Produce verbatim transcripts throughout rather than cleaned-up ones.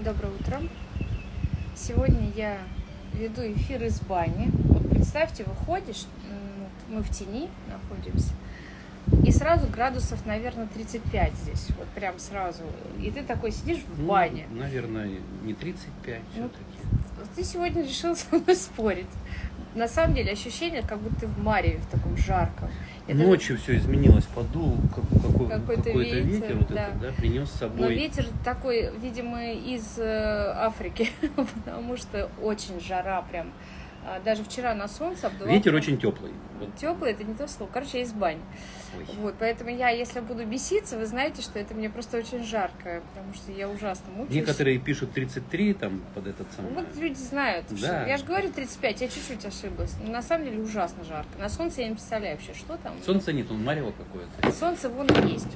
Доброе утро. Сегодня я веду эфир из бани. Вот представьте, выходишь, мы в тени находимся, и сразу градусов, наверное, тридцать пять здесь, вот прям сразу. И ты такой сидишь в бане. Ну, наверное, не тридцать пять Ну, все-таки. ты сегодня решил со мной спорить. На самом деле ощущение, как будто ты в мареве, в таком жарком. Это Ночью все изменилось, подул какой, какой-то, какой ветер, ветер, вот да. этот, да, принес с собой. Но ветер такой, видимо, из э, Африки, потому что очень жара прям. А, даже вчера на солнце обдувало. Ветер очень теплый. Вот. Теплый, это не то слово. Короче, я из бани. Ой. Вот, поэтому я, если буду беситься, вы знаете, что это мне просто очень жарко, потому что я ужасно мучаюсь. Некоторые пишут тридцать три там под этот самый. Вот люди знают. Да. Что... Я же говорю тридцать пять, я чуть-чуть ошиблась. Но на самом деле ужасно жарко. На солнце я не представляю вообще, что там. Солнца нет, он марево какое-то. Солнце вон и есть.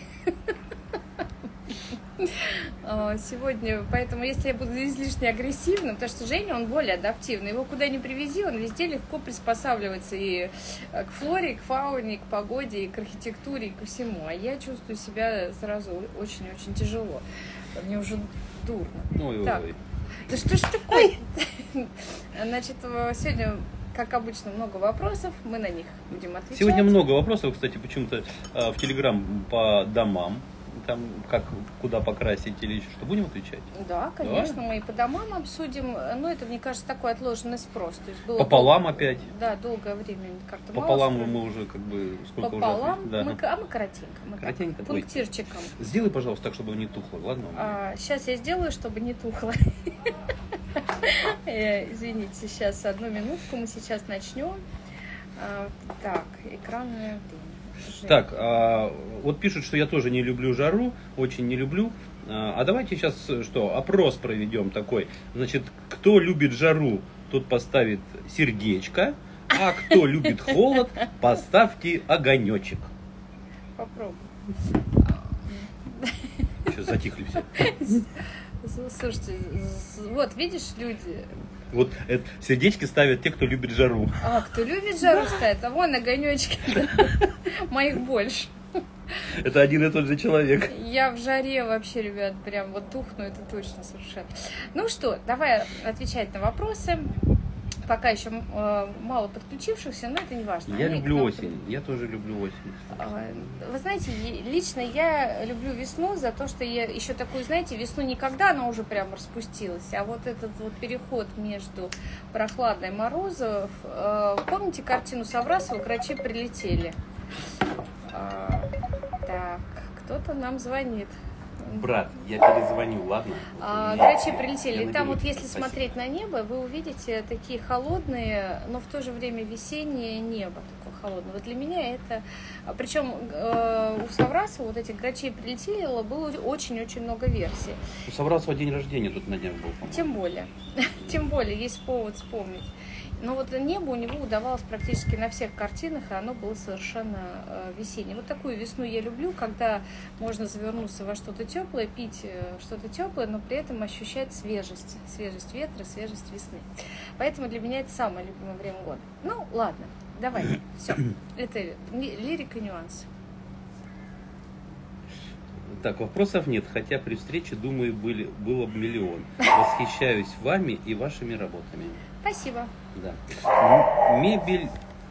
Сегодня, поэтому если я буду излишне агрессивным, потому что Женя, он более адаптивный, его куда ни привези, он везде легко приспосабливается и к флоре, и к фауне, и к погоде, и к архитектуре, и ко всему. А я чувствую себя сразу очень-очень тяжело. Мне уже дурно. Ой, так, ой. да что ж такое? Значит, сегодня, как обычно, много вопросов, мы на них будем отвечать. Сегодня много вопросов, кстати, почему-то в Телеграм по домам. Там как, куда покрасить или еще что, будем отвечать? Да, конечно, да? мы и по домам обсудим, но это, мне кажется, такой отложенный спрос. То есть было Пополам дол... опять? Да, долгое время как-то Пополам мало мы уже как бы сколько Пополам, уже? Да. мы, а мы коротенько, мы коротенько. пунктирчиком. Ой. Сделай, пожалуйста, так, чтобы не тухло, ладно? А, сейчас я сделаю, чтобы не тухло. Извините, сейчас одну минутку, мы сейчас начнем. Так, экранное время. Так, а, вот пишут, что я тоже не люблю жару, очень не люблю. А, а давайте сейчас что, опрос проведем такой. Значит, кто любит жару, тот поставит сердечко, а кто любит холод, поставьте огонечек. Попробуй. Сейчас затихли все. Слушайте, вот видишь, люди... Вот это, сердечки ставят те, кто любит жару. А, кто любит жару ставит, а вон огонечки. Моих больше. Это один и тот же человек. Я в жаре вообще, ребят, прям вот тухну, это точно совершенно. Ну что, давай отвечать на вопросы. Пока еще э, мало подключившихся, но это не важно. Я Они люблю нам... осень. Я тоже люблю осень. Вы знаете, лично я люблю весну за то, что я еще такую, знаете, весну никогда она уже прям распустилась, а вот этот вот переход между прохладой и морозов. Э, помните картину Саврасова «Грачи прилетели»? Э, так, кто-то нам звонит. Брат, я перезвоню, ладно? А, грачи прилетели. Я Там наберу. вот если Спасибо. смотреть на небо, вы увидите такие холодные, но в то же время весеннее небо такое холодное. Вот для меня это... Причем э, у Саврасова вот этих грачей прилетели было очень-очень много версий. У Саврасова день рождения тут на днях был, по-моему. Тем более. Тем более есть повод вспомнить. Но вот небо у него удавалось практически на всех картинах, и оно было совершенно э, весеннее. Вот такую весну я люблю, когда можно завернуться во что-то теплое, пить э, что-то теплое, но при этом ощущать свежесть. Свежесть ветра, свежесть весны. Поэтому для меня это самое любимое время года. Ну, ладно, давай, все. Это лирика и нюансы. Так, вопросов нет, хотя при встрече, думаю, были, было бы миллион. Восхищаюсь вами и вашими работами. Спасибо. Да. М- мебель...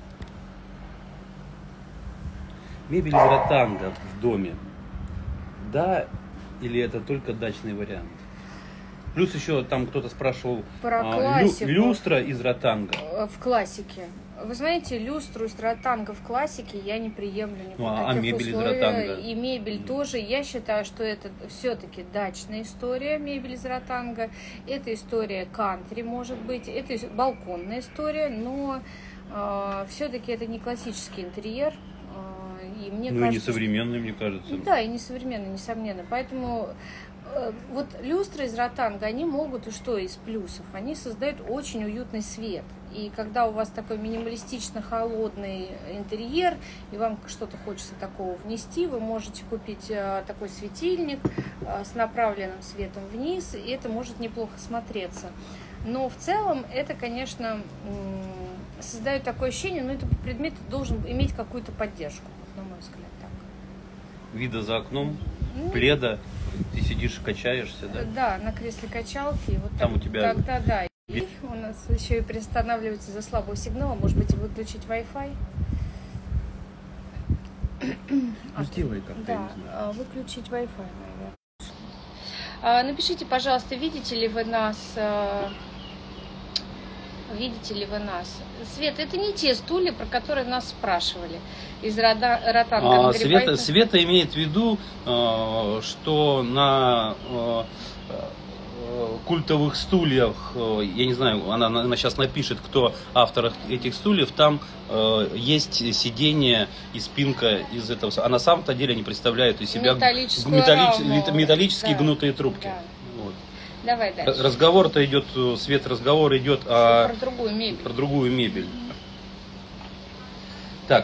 Мебель из ротанга в доме. Да, или это только дачный вариант? Плюс еще там кто-то спрашивал, Про а, классику. лю- люстра из ротанга. В классике. Вы знаете, люстру из ротанга в классике я не приемлю ни Ну, при а каких мебель из условиях. ротанга? И мебель тоже. Я считаю, что это все-таки дачная история, мебель из ротанга. Это история кантри, может быть. Это балконная история, но э, все-таки это не классический интерьер. Э, и мне ну кажется, и не современный, мне кажется. что... Да, и не современный, несомненно. Поэтому... Вот люстры из ротанга, они могут, и что из плюсов, они создают очень уютный свет. И когда у вас такой минималистично холодный интерьер, и вам что-то хочется такого внести, вы можете купить такой светильник с направленным светом вниз, и это может неплохо смотреться. Но в целом это, конечно, создает такое ощущение, но этот предмет должен иметь какую-то поддержку, на мой взгляд. Так. Вида за окном. пледа, ты сидишь, качаешься, да? Да, на кресле качалки. Вот там так, у тебя... Тогда, да. И у нас еще и приостанавливается из-за слабого сигнала. Может быть, выключить Wi-Fi? Ну, сделай как-то, да, я не знаю. Выключить Wi-Fi, наверное. Напишите, пожалуйста, видите ли вы нас... Видите ли вы нас? Света, это не те стулья, про которые нас спрашивали из Ротанга. А, Света, Света имеет в виду, э, что на э, культовых стульях, э, я не знаю, она, она сейчас напишет, кто автор этих стульев, там э, есть сиденье и спинка из этого. А на самом-то деле они представляют из себя металли... металлические да, гнутые трубки. Да. Вот. Давай дальше. Разговор-то идет, Свет, разговор идет о... Про другую мебель. Про другую мебель. Так,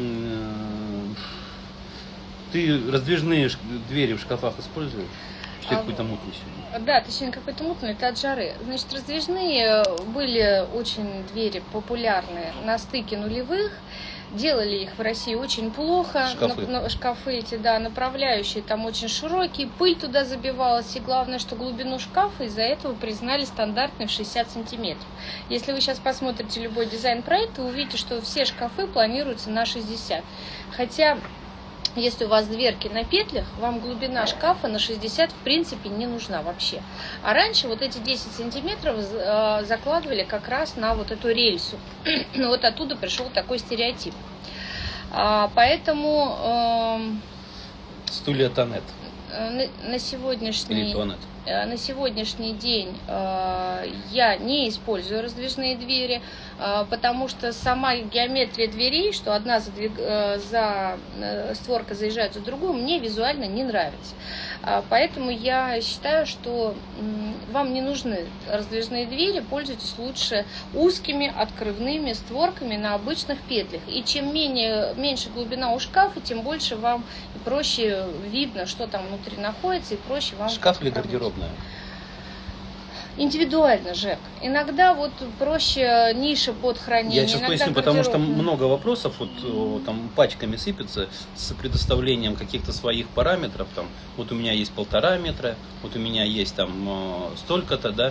ты раздвижные двери в шкафах используешь? Что а, какой-то мутный сегодня? Да, ты сегодня какой-то мутный, это от жары. Значит, раздвижные были очень двери популярные на стыке нулевых. Делали их в России очень плохо. Шкафы. На, на, шкафы эти, да, направляющие там очень широкие. Пыль туда забивалась. И главное, что глубину шкафа из-за этого признали стандартной в шестьдесят сантиметров. Если вы сейчас посмотрите любой дизайн-проект, вы увидите, что все шкафы планируются на шестьдесят. Хотя, если у вас дверки на петлях, вам глубина шкафа на шестьдесят в принципе не нужна вообще. А раньше вот эти десять сантиметров э, закладывали как раз на вот эту рельсу. Вот оттуда пришел такой стереотип. А, поэтому... Э, Стулья Тонет. На, на сегодняшний... Или Тонет. На сегодняшний день э, я не использую раздвижные двери, э, потому что сама геометрия дверей, что одна задвиг, э, за э, створка заезжает за другую, мне визуально не нравится. Э, поэтому я считаю, что э, вам не нужны раздвижные двери, пользуйтесь лучше узкими открывными створками на обычных петлях. И чем менее, меньше глубина у шкафа, тем больше вам и проще видно, что там внутри находится, и проще вам... Шкаф или гардероб? Индивидуально, Жек. Иногда вот проще ниша под хранение. Я сейчас поясню, потому что много вопросов вот там пачками сыпется с предоставлением каких-то своих параметров. Там, вот у меня есть полтора метра, вот у меня есть там столько-то, да.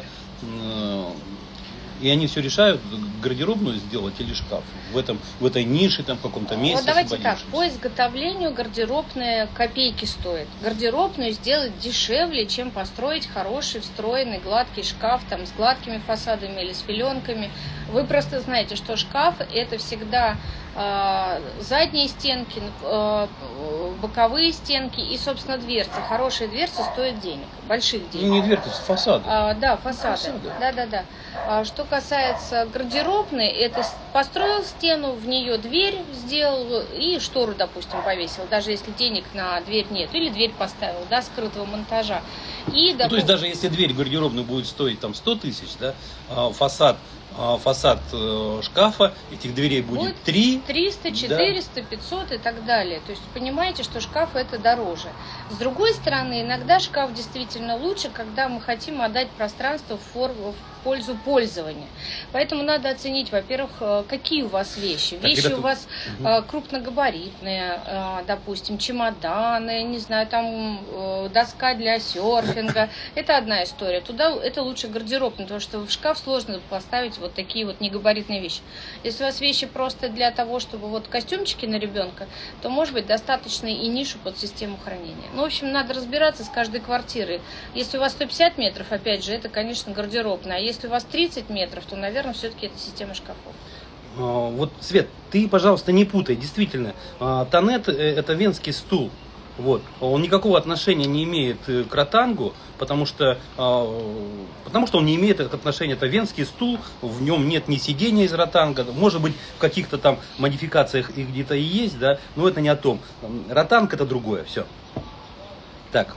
И они все решают, гардеробную сделать или шкаф. В, этом, в этой нише, там, в каком-то месте. Вот давайте так, по изготовлению гардеробная копейки стоит. Гардеробную сделать дешевле, чем построить хороший, встроенный, гладкий шкаф там, с гладкими фасадами или с филенками. Вы просто знаете, что шкаф это всегда э, задние стенки, э, боковые стенки и, собственно, дверцы. Хорошие дверцы стоят денег, больших денег. Ну, не дверцы, фасады. А, да, фасады. фасады. Да, да, да. А, что касается гардеробной, это построил стену, в нее дверь сделал и штору, допустим, повесил, даже если денег на дверь нет. Или дверь поставил, да, скрытого монтажа. И, ну, допустим, то есть даже если дверь гардеробную будет стоить там сто тысяч, да, фасад фасад э, шкафа, этих дверей будет, будет три. триста, четыреста, да. пятьсот и так далее. То есть понимаете, что шкаф это дороже. С другой стороны, иногда шкаф действительно лучше, когда мы хотим отдать пространство в, форму, в пользу пользования. Поэтому надо оценить, во-первых, какие у вас вещи. Так, вещи ребята... у вас угу. крупногабаритные, допустим, чемоданы, не знаю, там доска для серфинга. Это одна история. Туда это лучше гардеробный, потому что в шкаф сложно поставить вот такие вот негабаритные вещи. Если у вас вещи просто для того, чтобы вот костюмчики на ребенка, то может быть достаточно и нишу под систему хранения. Ну, в общем, надо разбираться с каждой квартирой. Если у вас сто пятьдесят метров, опять же, это, конечно, гардеробная. А если у вас тридцать метров, то, наверное, все-таки это система шкафов. Вот, Свет, ты, пожалуйста, не путай. Действительно, Тонет – это венский стул. Вот. Он никакого отношения не имеет к ротангу, потому что, потому что он не имеет отношения. Это венский стул, в нем нет ни сидения из ротанга. Может быть, в каких-то там модификациях их где-то и есть, да, но это не о том. Ротанг – это другое, все. Так.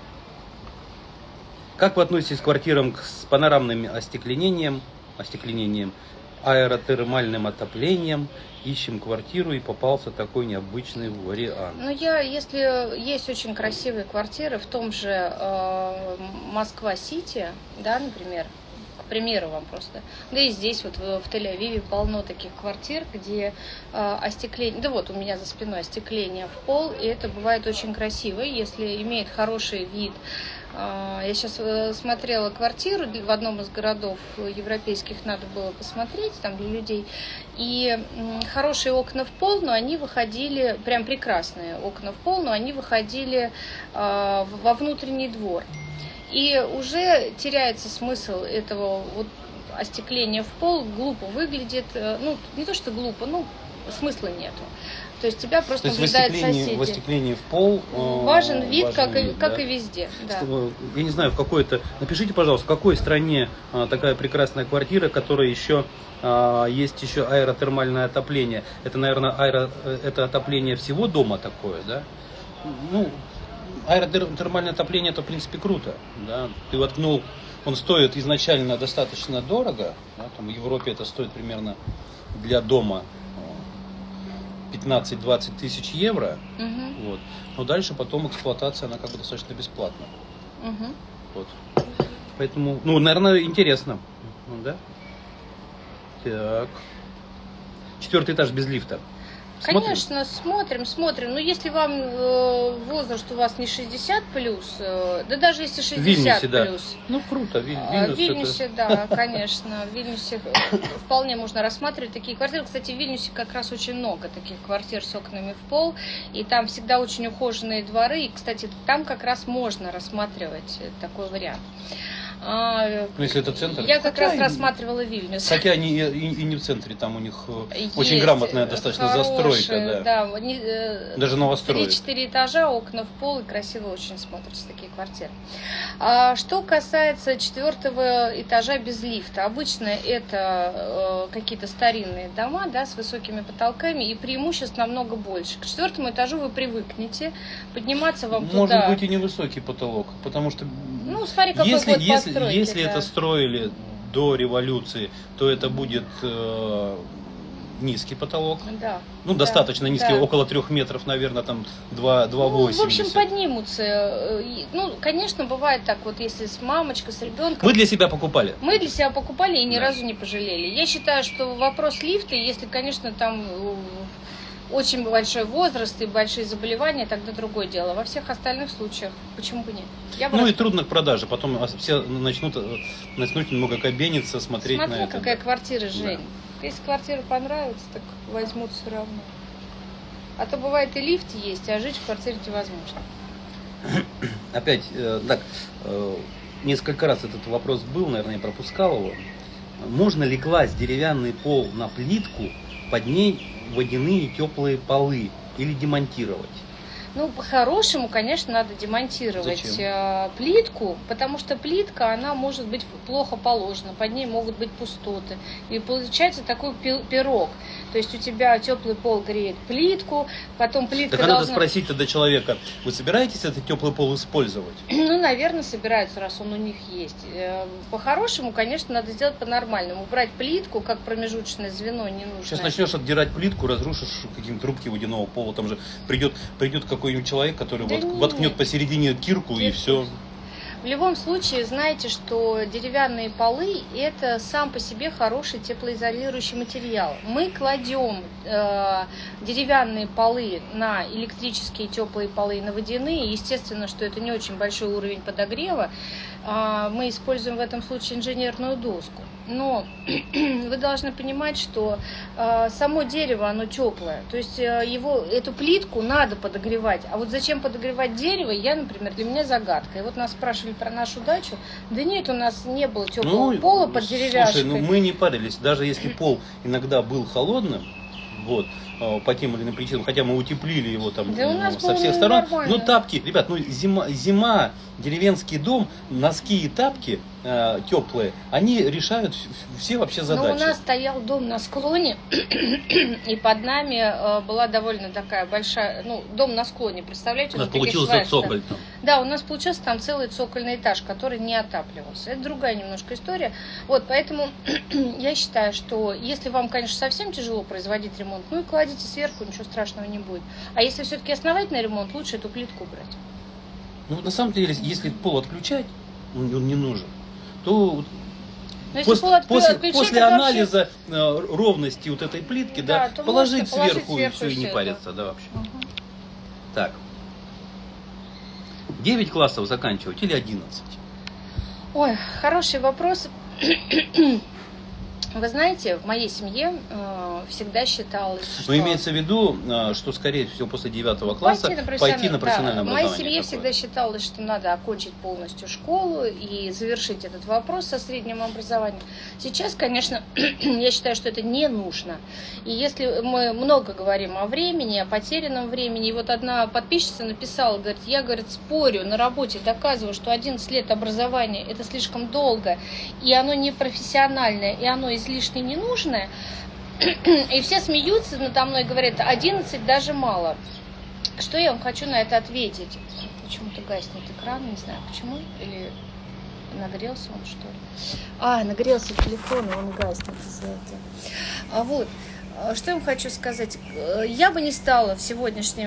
Как вы относитесь к квартирам с панорамным остекленением, остекленением, аэротермальным отоплением? Ищем квартиру, и попался такой необычный вариант. Ну, я, если есть очень красивые квартиры в том же э, Москва-Сити, да, например, к примеру вам просто. Да и здесь вот в, в Тель-Авиве полно таких квартир, где э, остекление, да вот у меня за спиной остекление в пол, и это бывает очень красиво, если имеет хороший вид. Я сейчас смотрела квартиру в одном из городов европейских, надо было посмотреть, там для людей. И хорошие окна в пол, но они выходили, прям прекрасные окна в пол, но они выходили во внутренний двор. И уже теряется смысл этого вот остекления в пол, глупо выглядит. Ну, не то, что глупо, ну, смысла нету. То есть тебя просто наблюдают соседи. В остеклении в пол важен вид, важен как, вид, и, как да? и везде. Да. Я не знаю, в какой-то... Напишите, пожалуйста, в какой стране а, такая прекрасная квартира, которая еще... А, есть еще аэротермальное отопление. Это, наверное, аэро... это отопление всего дома такое, да? Ну, аэротермальное отопление, это, в принципе, круто. Да? Ты воткнул... Он стоит изначально достаточно дорого. Да? Там в Европе это стоит примерно для дома пятнадцать-двадцать тысяч евро, угу. Вот. Но дальше потом эксплуатация, она как бы достаточно бесплатна. Угу. Вот. Поэтому, ну, наверное, интересно. Ну, да? Так. Четвертый этаж без лифта. Смотрим? Конечно, смотрим, смотрим. Но если вам э, возраст у вас не шестьдесят плюс, э, да даже если шестьдесят Вильнюсе, плюс. Да. Ну, круто. Виль, Вильнюс, в Вильнюсе, это... да, конечно. В Вильнюсе вполне можно рассматривать такие квартиры. Кстати, в Вильнюсе как раз очень много таких квартир с окнами в пол. И там всегда очень ухоженные дворы. И, кстати, там как раз можно рассматривать такой вариант. А, ну, если это центр. Я как хотя раз и, рассматривала Вильнюс. Хотя они и, и, и не в центре, там у них есть очень грамотная достаточно застройка. Да. Да, не, даже новостроек. три-четыре этажа, окна в пол, и красиво очень смотрятся такие квартиры. А, что касается четвертого этажа без лифта, обычно это э, какие-то старинные дома, да, с высокими потолками, и преимуществ намного больше. К четвертому этажу вы привыкнете, подниматься вам Может туда... быть и невысокий потолок, потому что... Ну, смотри, какой если, год если, постройки, если да. это строили до революции, то это будет э, низкий потолок. Да. Ну, да, достаточно низкий, да. Около трех метров, наверное, там два восемьдесят. Ну, в общем, поднимутся. Ну, конечно, бывает так, вот если с мамочкой, с ребенком. Мы для себя покупали. Мы для себя покупали и ни да. разу не пожалели. Я считаю, что вопрос лифта, если, конечно, там очень большой возраст и большие заболевания, тогда другое дело. Во всех остальных случаях почему бы нет? Я бы ну раз... и трудно к продаже. Потом все начнут, начнут немного кабениться, смотреть Смотри, на это. какая квартира, Жень. Да. Если квартира понравится, так возьмут все равно. А то бывает и лифт есть, а жить в квартире невозможно. Опять, э, так, э, несколько раз этот вопрос был, наверное, я пропускал его. Можно ли класть деревянный пол на плитку, под ней водяные теплые полы или демонтировать? Ну, по-хорошему, конечно, надо демонтировать Зачем? плитку, потому что плитка, она может быть плохо положена, под ней могут быть пустоты. И получается такой пирог. То есть у тебя теплый пол греет плитку, потом плитка так должна... надо спросить тогда человека, вы собираетесь этот теплый пол использовать? Ну, наверное, собираются, раз он у них есть. По-хорошему, конечно, надо сделать по-нормальному. Убрать плитку, как промежуточное звено, не нужно. Сейчас начнешь отдирать плитку, разрушишь какие-то трубки водяного пола, там же придет, придет какой-нибудь человек, который да вот, воткнет посередине кирку, кирку и все. В любом случае, знайте, что деревянные полы – это сам по себе хороший теплоизолирующий материал. Мы кладем э, деревянные полы на электрические теплые полы и на водяные. Естественно, что это не очень большой уровень подогрева. Э, мы используем в этом случае инженерную доску. Но вы должны понимать, что э, само дерево, оно теплое. То есть э, его, эту плитку надо подогревать. А вот зачем подогревать дерево, я, например, для меня загадка. И вот нас спрашивали про нашу дачу. Да нет, у нас не было теплого ну, пола под деревяшкой. Слушай, ну мы не парились. Даже если пол иногда был холодным, вот, по тем или иным причинам, хотя мы утеплили его там да ну, со всех сторон. Ну тапки, ребят, ну зима, зима, деревенский дом, носки и тапки э, теплые, они решают все вообще задачи. Но у нас стоял дом на склоне, и под нами э, была довольно такая большая, ну, дом на склоне, представляете? У нас получился цоколь там. Да, у нас получился там целый цокольный этаж, который не отапливался. Это другая немножко история. Вот, поэтому я считаю, что если вам, конечно, совсем тяжело производить ремонт, ну и кладите сверху, ничего страшного не будет. А если все-таки основательный ремонт, лучше эту плитку брать. Ну, на самом деле, если пол отключать, он не нужен, то Пос, после после анализа вообще... ровности вот этой плитки, да, да положить сверху, положить сверху и все, и не это. париться, да, вообще. Угу. Так. девять классов заканчивать или одиннадцать? Ой, хороший вопрос. Вы знаете, в моей семье э, всегда считалось, что... Но имеется в виду, э, что, скорее всего, после девятого класса пойти на профессиональное, пойти на профессиональное да, образование. В моей семье такое. всегда считалось, что надо окончить полностью школу и завершить этот вопрос со средним образованием. Сейчас, конечно, я считаю, что это не нужно. И если мы много говорим о времени, о потерянном времени, и вот одна подписчица написала, говорит, я, говорит, спорю на работе, доказываю, что одиннадцать лет образования это слишком долго, и оно не профессиональное, и оно излишне ненужное, и все смеются надо мной, говорят, одиннадцать даже мало. Что я вам хочу на это ответить? Почему-то гаснет экран, не знаю почему, или нагрелся он, что ли? А, нагрелся телефон, и он гаснет из-за этого. А вот, что я вам хочу сказать? Я бы не стала в, сегодняшнем,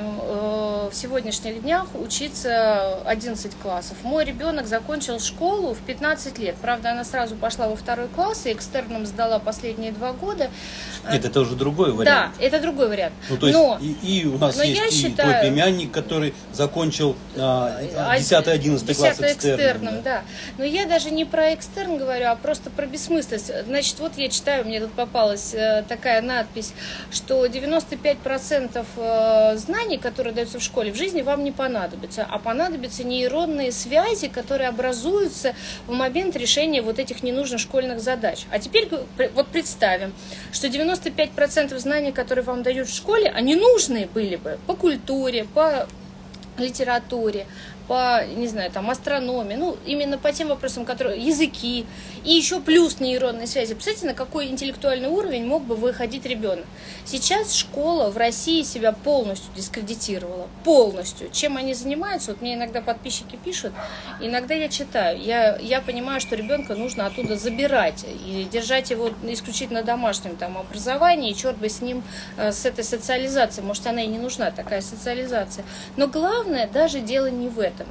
в сегодняшних днях учиться одиннадцать классов. Мой ребенок закончил школу в пятнадцать лет. Правда, она сразу пошла во второй класс и экстерном сдала последние два года. Нет, это уже другой вариант. Да, это другой вариант. Ну, то есть но, и, и у нас есть и считаю, твой племянник, который закончил десятый-одиннадцатый класс экстерном. экстерном да. Да. Но я даже не про экстерн говорю, а просто про бессмысленность. Значит, вот я читаю, мне тут попалась такая надпись, что девяносто пять процентов знаний, которые даются в школе, в жизни вам не понадобятся, а понадобятся нейронные связи, которые образуются в момент решения вот этих ненужных школьных задач. А теперь вот представим, что девяносто пять процентов знаний, которые вам дают в школе, они нужные были бы по культуре, по литературе, по, не знаю, там, астрономии, ну, именно по тем вопросам, которые, языки, и еще плюс нейронные связи. Представляете, на какой интеллектуальный уровень мог бы выходить ребенок? Сейчас школа в России себя полностью дискредитировала, полностью. Чем они занимаются? Вот мне иногда подписчики пишут, иногда я читаю, я, я понимаю, что ребенка нужно оттуда забирать и держать его исключительно домашнем там образовании, и черт бы с ним, с этой социализацией, может, она и не нужна, такая социализация. Но главное даже дело не в этом,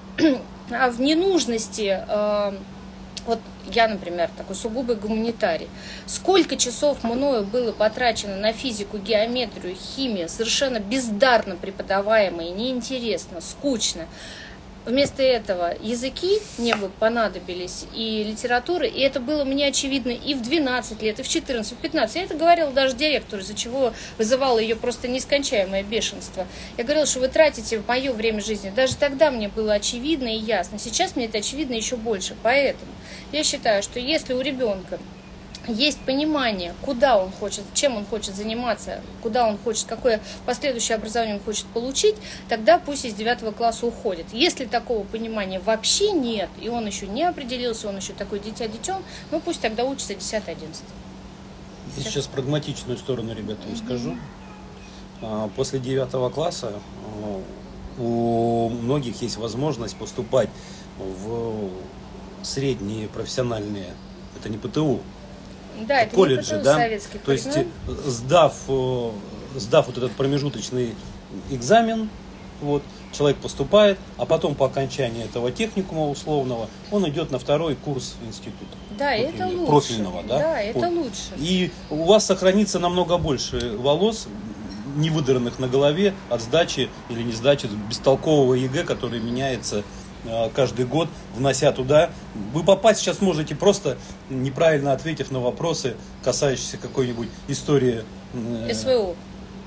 а в ненужности. Э, вот я, например, такой сугубый гуманитарий. Сколько часов мною было потрачено на физику, геометрию, химию, совершенно бездарно преподаваемые, неинтересно, скучно. Вместо этого языки мне бы понадобились, и литература, и это было мне очевидно и в двенадцать лет, и в четырнадцать, и в пятнадцать. Я это говорила даже директору, из-за чего вызывало ее просто нескончаемое бешенство. Я говорила, что вы тратите мое время жизни. Даже тогда мне было очевидно и ясно. Сейчас мне это очевидно еще больше. Поэтому я считаю, что если у ребенка есть понимание, куда он хочет, чем он хочет заниматься, куда он хочет, какое последующее образование он хочет получить, тогда пусть из девятого класса уходит. Если такого понимания вообще нет, и он еще не определился, он еще такой дитя-детен, ну пусть тогда учится десятый-одиннадцатый. Я сейчас прагматичную сторону, ребята, вам скажу. После девятого класса у многих есть возможность поступать в средние профессиональные, это не ПТУ, да, это колледжи, да, советских то есть сдав, сдав вот этот промежуточный экзамен, вот, человек поступает, а потом по окончании этого техникума условного он идет на второй курс института. Да, например, это лучше. Профильного, да? Да, это вот. Лучше. И у вас сохранится намного больше волос, не выдранных на голове от сдачи или не сдачи бестолкового ЕГЭ, который меняется каждый год, внося туда. Вы попасть сейчас можете просто неправильно ответив на вопросы, касающиеся какой-нибудь истории. СВО.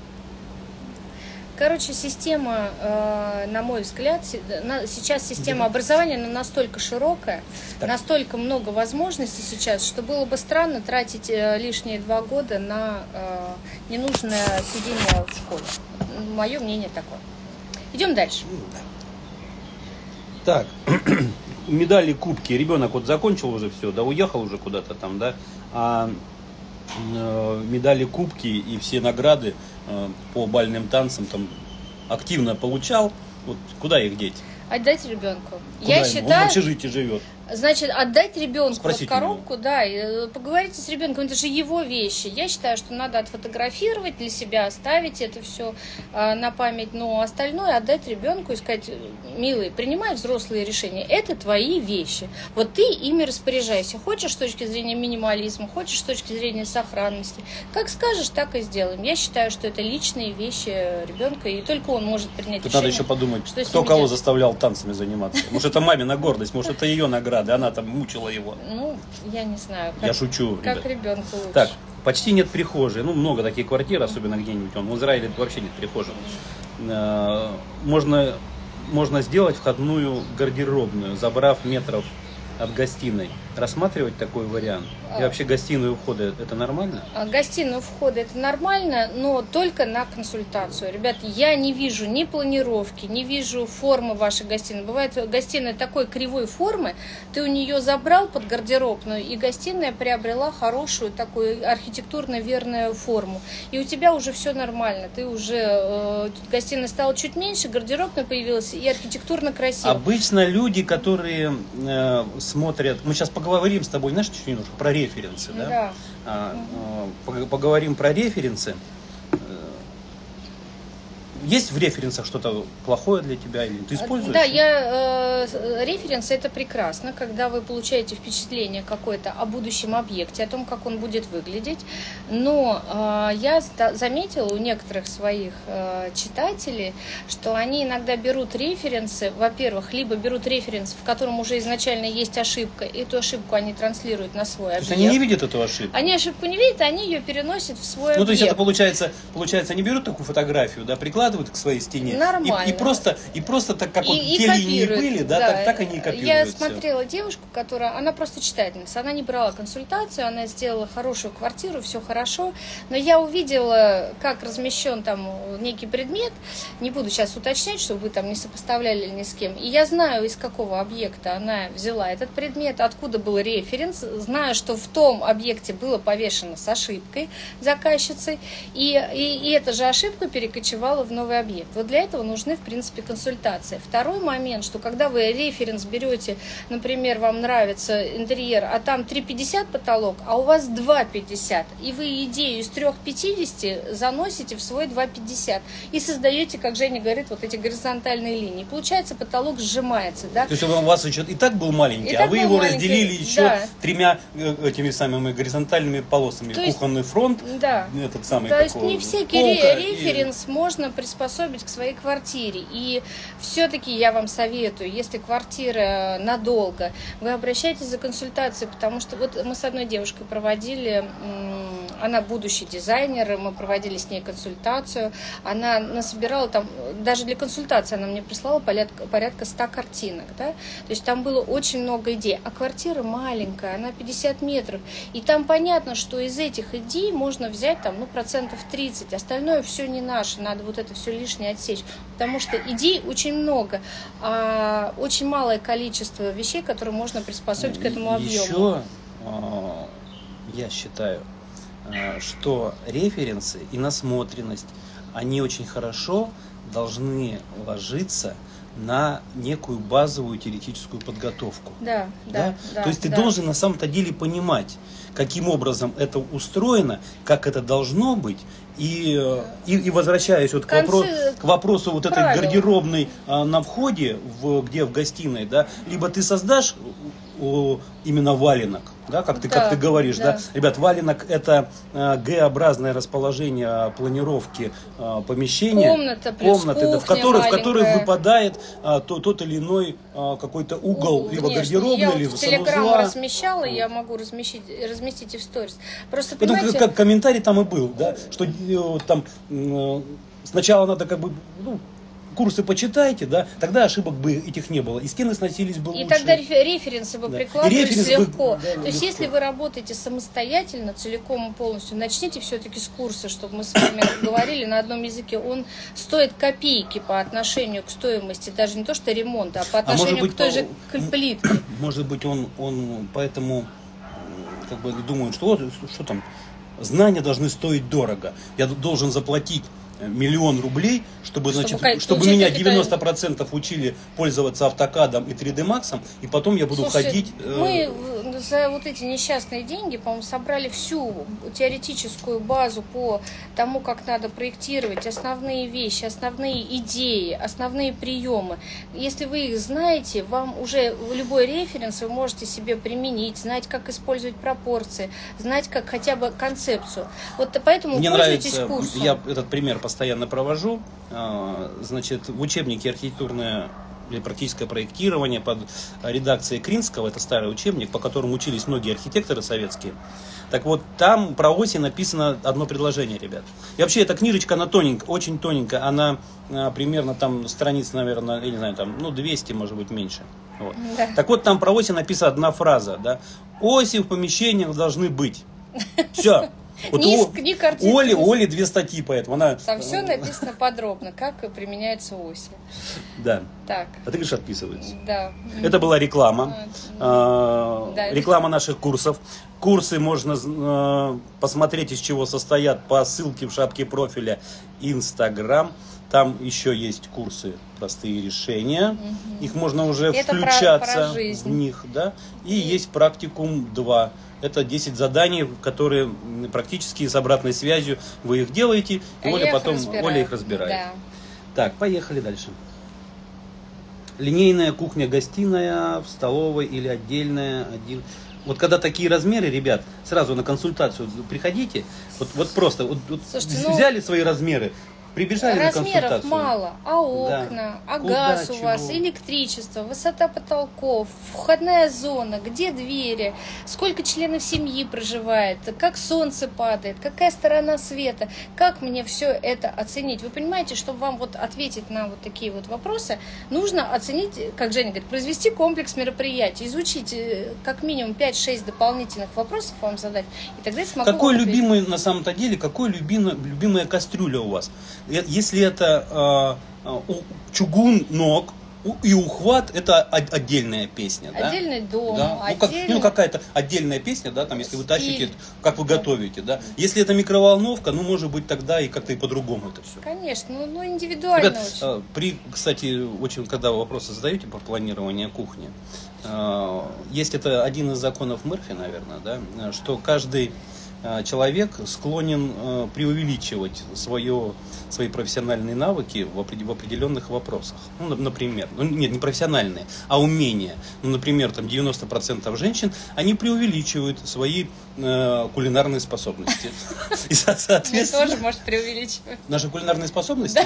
Короче, система, на мой взгляд, сейчас система образования настолько широкая, так. настолько много возможностей сейчас, что было бы странно тратить лишние два года на ненужное сидение в школе. Мое мнение такое. Идем дальше. Так, медали, кубки. Ребенок вот закончил уже все, да, уехал уже куда-то там, да, а э, медали, кубки и все награды э, по бальным танцам там активно получал. Вот куда их деть? Отдать ребенку. Куда Я ему? считаю, Он в общежитии живет. Значит, отдать ребенку вот коробку, да, и поговорите с ребенком, это же его вещи. Я считаю, что надо отфотографировать для себя, оставить это все э, на память, но остальное отдать ребенку и сказать: милый, принимай взрослые решения, это твои вещи, вот ты ими распоряжайся. Хочешь с точки зрения минимализма, хочешь с точки зрения сохранности, как скажешь, так и сделаем. Я считаю, что это личные вещи ребенка, и только он может принять Тут решение. надо еще подумать, что кто кого делать. Заставлял танцами заниматься. Может, это мамина гордость, может, это ее награда. Да, она там мучила его. Ну, я не знаю. Как, я шучу. Как ребенку лучше. Так, почти нет прихожей. Ну, много таких квартир, особенно где-нибудь. В Израиле вообще нет прихожей. Можно, можно сделать входную гардеробную, забрав метров от гостиной. Рассматривать такой вариант? И вообще гостиную входа это нормально? Гостиную входа это нормально, но только на консультацию. Ребят, я не вижу ни планировки, не вижу формы вашей гостиной. Бывает гостиная такой кривой формы, ты у нее забрал под гардеробную, и гостиная приобрела хорошую такую архитектурно верную форму. И у тебя уже все нормально. Ты уже, э, гостиная стала чуть меньше, гардеробная появилась, и архитектурно красиво. Обычно люди, которые э, смотрят, мы сейчас поговорим с тобой, знаешь, чуть немножко про референсы, да? Да. А, угу. Поговорим про референсы. Есть в референсах что-то плохое для тебя или ты используешь? Да, я, э, референсы это прекрасно, когда вы получаете впечатление какое-то о будущем объекте, о том, как он будет выглядеть. Но э, я заметила у некоторых своих э, читателей, что они иногда берут референсы, во-первых, либо берут референс, в котором уже изначально есть ошибка, и эту ошибку они транслируют на свой объект. То есть они не видят эту ошибку? Они ошибку не видят, они ее переносят в свой ну, объект. Ну, то есть это получается, получается, они берут такую фотографию, да, прикладывают к своей стене. Нормально. И, и просто, и просто так, как и, вот и те линии были, да, да. Так, так они и копируют. Я все. смотрела девушку, которая, она просто читательница, она не брала консультацию, она сделала хорошую квартиру, все хорошо, но я увидела, как размещен там некий предмет, не буду сейчас уточнять, чтобы вы там не сопоставляли ни с кем, и я знаю, из какого объекта она взяла этот предмет, откуда был референс, знаю, что в том объекте было повешено с ошибкой заказчицей, и, и, и эта же ошибка перекочевала в новый объект. Вот для этого нужны, в принципе, консультации. Второй момент, что когда вы референс берете, например, вам нравится интерьер, а там три пятьдесят потолок, а у вас два пятьдесят, и вы идею из трёх пятидесяти заносите в свой два пятьдесят и создаете, как Женя говорит, вот эти горизонтальные линии. Получается, потолок сжимается, да? То есть он у вас и так был маленький, и а вы его маленький, разделили еще да. тремя этими самыми горизонтальными полосами. То есть, кухонный фронт, да. этот самый. То есть не всякий референс и... можно приспособить к своей квартире. И все-таки я вам советую, если квартира надолго, вы обращайтесь за консультацией, потому что вот мы с одной девушкой проводили, она будущий дизайнер, мы проводили с ней консультацию, она насобирала там, даже для консультации она мне прислала порядка, порядка ста картинок, да? То есть там было очень много идей, а квартира маленькая, она пятьдесят метров, и там понятно, что из этих идей можно взять там, ну, процентов тридцать, остальное все не наше, надо вот это все лишнее отсечь, потому что идей очень много, а очень малое количество вещей, которые можно приспособить к этому объему. Еще я считаю, что референсы и насмотренность, они очень хорошо должны ложиться на некую базовую теоретическую подготовку. Да, да, да? да. То есть ты да. должен на самом-то деле понимать, каким образом это устроено, как это должно быть. И, и, и возвращаясь вот к, вопрос, к вопросу вот этой правил. гардеробной а, на входе, в, где в гостиной, да, либо ты создашь о, именно валенок, да, как ты, да, как ты говоришь, да. Да? Ребят, валенок это а, Г-образное расположение планировки а, помещения, комната, плюс комнаты, кухня, да, в, которой, в которой выпадает а, то, тот или иной а, какой-то угол, угол, либо гардеробный, я либо вот санузла. в Телеграм размещала, я могу разместить, разместить и в сторис. Просто, понимаете, понимаете... как комментарий там и был, да, что там э, сначала надо как бы, ну, курсы почитайте, да, тогда ошибок бы этих не было, и стены сносились бы лучше. И тогда референсы бы да. прикладывались референс легко. Бы, да, То есть, если вы работаете самостоятельно, целиком и полностью, начните все-таки с курса, чтобы мы с вами говорили на одном языке. Он стоит копейки по отношению к стоимости, даже не то что ремонта, а по отношению а быть, к той же плитке. Может быть, он, он поэтому как бы думает, что, что там, знания должны стоить дорого. Я должен заплатить миллион рублей, чтобы, Чтобы значит, ка- чтобы получать меня капитальный- девяносто процентов учили пользоваться автокадом и три дэ максом, и потом я буду Слушай, ходить... э, мы за вот эти несчастные деньги, по-моему, собрали всю теоретическую базу по тому, как надо проектировать, основные вещи, основные идеи, основные приемы. Если вы их знаете, вам уже любой референс вы можете себе применить, знать, как использовать пропорции, знать, как хотя бы концепцию. Вот поэтому Мне пользуйтесь нравится, курсом. я этот пример постоянно провожу. А, Значит, в учебнике архитектурное или практическое проектирование под редакцией Кринского, это старый учебник, по которому учились многие архитекторы советские. Так вот, там про оси написано одно предложение, ребят. И вообще, эта книжечка, она тоненькая, очень тоненькая, она а, примерно там страниц, наверное, я не знаю, там, ну, двести, может быть, меньше. Вот. Да. Так вот, там про оси написана одна фраза, да. Оси в помещениях должны быть. Все. Вот Не у, из книг артистов. у Оли, у Оли две статьи, поэтому она... Там все написано подробно, как применяются оси. Да. Так, А ты говоришь, отписывается. да. Это была реклама. А, Да. Реклама наших курсов. Курсы можно э, посмотреть, из чего состоят, по ссылке в шапке профиля Инстаграм. Там еще есть курсы «Простые решения». Мгм. Их можно уже Это про- включаться про жизнь. в них. Да? И есть практикум два. Это десять заданий, которые м, практически с обратной связью вы их делаете, и А Оля я их потом разбираю. Оля их разбирает. Да. Так, поехали дальше. Линейная кухня-гостиная в столовой или отдельная один. Вот когда такие размеры, ребят, сразу на консультацию приходите. Вот, вот просто вот, вот Слушайте, ну, взяли свои размеры, прибежали на размеров консультацию. мало, а окна, а Куда, газ у чего? вас, электричество, высота потолков, входная зона, где двери, сколько членов семьи проживает, как солнце падает, какая сторона света, как мне все это оценить. Вы понимаете, чтобы вам вот ответить на вот такие вот вопросы, нужно оценить, как Женя говорит, произвести комплекс мероприятий, изучить э, как минимум пять-шесть дополнительных вопросов вам задать, и тогда я смогу Какой вам ответить. любимый, на самом-то деле, какой любимый, любимая кастрюля у вас? Э, Если это э, э, у- чугун, ног у- и ухват, это о- отдельная песня. Да? Отдельный дом, Да. Ну, как- отдельный... ну, какая-то отдельная песня, да, там, если вы Стиль. тащите, как вы готовите, да. Если это микроволновка, ну, может быть, тогда и как-то и по-другому это все. Конечно, ну, ну индивидуально Ребят, очень. э, при, кстати, очень, когда вы вопросы задаете по планированию кухни, э, есть это один из законов Мерфи, наверное, да, э, что каждый э, человек склонен э, преувеличивать свое, свои профессиональные навыки в, опред- в определенных вопросах. Ну, на- например, ну, нет, не профессиональные, а умения. Ну, например, там девяносто процентов женщин, они преувеличивают свои э, кулинарные способности. И, со- Мы соответственно, тоже, может, преувеличивать. наши кулинарные способности.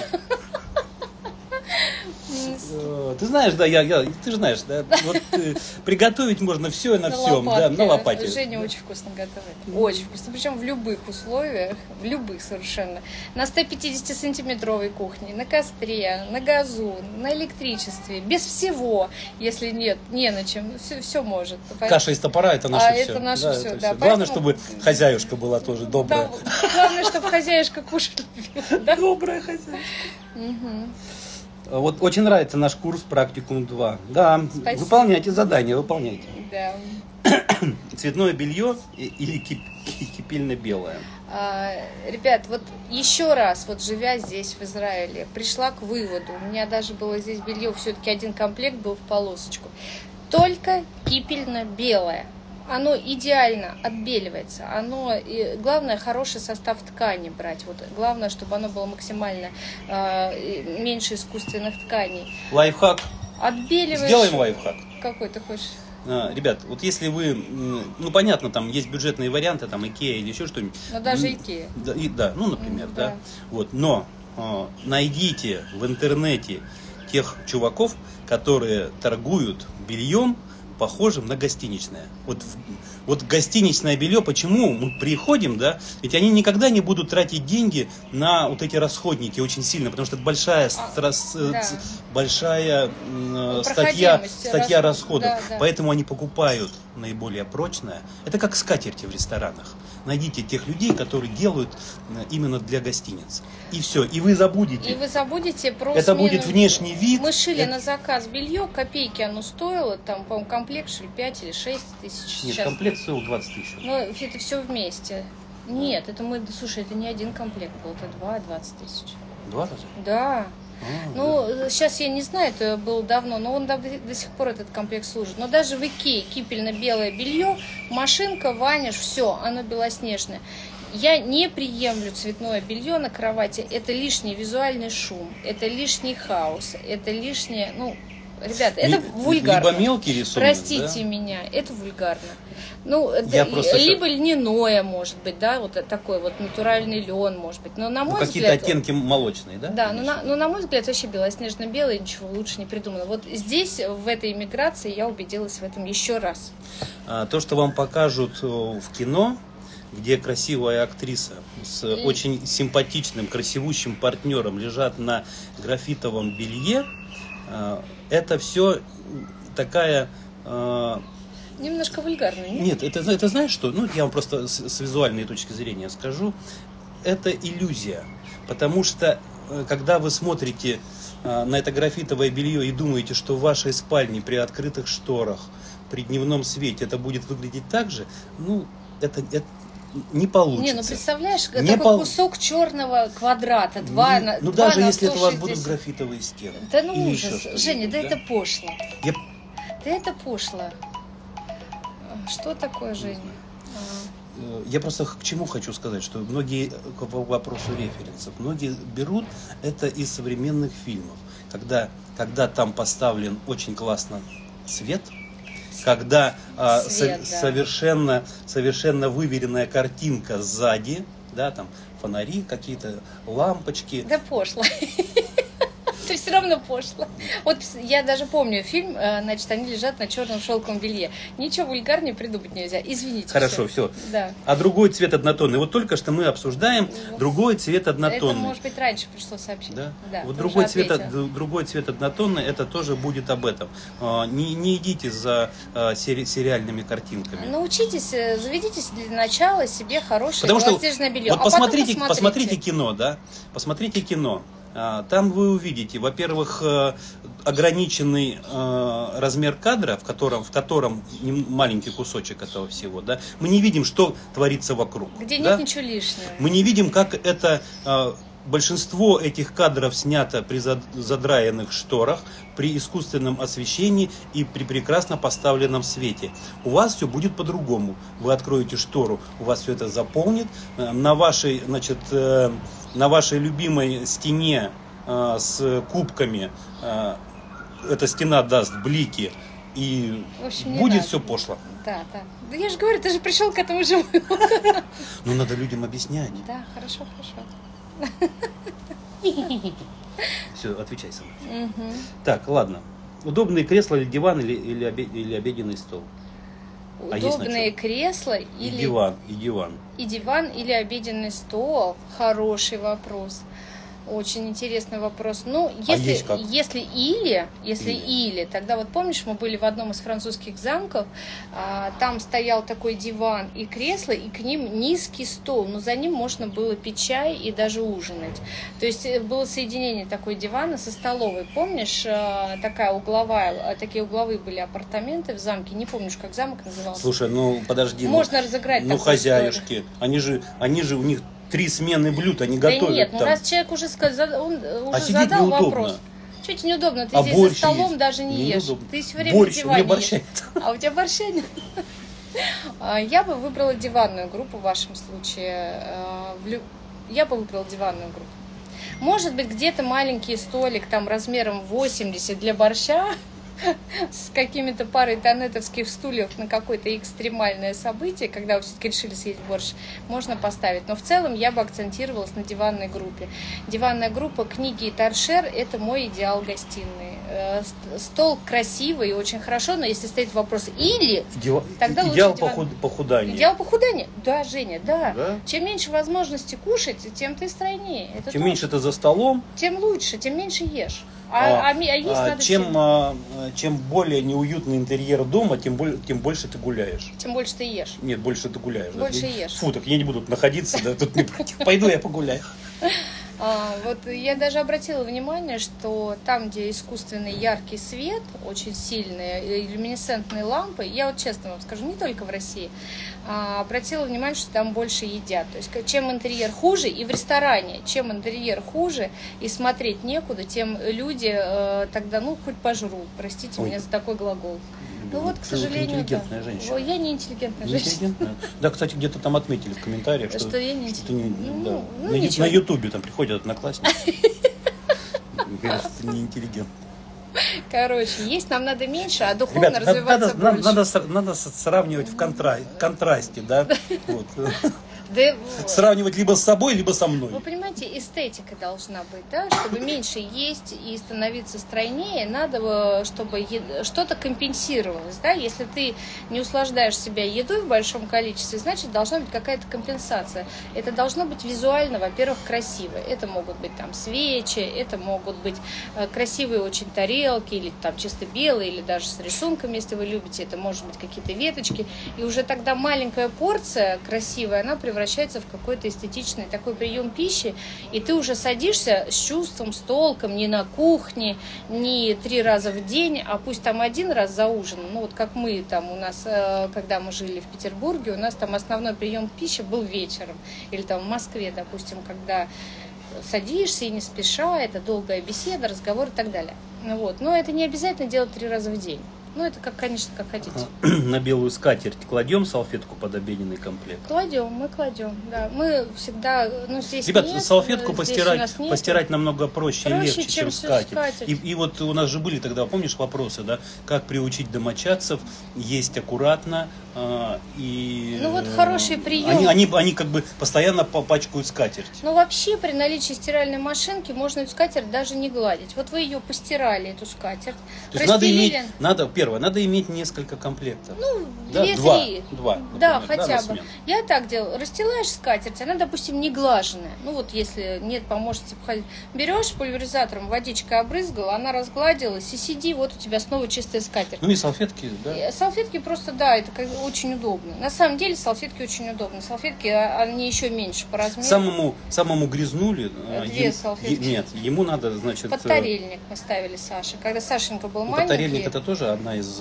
Э, Ты знаешь, да, я, я, ты же знаешь, да, вот э, приготовить можно все и на, всем, да, на лопате. Женя очень вкусно готовит. Очень вкусно. Причем в любых условиях, в любых совершенно. На сто пятидесятисантиметровой кухне, на костре, на газу, на электричестве, без всего, если нет, не на чем. Все, все может. Каша из топора — это наше А, все. это наше всё, да, Главное, поэтому- чтобы хозяюшка была тоже добрая. Да, главное, чтобы хозяюшка кушать любила. Да? Добрая хозяюшка. Мгм. Вот очень нравится наш курс «Практикум два». Да, Спасибо. выполняйте задания, выполняйте. Да. Цветное белье и- или кип- кипельно-белое. А, Ребят, вот еще раз, вот живя здесь, в Израиле, пришла к выводу, у меня даже было здесь белье, все-таки один комплект был в полосочку, только кипельно-белое. Оно идеально отбеливается. Оно, и главное, хороший состав ткани брать. Вот, главное, чтобы оно было максимально э, меньше искусственных тканей. Лайфхак. Отбеливаешь. Сделаем лайфхак. Какой ты хочешь? А, Ребят, вот если вы, м, ну понятно, там есть бюджетные варианты, там Икеа или еще что-нибудь. Ну, даже М, Икеа. Да, и- да, ну, например, М, да. да. Вот, но а, найдите в интернете тех чуваков, которые торгуют бельем, похожим на гостиничное. Вот, в- вот гостиничное белье, почему мы приходим, да, ведь они никогда не будут тратить деньги на вот эти расходники очень сильно, потому что это большая, стра- с- да. ц- большая м, Ну, статья, проходимость, статья расход- расходов. да, да. Поэтому они покупают наиболее прочное. Это как скатерти в ресторанах. Найдите тех людей, которые делают э, именно для гостиниц. И все. И вы забудете. И вы забудете просто... Это будет внешний вид. Мы шили Это- на заказ белье, копейки оно стоило, там, по-моему, комплект, что ли, пять или шесть тысяч. Нет, Сейчас. комплект стоил двадцать тысяч. Но это все вместе. Нет, это мы, слушай, это не один комплект был, это два, двадцать тысяч. Два раза? Да. А, Ну, да. сейчас я не знаю, это было давно, но он до, до сих пор этот комплект служит. Но даже в Икее кипельно-белое белье, машинка, ваниш, все, оно белоснежное. Я не приемлю цветное белье на кровати. Это лишний визуальный шум, это лишний хаос, это лишнее, ну, ребята, это Ли- вульгарно. Либо мелкий рисунок, Простите да? меня, это вульгарно. Ну, Я да, просто либо льняное, может быть, да, вот такой вот натуральный лен, может быть. Но на Ну, мой какие-то взгляд, оттенки молочные, да? да, но на, но на мой взгляд вообще белоснежно-белый, ничего лучше не придумано. Вот здесь, в этой иммиграции, я убедилась в этом еще раз. А, то, что вам покажут э, в кино, где красивая актриса с И- очень симпатичным, красивущим партнером лежат на графитовом белье, э, это все такая... э, Немножко вульгарно, нет? Нет, это, это знаешь что? Ну, я вам просто с, с визуальной точки зрения скажу. Это иллюзия. Потому что, э, когда вы смотрите э, на это графитовое белье и думаете, что в вашей спальне при открытых шторах, при дневном свете это будет выглядеть так же, ну, это, это не получится. Не, ну представляешь, Не такой пол- кусок черного квадрата, два Ну, на ну, два даже на если это у вас сто будут шестьдесят. графитовые стены. Да ну Или еще ужас, что-нибудь, Женя, да, да? это пошло. Я Да это пошло. Что такое, Женя? Э, Я просто к чему хочу сказать, что многие, к вопросу референсов, многие берут это из современных фильмов, когда, когда там поставлен очень классно свет, когда а, Свет, со- да. совершенно, совершенно выверенная картинка сзади, да, там фонари, какие-то лампочки. Да пошло. Ты все равно пошло. Вот я даже помню фильм, э, значит, они лежат на черном шелковом белье. Ничего вульгарнее придумать нельзя. Извините. Хорошо, все. Да. А другой цвет однотонный. Вот только что мы обсуждаем Вот. другой цвет однотонный. Это, может быть, раньше пришло сообщение. Да? Да, Вот ты другой уже цвет, ответила. другой цвет однотонный, это тоже будет об этом. А, Не, не идите за а, сери- сериальными картинками. Научитесь, э, заведитесь для начала себе хорошее Потому что белоснежное белье. вот а потом посмотрите, посмотрите кино, да, посмотрите кино. А, Там вы увидите, во-первых, э, ограниченный э, размер кадра, в котором, в котором нем- маленький кусочек этого всего, да. Мы не видим, что творится вокруг. Где да? нет ничего лишнего. Мы не видим, как это э, большинство этих кадров снято при зад- задраенных шторах, при искусственном освещении и при прекрасно поставленном свете. У вас все будет по-другому. Вы откроете штору, у вас все это заполнит. Э, На вашей, значит, э, на вашей любимой стене э, с кубками э, эта стена даст блики, и В общем, не будет надо. все пошло. Да, да. Да я же говорю, ты же пришел к этому же. Но надо людям объяснять. Да, хорошо, хорошо. Все, отвечай сама. Мгм. Так, ладно. Удобные кресла или диван, или, или, обе- или обеденный стол? А есть на Удобные чем? кресла И или диван, и диван. и диван или обеденный стол? Хороший вопрос. Очень интересный вопрос. Ну, если, есть как? если или, если Или. или. тогда вот помнишь, мы были в одном из французских замков, а, там стоял такой диван и кресло, и к ним низкий стол, но за ним можно было пить чай и даже ужинать. То есть э, было соединение такой дивана со столовой. Помнишь, а, такая угловая, а, такие угловые были апартаменты в замке, не помнишь, как замок назывался? Слушай, ну подожди. ну- Можно разыграть Ну, такую хозяюшки. Они же, они же, у них три смены блюд, они Да готовят нет, ну там. раз человек уже, сказал, он э, уже сидеть задал неудобно. вопрос. Что тебе неудобно? Ты А здесь борщ за столом есть? даже не ешь. Неудобно. Ты все время Борщ, на у меня диване борща ешь. А у тебя борща нет? А, Я бы выбрала диванную группу в вашем случае. А, в лю- Я бы выбрала диванную группу. Может быть, где-то маленький столик там размером восемьдесят для борща с какими-то парой тонетовских стульев на какое-то экстремальное событие, когда вы все-таки решили съесть борщ, можно поставить. Но в целом я бы акцентировалась на диванной группе. Диванная группа, книги и торшер – это мой идеал гостиной. Э, ст- Стол красивый и очень хорошо, но если стоит вопрос «или», Идеал, Тогда лучше идеал диван. похуд- похудания. идеал похудания. Да, Женя, да. Да? Чем меньше возможностей кушать, тем ты стройнее. Это Чем точно. меньше ты за столом, Тем лучше, тем меньше ешь. А, а, а ми- а есть а, надо чем, всем. а, чем более неуютный интерьер дома, тем, более, тем больше ты гуляешь. Тем больше ты ешь. Нет, больше ты гуляешь. да. Больше Ну, ешь. Фу, так я не буду находиться, да, тут не против. Пойду я погуляю. А, вот я даже обратила внимание, что там, где искусственный яркий свет, очень сильные люминесцентные лампы, я вот честно вам скажу, не только в России, а, обратила внимание, что там больше едят. То есть чем интерьер хуже, и в ресторане, чем интерьер хуже, и смотреть некуда, тем люди э, тогда, ну, хоть пожру, простите Ой. меня за такой глагол. Ну вот, к сожалению, интеллигентная да. женщина. Я не интеллигентная не женщина. Интеллигентная? Да, кстати, где-то там отметили в комментариях, что, что я не интеллигентная. Не, ну, да. ну, на, на Ютубе там приходят одноклассники. Говорят, что ты не интеллигент. Короче, есть нам надо меньше, а духовно Ребята, развиваться надо, больше. Надо, надо сравнивать в контра... контрасте, да? Вот. Да, сравнивать либо с собой, либо со мной. Вы понимаете, эстетика должна быть, да, чтобы меньше есть и становиться стройнее, надо, чтобы что-то компенсировалось, да, если ты не услаждаешь себя едой в большом количестве, значит, должна быть какая-то компенсация. Это должно быть визуально, во-первых, красиво. Это могут быть там свечи, это могут быть красивые очень тарелки, или там чисто белые, или даже с рисунками, если вы любите, это может быть какие-то веточки, и уже тогда маленькая порция красивая, она превращается превращается в какой-то эстетичный такой прием пищи, и ты уже садишься с чувством, с толком, не на кухне, не три раза в день, а пусть там один раз за ужином. Ну вот как мы там у нас, когда мы жили в Петербурге, у нас там основной прием пищи был вечером, или там в Москве, допустим, когда садишься и не спеша, это долгая беседа, разговор и так далее. Вот. Но это не обязательно делать три раза в день. Ну, это, как, конечно, как хотите. На белую скатерть кладем салфетку под обеденный комплект? Кладем, мы кладем, да. Мы всегда, ну, здесь Ребят, нет, салфетку здесь постирать, постирать намного проще, проще легче, чем, чем скатерть. скатерть. И, и вот у нас же были тогда, помнишь, вопросы, да? Как приучить домочадцев есть аккуратно э, и... Ну, вот хороший прием. Они, они, они как бы постоянно пачкают скатерть. Ну, вообще, при наличии стиральной машинки можно эту скатерть даже не гладить. Вот вы ее постирали, эту скатерть, То есть надо иметь, надо, первое, надо иметь несколько комплектов. Ну, да? две-три. Два, два, да, например, хотя да, бы. Я так делала. Расстилаешь скатерть, она, допустим, не глаженная. Ну, вот если нет помощницы походить. Берешь пульверизатором, водичкой обрызгала, она разгладилась, и сиди, вот у тебя снова чистая скатерть. Ну и салфетки, да? И салфетки просто, да, это как, очень удобно. На самом деле салфетки очень удобны. Салфетки, они еще меньше по размеру. Самому, самому грязнули. Две ем, салфетки. Нет, ему надо, значит... Подтарельник мы ставили Саше. Когда Сашенька был ну, маленький... Подтарельник это тоже одна из,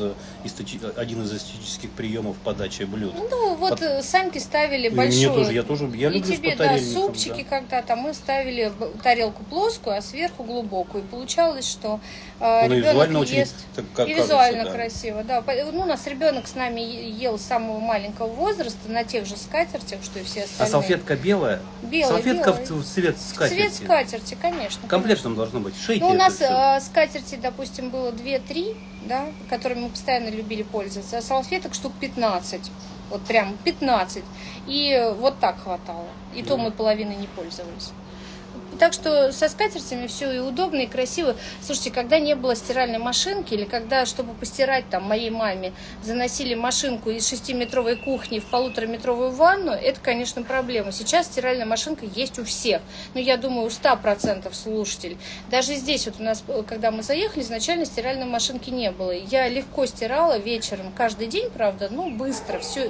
один из эстетических приемов подачи блюд. Ну, вот Под... Саньке ставили и большую... Мне тоже, я тоже, я и люблю тебе, с да, супчики да. когда-то. Мы ставили тарелку плоскую, а сверху глубокую. И получалось, что э, ну, ребенок визуально ест... Очень, так, как и визуально кажется, да. красиво, да. Ну, у нас ребенок с нами ел с самого маленького возраста на тех же скатертях, что и все остальные. А салфетка белая? Белая, Салфетка белая. в цвет скатерти? Цвет скатерти, конечно. Комплектом должно быть. Шейте ну, у нас это э, скатерти, допустим, было две-три, да, которыми мы постоянно любили пользоваться, а салфеток штук пятнадцать. Вот прям пятнадцать. И вот так хватало. И то мы половиной не пользовались. Так что со скатертями все и удобно, и красиво. Слушайте, когда не было стиральной машинки, или когда, чтобы постирать там моей маме, заносили машинку из шестиметровой кухни в полутораметровую ванну, это, конечно, проблема. Сейчас стиральная машинка есть у всех. Но я думаю, у ста процентов слушателей. Даже здесь вот у нас, когда мы заехали, изначально стиральной машинки не было. Я легко стирала вечером, каждый день, правда, ну, быстро. Все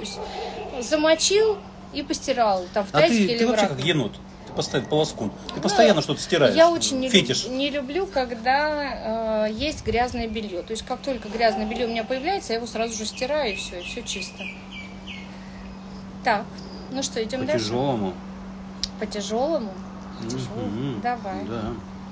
замочил и постирал. Там в а тазике ты, или ты в вообще раковине. как енот. Поставить полоскун. Ты ну, постоянно что-то стираешь. Я очень не, Фетиш. Люб, не люблю, когда э, есть грязное белье. То есть, как только грязное белье у меня появляется, я его сразу же стираю, и все, и все чисто. Так, ну что, идем По дальше? тяжелому. По тяжелому? По Mm-hmm. тяжелому? Давай. Да.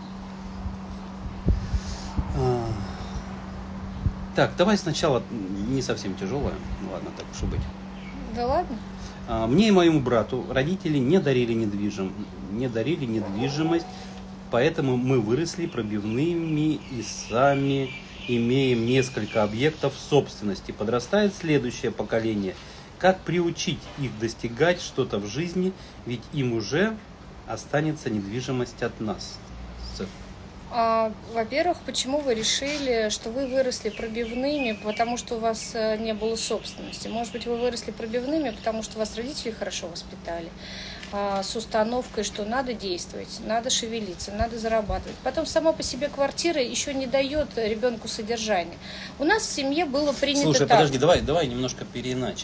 А... Так, давай сначала не совсем тяжелое. Ладно, так уж и быть. Да ладно? Мне и моему брату родители не дарили недвижим, не дарили недвижимость, поэтому мы выросли пробивными и сами имеем несколько объектов собственности. Подрастает следующее поколение. Как приучить их достигать что-то в жизни, ведь им уже останется недвижимость от нас? А, во-первых, почему вы решили, что вы выросли пробивными, потому что у вас не было собственности? Может быть, вы выросли пробивными, потому что вас родители хорошо воспитали, а, с установкой, что надо действовать, надо шевелиться, надо зарабатывать. Потом сама по себе квартира еще не дает ребенку содержания. У нас в семье было принято Слушай, так. подожди, давай, давай немножко переиначим.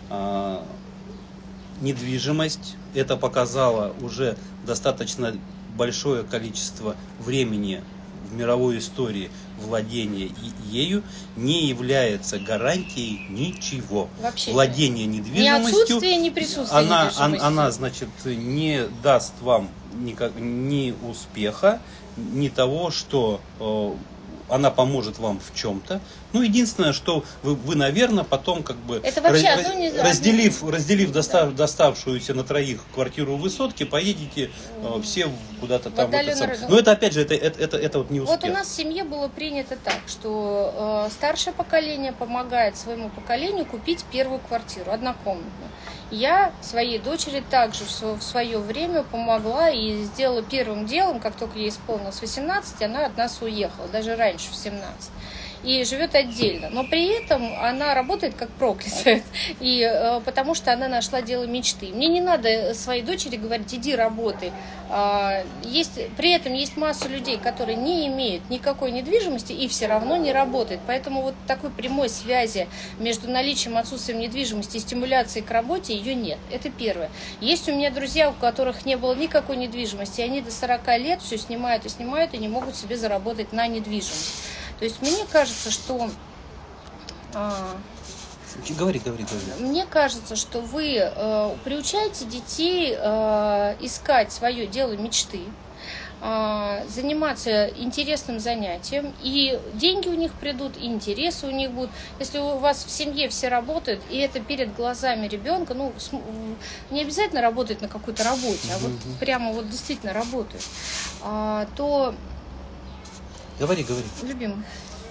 А, недвижимость, это показало уже достаточно большое количество времени в мировой истории владения ею не является гарантией ничего. Вообще владение нет. недвижимостью, ни отсутствие, ни присутствие она, недвижимости. Она, значит, не даст вам никак, ни успеха, ни того, что э, она поможет вам в чем-то. Ну, единственное, что вы, вы наверное, потом как бы это вообще раз, одно не... разделив, разделив да. достав, доставшуюся на троих квартиру в высотке, поедете э, все куда-то там. Это Но это, опять же, это, это, это, это вот не успех. Вот у нас в семье было принято так, что э, старшее поколение помогает своему поколению купить первую квартиру, однокомнатную. Я своей дочери также в свое время помогла и сделала первым делом, как только ей исполнилось восемнадцать, она от нас уехала, даже раньше, в семнадцать. И живет отдельно. Но при этом она работает как проклятая, и, э, потому что она нашла дело мечты. Мне не надо своей дочери говорить, иди работай. А, есть, при этом есть масса людей, которые не имеют никакой недвижимости и все равно не работают. Поэтому вот такой прямой связи между наличием и отсутствием недвижимости и стимуляцией к работе ее нет. Это первое. Есть у меня друзья, у которых не было никакой недвижимости, и они до сорока лет все снимают и снимают и не могут себе заработать на недвижимость. То есть мне кажется, что... А, говори, говори, говори. Мне кажется, что вы э, приучаете детей э, искать свое дело мечты, э, заниматься интересным занятием, и деньги у них придут, и интересы у них будут. Если у вас в семье все работают, и это перед глазами ребенка, ну, не обязательно работать на какой-то работе, а вот прямо вот действительно работают, э, то... Говори, говори. Любимый.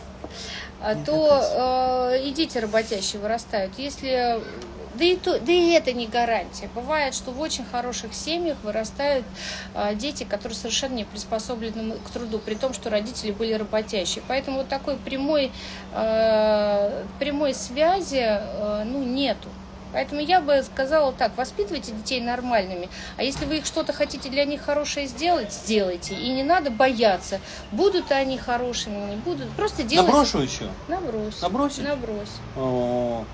То э, и дети работящие вырастают. Если, да, и то, да и это не гарантия. Бывает, что в очень хороших семьях вырастают э, дети, которые совершенно не приспособлены к труду, при том, что родители были работящие. Поэтому вот такой прямой, э, прямой связи э, ну, нету. Поэтому я бы сказала так, воспитывайте детей нормальными, а если вы их что-то хотите для них хорошее сделать, сделайте. И не надо бояться, будут они хорошими, не будут, просто делайте. Наброшу еще? Набрось. Набросить? Набрось. О,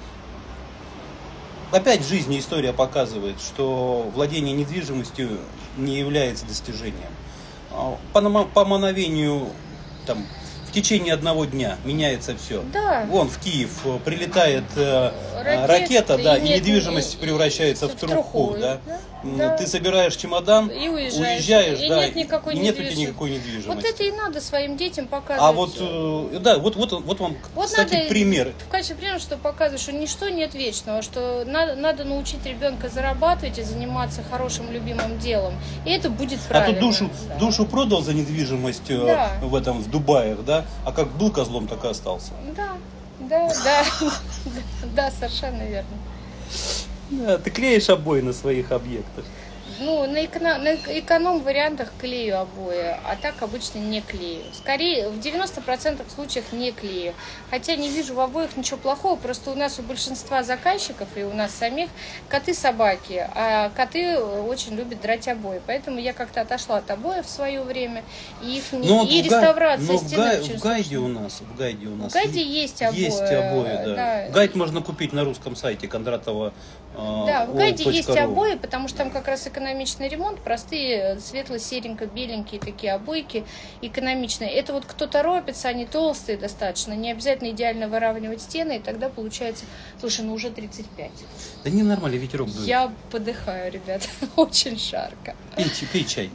опять в жизни история показывает, что владение недвижимостью не является достижением. По, по мановению там, в течение одного дня меняется все. Да. Вон в Киев прилетает э, Ракета, ракета, да, и, и нет, недвижимость и, превращается и, в труху, да? да? Да. Ты собираешь чемодан, и уезжаешь, уезжаешь, и да, нет никакой и нет у тебя недвижимости. никакой недвижимости. Вот это и надо своим детям показывать. А вот, э, да, вот, вот, вот вам, вот кстати, надо пример. В качестве примера, что показывает, что ничто нет вечного, что надо, надо научить ребенка зарабатывать и заниматься хорошим любимым делом. И это будет правильно. А тут душу, да. душу продал за недвижимость да. в этом, в Дубае, да? А как был козлом, так и остался. Да, да, да, да, совершенно верно. Да, ты клеишь обои на своих объектах. Ну, на, эконом, на эконом-вариантах клею обои, а так обычно не клею. Скорее, в девяноста процентах случаев не клею. Хотя не вижу в обоях ничего плохого, просто у нас у большинства заказчиков и у нас самих коты-собаки, а коты очень любят драть обои. Поэтому я как-то отошла от обоев в свое время, и, их, но и реставрация но стены в, гай, очень в гайде сложная. у нас, в гайде у нас В гайде есть обои. Есть обои, да. да. Гайд можно купить на русском сайте Кондратова. Да, в гайде есть обои, потому что там как раз экономичный ремонт, простые светло-серенько-беленькие такие обойки, экономичные. Это вот кто торопится, они толстые достаточно, не обязательно идеально выравнивать стены, и тогда получается, слушай, ну уже тридцать пять. Да не нормально, ветерок дует. Я подыхаю, ребят, очень жарко. Пей, пей чай.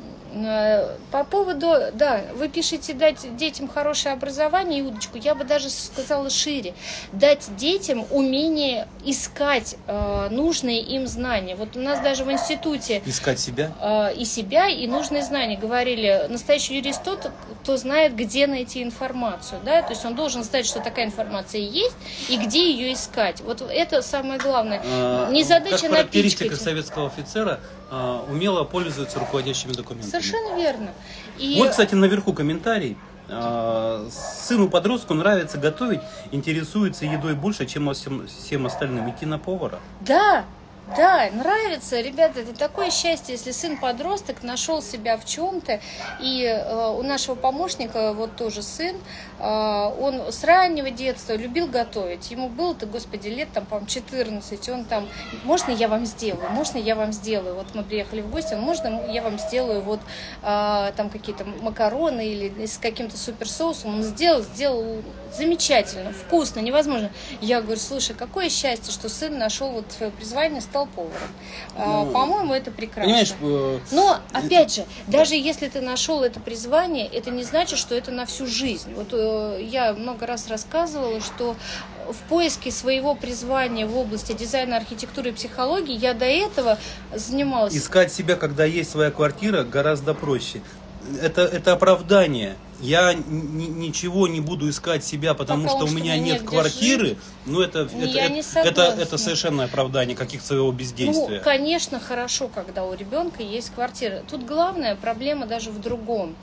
По поводу, да, вы пишете дать детям хорошее образование и удочку, я бы даже сказала шире, дать детям умение искать э, нужные им знания. Вот у нас даже в институте искать себя э, и себя, и нужные знания. Говорили, настоящий юрист тот, кто знает, где найти информацию, да, то есть он должен знать, что такая информация есть и где ее искать. Вот это самое главное. А, Не задача как напичкать. характеристика советского офицера, умело пользуется руководящими документами. Совершенно верно. И... Вот, кстати, наверху комментарий. Сыну-подростку нравится готовить, интересуется едой больше, чем всем остальным. Идти на повара. Да, Да, нравится, ребята, это такое счастье, если сын-подросток нашел себя в чем-то, и э, у нашего помощника, вот тоже сын, э, он с раннего детства любил готовить, ему было-то, господи, лет там, по-моему, четырнадцать, он там, можно я вам сделаю, можно я вам сделаю, вот мы приехали в гости, можно я вам сделаю вот э, там какие-то макароны или с каким-то суперсоусом, он сделал, сделал замечательно, вкусно, невозможно. Я говорю, слушай, какое счастье, что сын нашел вот свое призвание, стал поваром. Ну, по-моему, это прекрасно. Э... Но, опять же, даже если ты нашел это призвание, это не значит, что это на всю жизнь. Вот э, я много раз рассказывала, что в поиске своего призвания в области дизайна, архитектуры и психологии я до этого занималась. Искать себя, когда есть своя квартира, гораздо проще. Это, это оправдание. Я н- ничего не буду искать себя, потому Пока что он, у меня что нет негде квартиры. жить. Ну, это, это, Я не это, это, согласна. это совершенно оправдание каких-то своего бездействия. Ну, конечно, хорошо, когда у ребенка есть квартира. Тут главная проблема даже в другом.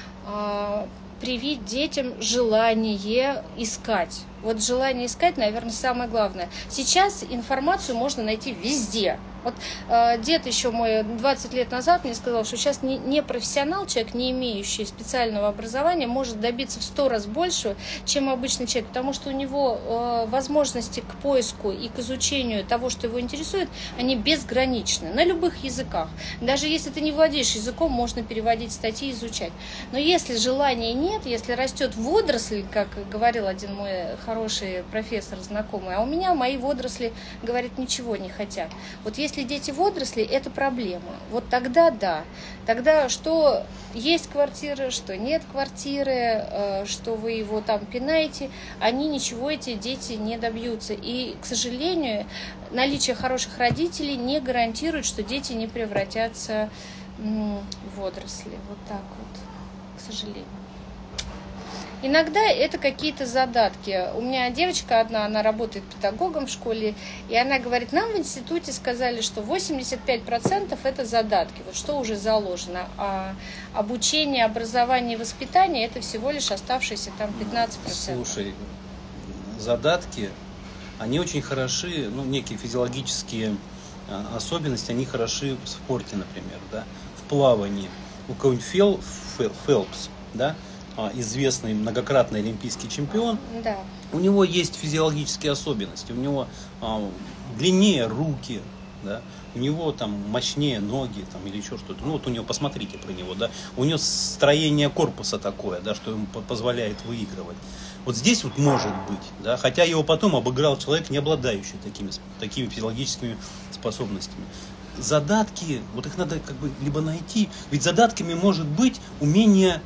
А, привить детям желание искать. Вот желание искать, наверное, самое главное. Сейчас информацию можно найти везде. Вот э, дед еще мой двадцать лет назад мне сказал, что сейчас не, не профессионал, человек, не имеющий специального образования, может добиться в сто раз больше, чем обычный человек, потому что у него э, возможности к поиску и к изучению того, что его интересует, они безграничны на любых языках. Даже если ты не владеешь языком, можно переводить статьи и изучать. Но если желания нет, если растет водоросль, как говорил один мой хороший профессор знакомый, а у меня мои водоросли, говорит, ничего не хотят. Вот если Если дети водоросли, это проблема. Вот тогда да. Тогда что есть квартира, что нет квартиры, что вы его там пинаете, они ничего, эти дети не добьются. И, к сожалению, наличие хороших родителей не гарантирует, что дети не превратятся в водоросли. Вот так вот, к сожалению. Иногда это какие-то задатки. У меня девочка одна, она работает педагогом в школе, и она говорит, нам в институте сказали, что восемьдесят пять процентов это задатки, вот что уже заложено, а обучение, образование и воспитание это всего лишь оставшиеся там пятнадцать процентов. Слушай, задатки, они очень хороши, ну, некие физиологические особенности, они хороши в спорте, например, да, в плавании. У кого-нибудь Фел, Фел, Фелпс, да, известный многократный олимпийский чемпион, да. У него есть физиологические особенности, у него а, длиннее руки, да, у него там мощнее ноги там, или еще что-то. Ну вот у него, посмотрите про него, да, у него строение корпуса такое, да, что ему позволяет выигрывать. Вот здесь вот может быть, да, хотя его потом обыграл человек, не обладающий такими, такими физиологическими способностями. Задатки, вот их надо как бы либо найти, ведь задатками может быть умение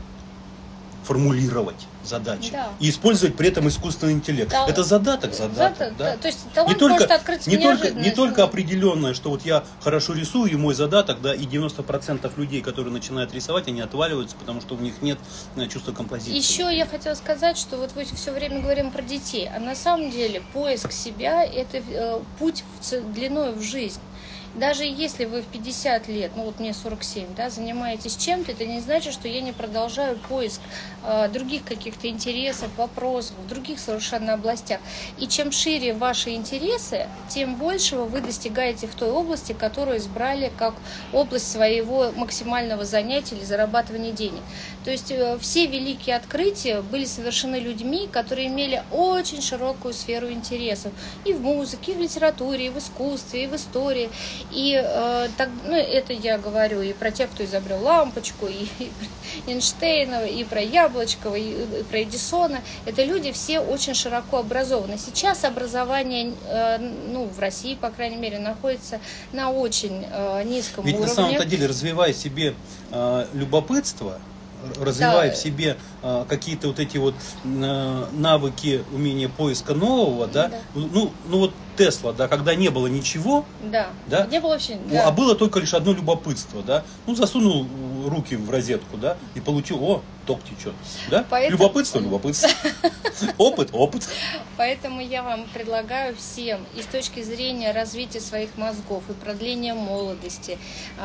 формулировать задачи, да, и использовать при этом искусственный интеллект. Да. Это задаток, задаток. Зад... Да? То есть талант не только, может открыться не только, не но... только определенное, что вот я хорошо рисую, и мой задаток, да, и девяносто процентов людей, которые начинают рисовать, они отваливаются, потому что у них нет чувства композиции. Еще я хотела сказать, что вот мы все время говорим про детей, а на самом деле поиск себя – это э, путь в, длиной в жизнь. Даже если вы в пятьдесят лет, ну вот мне сорок семь, да, занимаетесь чем-то, это не значит, что я не продолжаю поиск э, других каких-то интересов, вопросов, в других совершенно областях. И чем шире ваши интересы, тем большего вы достигаете в той области, которую избрали как область своего максимального занятия или зарабатывания денег. То есть э, все великие открытия были совершены людьми, которые имели очень широкую сферу интересов и в музыке, и в литературе, и в искусстве, и в истории. И э, так, ну, это я говорю и про тех, кто изобрел лампочку, и, и про Эйнштейна, и про Яблочкова, и, и про Эдисона. Это люди все очень широко образованы. Сейчас образование, э, ну, в России, по крайней мере, находится на очень э, низком Ведь уровне. Ведь на самом-то деле, развивая себе э, любопытство, развивая да. в себе а, какие-то вот эти вот а, навыки, умения поиска нового, да, да. Ну, ну вот Тесла, да, когда не было ничего, да, да, не было вообще, да. А было только лишь одно любопытство, да, ну засунул руки в розетку, да, и получил, о, ток течет. Да? Поэтому... Любопытство, любопытство. Опыт, опыт. Поэтому я вам предлагаю всем и с точки зрения развития своих мозгов и продления молодости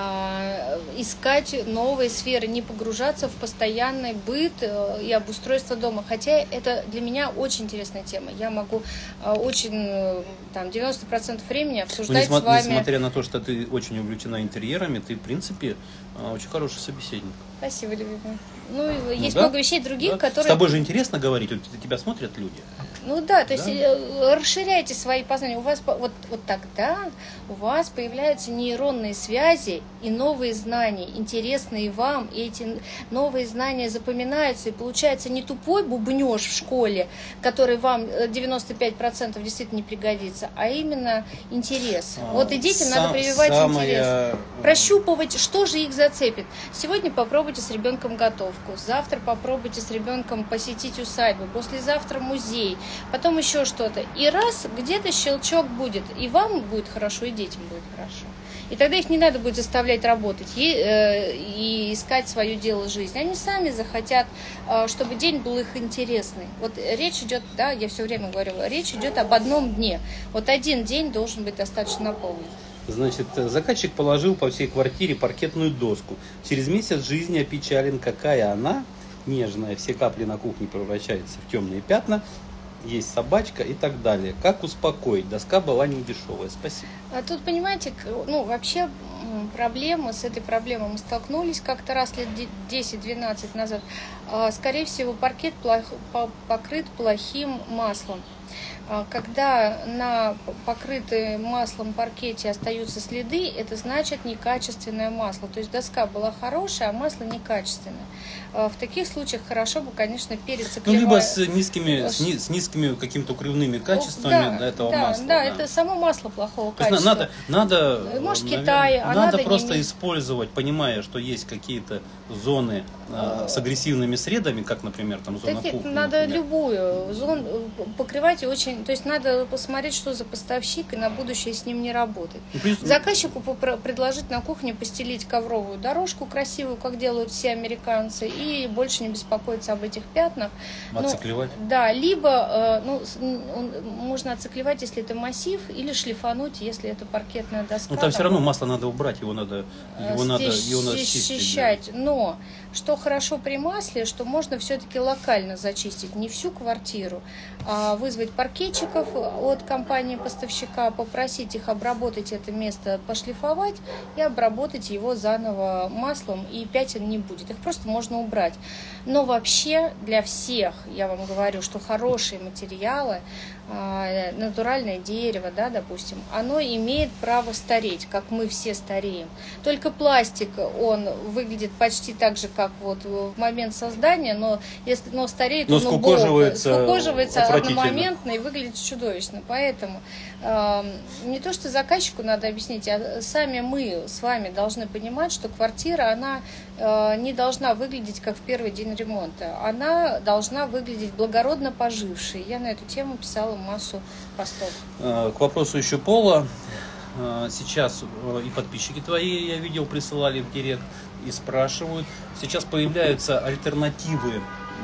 э, искать новые сферы, не погружаться в постоянный быт э, и обустройство дома. Хотя это для меня очень интересная тема. Я могу э, очень, э, там, девяносто процентов времени обсуждать Но, с вами. Несмотря на то, что ты очень увлечена интерьерами, ты, в принципе, очень хороший собеседник. Спасибо, любимый. Ну, Ну, есть да? много вещей других, Да? которые... С тобой же интересно говорить, вот тебя смотрят люди. Ну да, то есть Да? э, расширяйте свои познания. У вас по- вот, вот тогда у вас появляются нейронные связи и новые знания, интересные вам, и эти новые знания запоминаются, и получается не тупой бубнёж в школе, который вам э, девяносто пять процентов действительно не пригодится, а именно интерес. А, Вот и детям сам- надо прививать самое, интерес. э, Прощупывать, что же их зацепит. Сегодня попробуйте с ребенком готовку, завтра попробуйте с ребенком посетить усадьбу, послезавтра музей, потом еще что-то. И раз где-то щелчок будет, и вам будет хорошо, и детям будет хорошо. И тогда их не надо будет заставлять работать и, э, и искать свое дело жизни. Они сами захотят, э, чтобы день был их интересный. Вот речь идет, да, я все время говорю, речь идет об одном дне. Вот один день должен быть достаточно наполнен. Значит, заказчик положил по всей квартире паркетную доску. Через месяц жизни опечален, какая она нежная. Все капли на кухне превращаются в темные пятна. Есть собачка и так далее. Как успокоить? Доска была не дешевая. Спасибо. А тут, понимаете, ну, вообще проблема, с этой проблемой мы столкнулись как-то раз лет десять-двенадцать назад. Скорее всего, паркет плох, покрыт плохим маслом. Когда на покрытые маслом паркете остаются следы, это значит некачественное масло. То есть доска была хорошая, а масло некачественное. В таких случаях хорошо бы, конечно, перецеклевать. Ну, либо с низкими, с, ни, с низкими какими-то укрывными качествами да, этого да, масла. Да, Да, это само масло плохого То есть качества. надо, надо, Может, наверное, Китай, а надо, надо просто не... использовать, понимая, что есть какие-то зоны э, с агрессивными средами, как, например, там зона Так, кухни. надо например. любую зону покрывать очень, то есть надо посмотреть, что за поставщик, и на будущее с ним не работать. Ну, плюс- Заказчику попро- предложить на кухне постелить ковровую дорожку красивую, как делают все американцы, и больше не беспокоиться об этих пятнах. Оциклевать? Ну, да, либо э, ну, с- он, можно оциклевать, если это массив, или шлифануть, если это паркетная доска. Ну, там все равно вот, масло надо убрать, его надо, его э, надо, стещ- его надо чистить. да. счищать. Но что хорошо при масле, что можно все-таки локально зачистить, не всю квартиру, а вызвать паркетчиков от компании-поставщика, попросить их обработать это место, пошлифовать и обработать его заново маслом, и пятен не будет. Их просто можно убрать. Но вообще для всех, я вам говорю, что хорошие материалы, натуральное дерево, да, допустим, оно имеет право стареть, как мы все стареем. Только пластик, он выглядит почти так же, как вот в момент создания, но, если, но стареет Но он убого, скукоживается скукоживается отвратительно. одномоментно и выглядит чудовищно. Поэтому э, не то, что заказчику надо объяснить, а сами мы с вами должны понимать, что квартира, она э, не должна выглядеть как в первый день ремонта. Она должна выглядеть благородно пожившей. Я на эту тему писала массу постов. К вопросу еще пола. Сейчас и подписчики твои, я видел, присылали в директ и спрашивают. Сейчас появляются альтернативы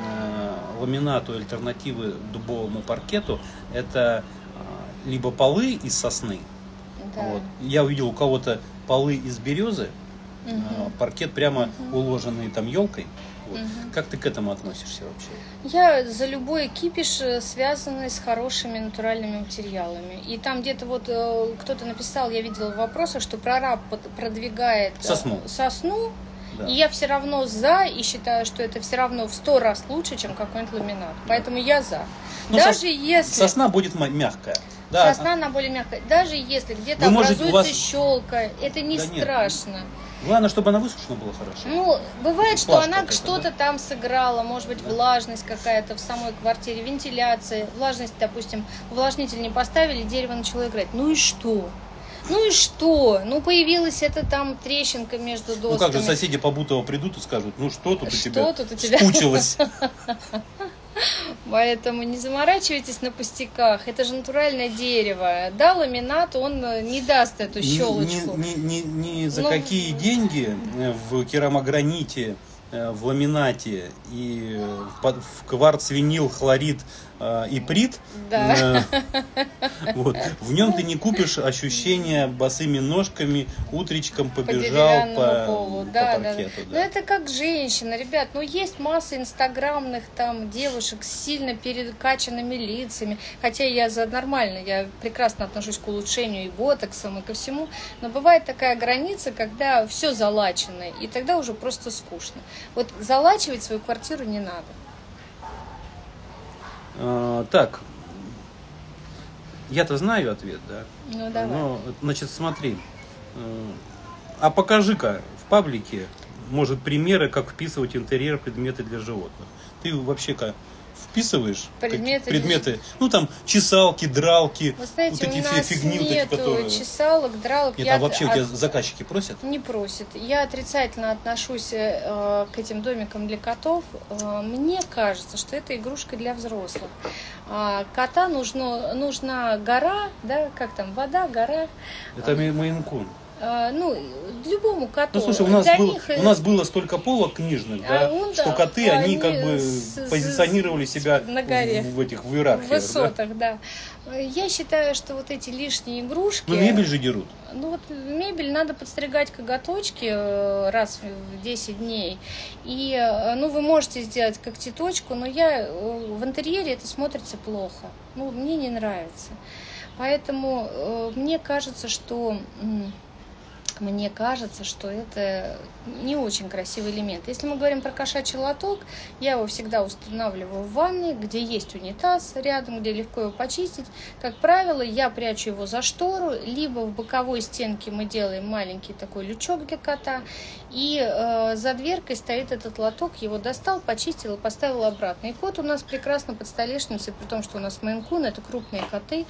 ламинату, альтернативы дубовому паркету. Это либо полы из сосны. Да. Вот. Я увидел у кого-то полы из березы, Угу. паркет прямо Мгм. уложенный там елкой. Вот. Мгм. Как ты к этому относишься вообще? Я за любой кипиш, связанный с хорошими натуральными материалами. И там где-то вот э, кто-то написал, я видела в вопросах, что прораб под- продвигает э, Сосну. сосну. Да. И я все равно за, и считаю, что это все равно в сто раз лучше, чем какой-нибудь ламинат. Поэтому я за. Ну, Даже сос- если... Сосна будет ма- мягкая. Да, Сосна, она более мягкая. Даже если где-то Вы можете- образуется у вас- щелка, это не Да нет. страшно. главное, чтобы она высушена была хорошо. Ну, бывает, что Плашка она какая-то, что-то там сыграла, может быть, Да. влажность какая-то в самой квартире, вентиляция, влажность, допустим, увлажнитель не поставили, дерево начало играть. Ну и что? Ну и что? Ну, появилась эта там трещинка между досками. Ну как же соседи по Бутово придут и скажут, ну что тут у Что тебя тут у тебя? скучилось? Поэтому не заморачивайтесь на пустяках. Это же натуральное дерево. Да, ламинат, он не даст эту Ни, щелочку. ни- ни- ни- ни за Ну, какие деньги в керамограните в ламинате и в кварц, винил, хлорид и прит, да. вот, в нем ты не купишь ощущения босыми ножками, утречком побежал по, по, полу. по да, паркету. Да. Да. Ну это как женщина, ребят, ну есть масса инстаграмных там девушек с сильно перекачанными лицами, хотя я за нормально, я прекрасно отношусь к улучшению и ботоксам, и ко всему, но бывает такая граница, когда все залачено, и тогда уже просто скучно. Вот залачивать свою квартиру не надо. А, так, я-то знаю ответ, да? Ну, давай. Но, значит, смотри, а покажи-ка в паблике, может, примеры, как вписывать интерьер предметы для животных. Ты вообще-ка вписываешь предметы, предметы, ну там чесалки, дралки, вы знаете, вот эти у нас фигни, нету вот эти, которые... чесалок, дралок. Нет, я а вообще от... у тебя заказчики просят? Не просят. Я отрицательно отношусь э, к этим домикам для котов. Э, мне кажется, что это игрушка для взрослых. А кота нужно, нужна гора, да, как там, вода, гора. Это Мейн-кун. Uh, ну, любому коту. Ну, слушай, у нас, был, них... у нас было столько полок книжных, а да, он, что да, коты, они, они как бы с, позиционировали себя на горе. В, в этих в иерархиях. В высотах, да. да. Я считаю, что вот эти лишние игрушки... Ну, мебель же дерут. Ну, вот мебель надо подстригать коготочки раз в десять дней. И, ну, вы можете сделать когтеточку, но я в интерьере это смотрится плохо. Ну, мне не нравится. Поэтому мне кажется, что... Мне кажется, что это не очень красивый элемент. Если мы говорим про кошачий лоток, я его всегда устанавливаю в ванной, где есть унитаз рядом, где легко его почистить. Как правило, я прячу его за штору, либо в боковой стенке мы делаем маленький такой лючок для кота, и э, за дверкой стоит этот лоток, его достал, почистил и поставил обратно. И кот у нас прекрасно под столешницей, при том, что у нас Мейн-кун, это крупные коты,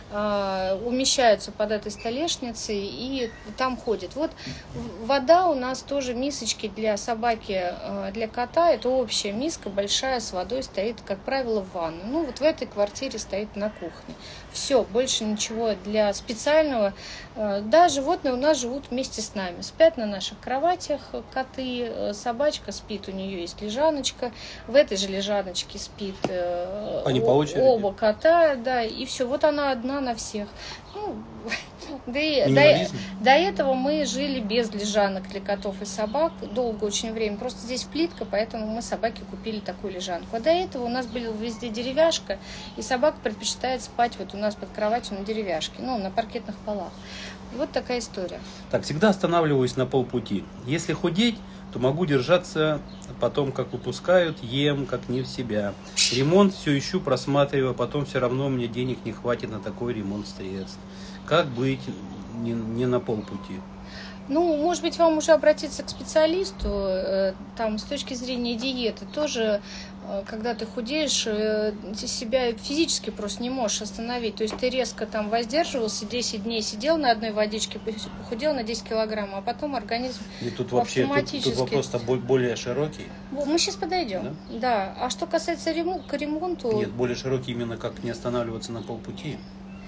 э, умещаются под этой столешницей и там ходят. Вот вода у нас тоже, мисочки для собаки, для кота, это общая миска большая с водой стоит, как правило, в ванну. Ну вот в этой квартире стоит на кухне. Все, больше ничего для специального. Да, животные у нас живут вместе с нами, спят на наших кроватях коты, собачка спит, у нее есть лежаночка, в этой же лежаночке спит Они по очереди? Оба кота, да, и все, вот она одна на всех. Ну, да и, до, до этого мы жили без лежанок для котов и собак долго очень время. Просто здесь плитка, поэтому мы собаке купили такую лежанку. А до этого у нас была везде деревяшка, и собака предпочитает спать вот у нас под кроватью на деревяшке, ну, на паркетных полах. Вот такая история. Так, всегда останавливаюсь на полпути. Если худеть, то могу держаться потом, как выпускают, ем, как не в себя. Ремонт все ищу, просматриваю, потом все равно мне денег не хватит на такой ремонт средств. Как быть не, не на полпути? Ну, может быть, вам уже обратиться к специалисту, там, с точки зрения диеты, тоже, когда ты худеешь, ты себя физически просто не можешь остановить, то есть ты резко там воздерживался, десять дней сидел на одной водичке, похудел на десять килограмм, а потом организм И тут вообще автоматически... тут, тут вопрос-то более широкий. Мы сейчас подойдем, да? Да. А что касается ремонт, к ремонту... Нет, более широкий именно как не останавливаться на полпути.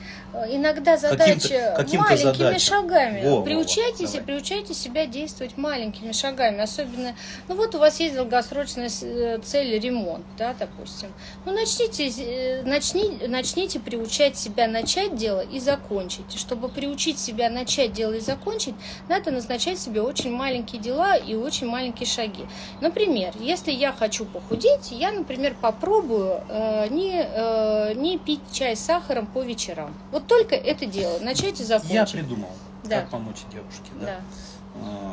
Иногда задача каким-то, маленькими задачам. шагами. Во, приучайтесь во, и приучайте себя действовать маленькими шагами. Особенно, ну вот у вас есть долгосрочная цель ремонт, да, допустим. Ну начните, начни, начните приучать себя начать дело и закончить. Чтобы приучить себя начать дело и закончить, надо назначать себе очень маленькие дела и очень маленькие шаги. Например, если я хочу похудеть, я, например, попробую э, не, э, не пить чай с сахаром по вечерам. Вот только это дело, начать и закончить. Я придумал, да. как помочь девушке. Да. Да.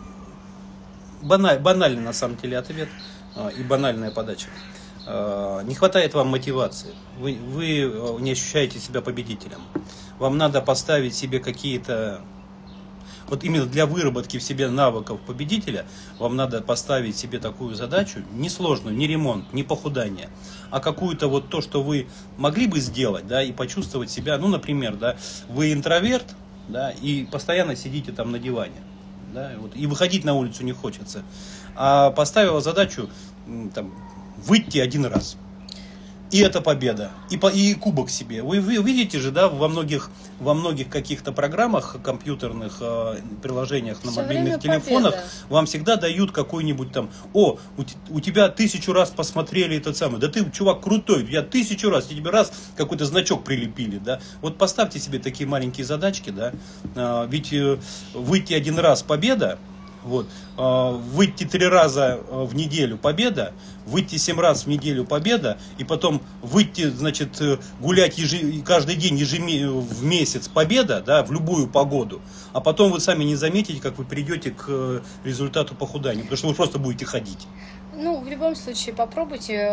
Баналь, банальный на самом деле ответ и банальная подача. Не хватает вам мотивации. Вы, вы не ощущаете себя победителем. Вам надо поставить себе какие-то... Вот именно для выработки в себе навыков победителя вам надо поставить себе такую задачу, несложную, не ремонт, не похудание, а какую-то вот то, что вы могли бы сделать, да, и почувствовать себя, ну, например, да, вы интроверт, да, и постоянно сидите там на диване, да, вот, и выходить на улицу не хочется, а поставила задачу там, выйти один раз. и это победа, и, по, и кубок себе. Вы, вы видите же, да, во многих, во многих каких-то программах, компьютерных э, приложениях на Всё мобильных время телефонах победа. вам всегда дают какой-нибудь там, о, у, те- у тебя тысячу раз посмотрели этот самый, да ты, чувак, крутой, я тысячу раз, тебе раз какой-то значок прилепили, да. Вот поставьте себе такие маленькие задачки, да, А, ведь э, выйти один раз победа, вот. А, Выйти три раза э, в неделю победа, выйти семь раз в неделю победа, и потом выйти, значит, э, гулять ежи- каждый день ежеме- в месяц победа, да, в любую погоду, а потом вы сами не заметите, как вы придете к э, результату похудания, потому что вы просто будете ходить. Ну, в любом случае, попробуйте э,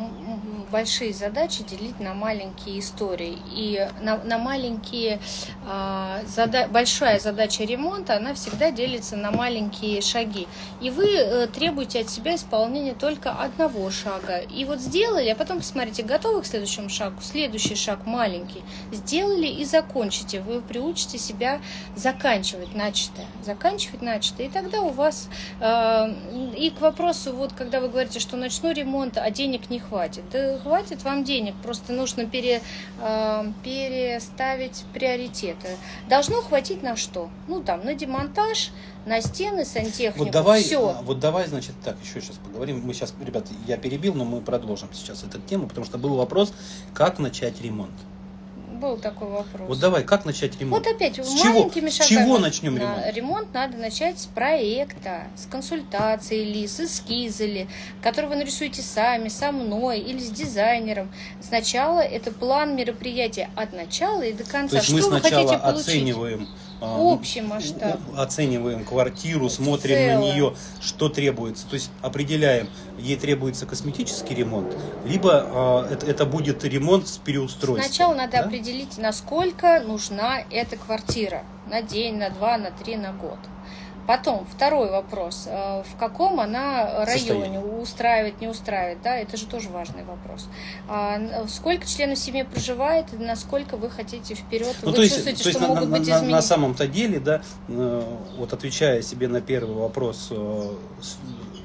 м, большие задачи делить на маленькие истории. И на, на маленькие... э, зада- большая задача ремонта, она всегда делится на маленькие шаги. И вы э, требуете от себя исполнения только одного шага. И вот сделали, а потом посмотрите, готовы к следующему шагу? Следующий шаг маленький. Сделали и закончите. Вы приучите себя заканчивать начатое. Заканчивать начатое. И тогда у вас... э, и к вопросу, вот когда вы говорите, что начну ремонт, а денег не хватит. Да хватит вам денег, просто нужно пере, э, переставить приоритеты. Должно хватить на что? Ну, там, на демонтаж, на стены, сантехнику, Вот давай, все. вот давай, значит, так, еще сейчас поговорим. Мы сейчас, ребята, я перебил, но мы продолжим сейчас эту тему, потому что был вопрос, как начать ремонт. Был такой вопрос. Вот давай, как начать ремонт? Вот опять, С маленькими чего, с шагами. чего начнем На ремонт? ремонт надо начать с проекта, с консультации или с эскиза, или, который вы нарисуете сами, со мной или с дизайнером. Сначала это план мероприятия от начала и до конца. То есть что мы вы сначала хотите получить? оцениваем, а, Общий масштаб. оцениваем квартиру, смотрим целом. на нее, что требуется. То есть определяем, ей требуется косметический ремонт, либо а, это, это будет ремонт с переустройством. Сначала надо да? определить, насколько нужна эта квартира. На день, на два, на три, на год. Потом, второй вопрос. э, В каком она районе? Состояние. Устраивает, не устраивает? Да, это же тоже важный вопрос. А, н- Сколько членов семьи проживает и насколько вы хотите вперед? Ну, Вы то есть, чувствуете, то есть что на, могут на- быть на- изменения? на самом-то деле, да, э, вот отвечая себе на первый вопрос, э, с-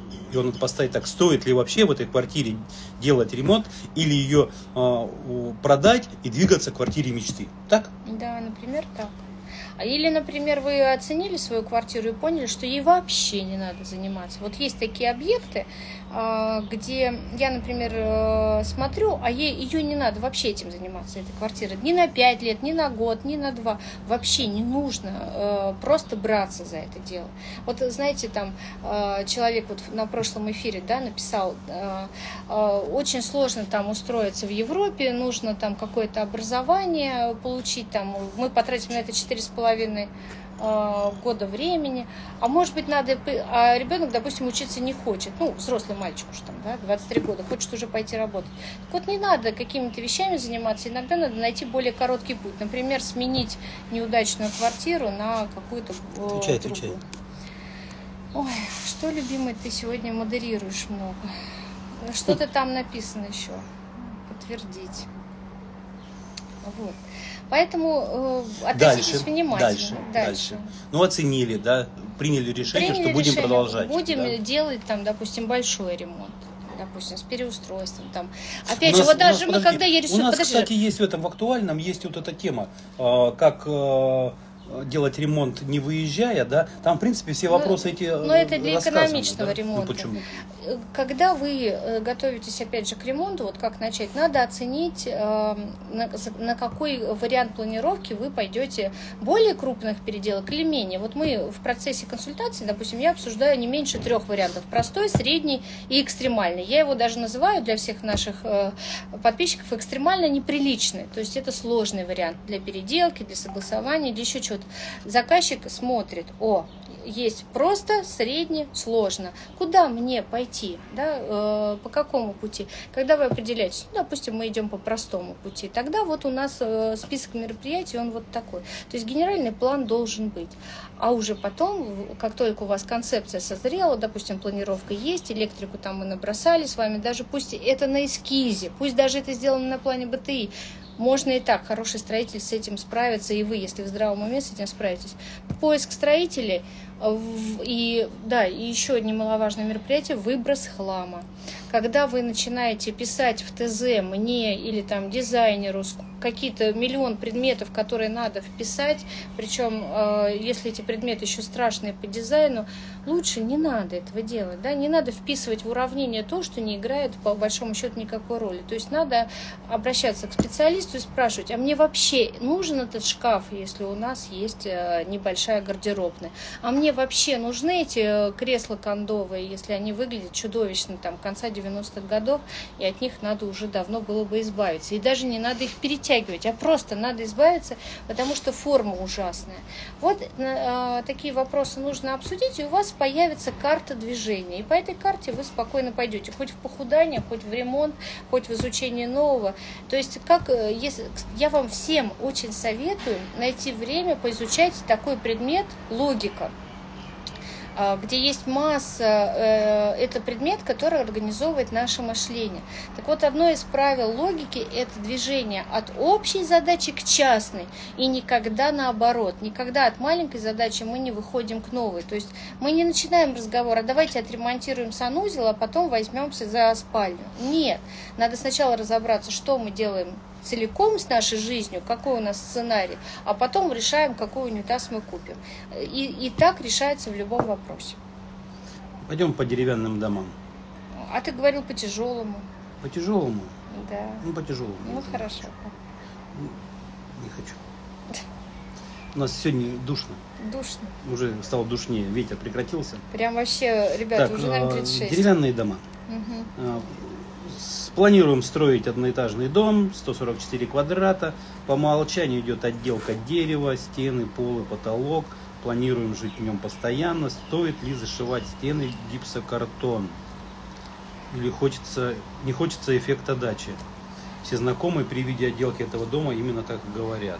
и он поставить так, стоит ли вообще в этой квартире делать ремонт или ее э, у- продать и двигаться к квартире мечты. Так? Да, например, так. А Или, например, вы оценили свою квартиру и поняли, что ей вообще не надо заниматься. Вот есть такие объекты, а, где я, например, э, смотрю, а ей, ее не надо вообще этим заниматься, этой квартирой. Ни на пять лет, ни на год, ни на два. Вообще не нужно э, просто браться за это дело. Вот, знаете, там э, человек вот на прошлом эфире, да, написал, э, э, очень сложно там устроиться в Европе, нужно там какое-то образование получить, там, мы потратим на это четыре с половиной э, года времени, а может быть надо, п- а ребенок, допустим, учиться не хочет, ну, взрослый мальчик уж там, да, двадцать три года, хочет уже пойти работать. Так вот, не надо какими-то вещами заниматься, иногда надо найти более короткий путь, например, сменить неудачную квартиру на какую-то э, Отвечай, другую. отвечай. Ой, что, любимый, ты сегодня модерируешь много. Что-то там написано еще. Подтвердить. Вот. Поэтому э, относитесь Дальше, внимательно. дальше, дальше. Ну, оценили, да, приняли решение, Приняли что будем решение, продолжать. Будем да. делать там, допустим, большой ремонт. Допустим, с переустройством. Там. Опять У же, нас- вот у нас, даже мы, подожди, когда я рисую... У нас, подожди, кстати, есть в этом, в актуальном, есть вот эта тема, э, как э, делать ремонт не выезжая, да, там, в принципе, все вопросы эти но это для рассказаны, экономичного да? ремонта. Ну, почему? Когда вы э, готовитесь, опять же, к ремонту, вот как начать, надо оценить, э, на, за- на какой вариант планировки вы пойдете, более крупных переделок или менее. Вот мы в процессе консультации, допустим, я обсуждаю не меньше трех вариантов: простой, средний и экстремальный. Я его даже называю для всех наших э, подписчиков экстремально неприличный. То есть это сложный вариант для переделки, для согласования, для еще чего-то. Заказчик смотрит: о, есть просто, средний, сложно. Куда мне пойти? Да? Э, по какому пути? Когда вы определяетесь, ну, допустим, мы идем по простому пути, тогда вот у нас э, список мероприятий, он вот такой. То есть генеральный план должен быть. А уже потом, как только у вас концепция созрела, допустим, планировка есть, электрику там мы набросали с вами, даже пусть это на эскизе, пусть даже это сделано на плане бэ тэ и, можно и так, хороший строитель с этим справится, и вы, если в здравом уме, с этим справитесь. Поиск строителей, и, да, и еще немаловажное мероприятие — выброс хлама. когда вы начинаете писать в ТЗ мне или там дизайнеру какие-то миллион предметов, которые надо вписать, причем если эти предметы еще страшные по дизайну, лучше не надо этого делать, да, не надо вписывать в уравнение то, что не играет по большому счету никакой роли. То есть надо обращаться к специалисту и спрашивать, а мне вообще нужен этот шкаф, если у нас есть небольшая гардеробная, а мне вообще нужны эти кресла кондовые, если они выглядят чудовищно там конца девяностых годов, и от них надо уже давно было бы избавиться. И даже не надо их перетягивать, а просто надо избавиться, потому что форма ужасная. Вот э, такие вопросы нужно обсудить, и у вас появится карта движения. И по этой карте вы спокойно пойдете, хоть в похудание, хоть в ремонт, хоть в изучение нового. То есть, как, если, я вам всем очень советую найти время поизучать такой предмет логика, где есть масса, это предмет, который организовывает наше мышление. Так вот, одно из правил логики – это движение от общей задачи к частной, и никогда наоборот. Никогда от маленькой задачи мы не выходим к новой. То есть мы не начинаем разговор, а давайте отремонтируем санузел, а потом возьмемся за спальню. Нет, надо сначала разобраться, что мы делаем целиком с нашей жизнью, какой у нас сценарий, а потом решаем, какой унитаз мы купим. И, и так решается в любом вопросе. Пойдем по деревянным домам. А ты говорил по тяжелому. По тяжелому? Да. Ну, по тяжелому. Ну, хорошо. Не хочу. У нас сегодня душно. Душно. Уже стало душнее. Ветер прекратился. Прям вообще, ребята, так, уже, наверное, тридцать шесть. Деревянные дома. Угу. Планируем строить одноэтажный дом, сто сорок четыре квадрата. По умолчанию идет отделка дерева, стены, полы, потолок. Планируем жить в нем постоянно. Стоит ли зашивать стены гипсокартон? Или хочется, не хочется эффекта дачи? Все знакомые при виде отделки этого дома именно так и говорят.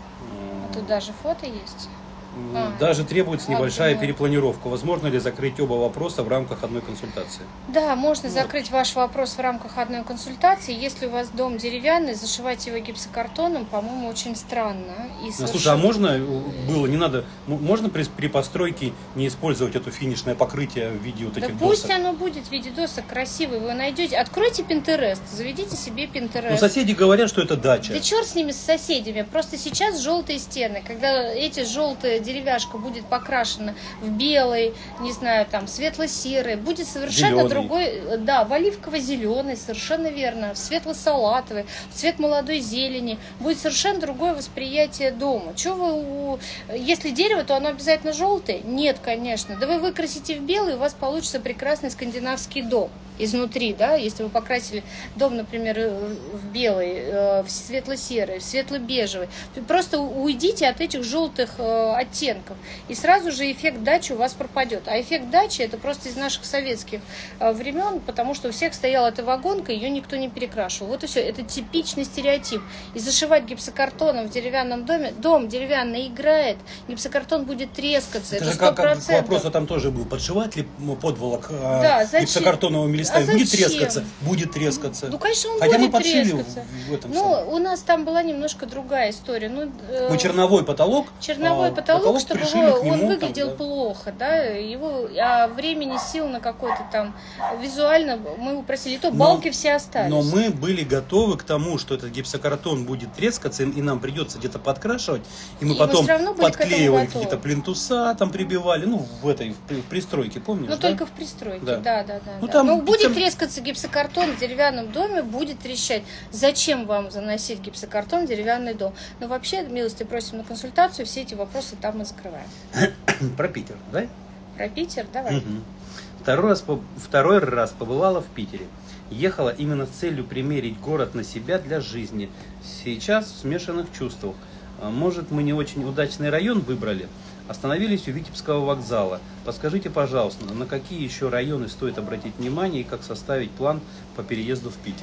А тут даже фото есть? Даже а, требуется небольшая думаю. перепланировка. Возможно ли закрыть оба вопроса в рамках одной консультации? Да, можно вот. закрыть ваш вопрос в рамках одной консультации. Если у вас дом деревянный, зашивать его гипсокартоном, по-моему, очень странно. И совершенно... Слушай, а можно было, не надо, можно при, при постройке не использовать это финишное покрытие в виде вот да этих пусть досок? оно будет в виде досок красивый, вы найдете. Откройте Pinterest, заведите себе Pinterest. Ну, соседи говорят, что это дача. Да черт с ними, с соседями. Просто сейчас желтые стены. Когда эти желтые деревяшка будет покрашена в белый, не знаю, там, светло-серый, будет совершенно Зеленый. другой, да, в оливково-зеленый, совершенно верно, в светло-салатовый, в цвет молодой зелени, будет совершенно другое восприятие дома. Что вы, если дерево, то оно обязательно желтое? Нет, конечно. Да вы выкрасите в белый, у вас получится прекрасный скандинавский дом. Изнутри, да, если вы покрасили дом, например, в белый, в светло-серый, в светло-бежевый, просто уйдите от этих желтых оттенков, и сразу же эффект дачи у вас пропадет. А эффект дачи это просто из наших советских времен, потому что у всех стояла эта вагонка, ее никто не перекрашивал. Вот и все, это типичный стереотип. И зашивать гипсокартоном в деревянном доме, дом деревянный играет, гипсокартон будет трескаться, это, это сто процентов. Как, как вопрос там тоже был, подшивать ли подволок да, гипсокартоновым листом? А будет трескаться, будет трескаться. Ну, конечно, он Хотя будет мы подшили трескаться. В, в этом Ну, самом. у нас там была немножко другая история. Ну, э, Мы черновой потолок. Черновой а, потолок, потолок чтобы его, он нему, выглядел там, да. плохо, да, его, а времени, сил на какой-то там визуально мы его просили, то балки но, все остались. Но мы были готовы к тому, что этот гипсокартон будет трескаться, и нам придется где-то подкрашивать, и мы и потом мы подклеивали какие-то плинтуса, там прибивали, ну, в этой в пристройке, помнишь? Ну, да? только в пристройке, да, да, да. да, ну, да. там, Но будет там... трескаться гипсокартон в деревянном доме, будет трещать. Зачем вам заносить гипсокартон в деревянный дом? Но вообще, милости просим на консультацию, все эти вопросы там мы закрываем. Про Питер, да? Про Питер, давай. Угу. Второй раз, второй раз побывала в Питере. Ехала именно с целью примерить город на себя для жизни. Сейчас в смешанных чувствах. Может, мы не очень удачный район выбрали? Остановились у Витебского вокзала. Подскажите, пожалуйста, на какие еще районы стоит обратить внимание и как составить план по переезду в Питер?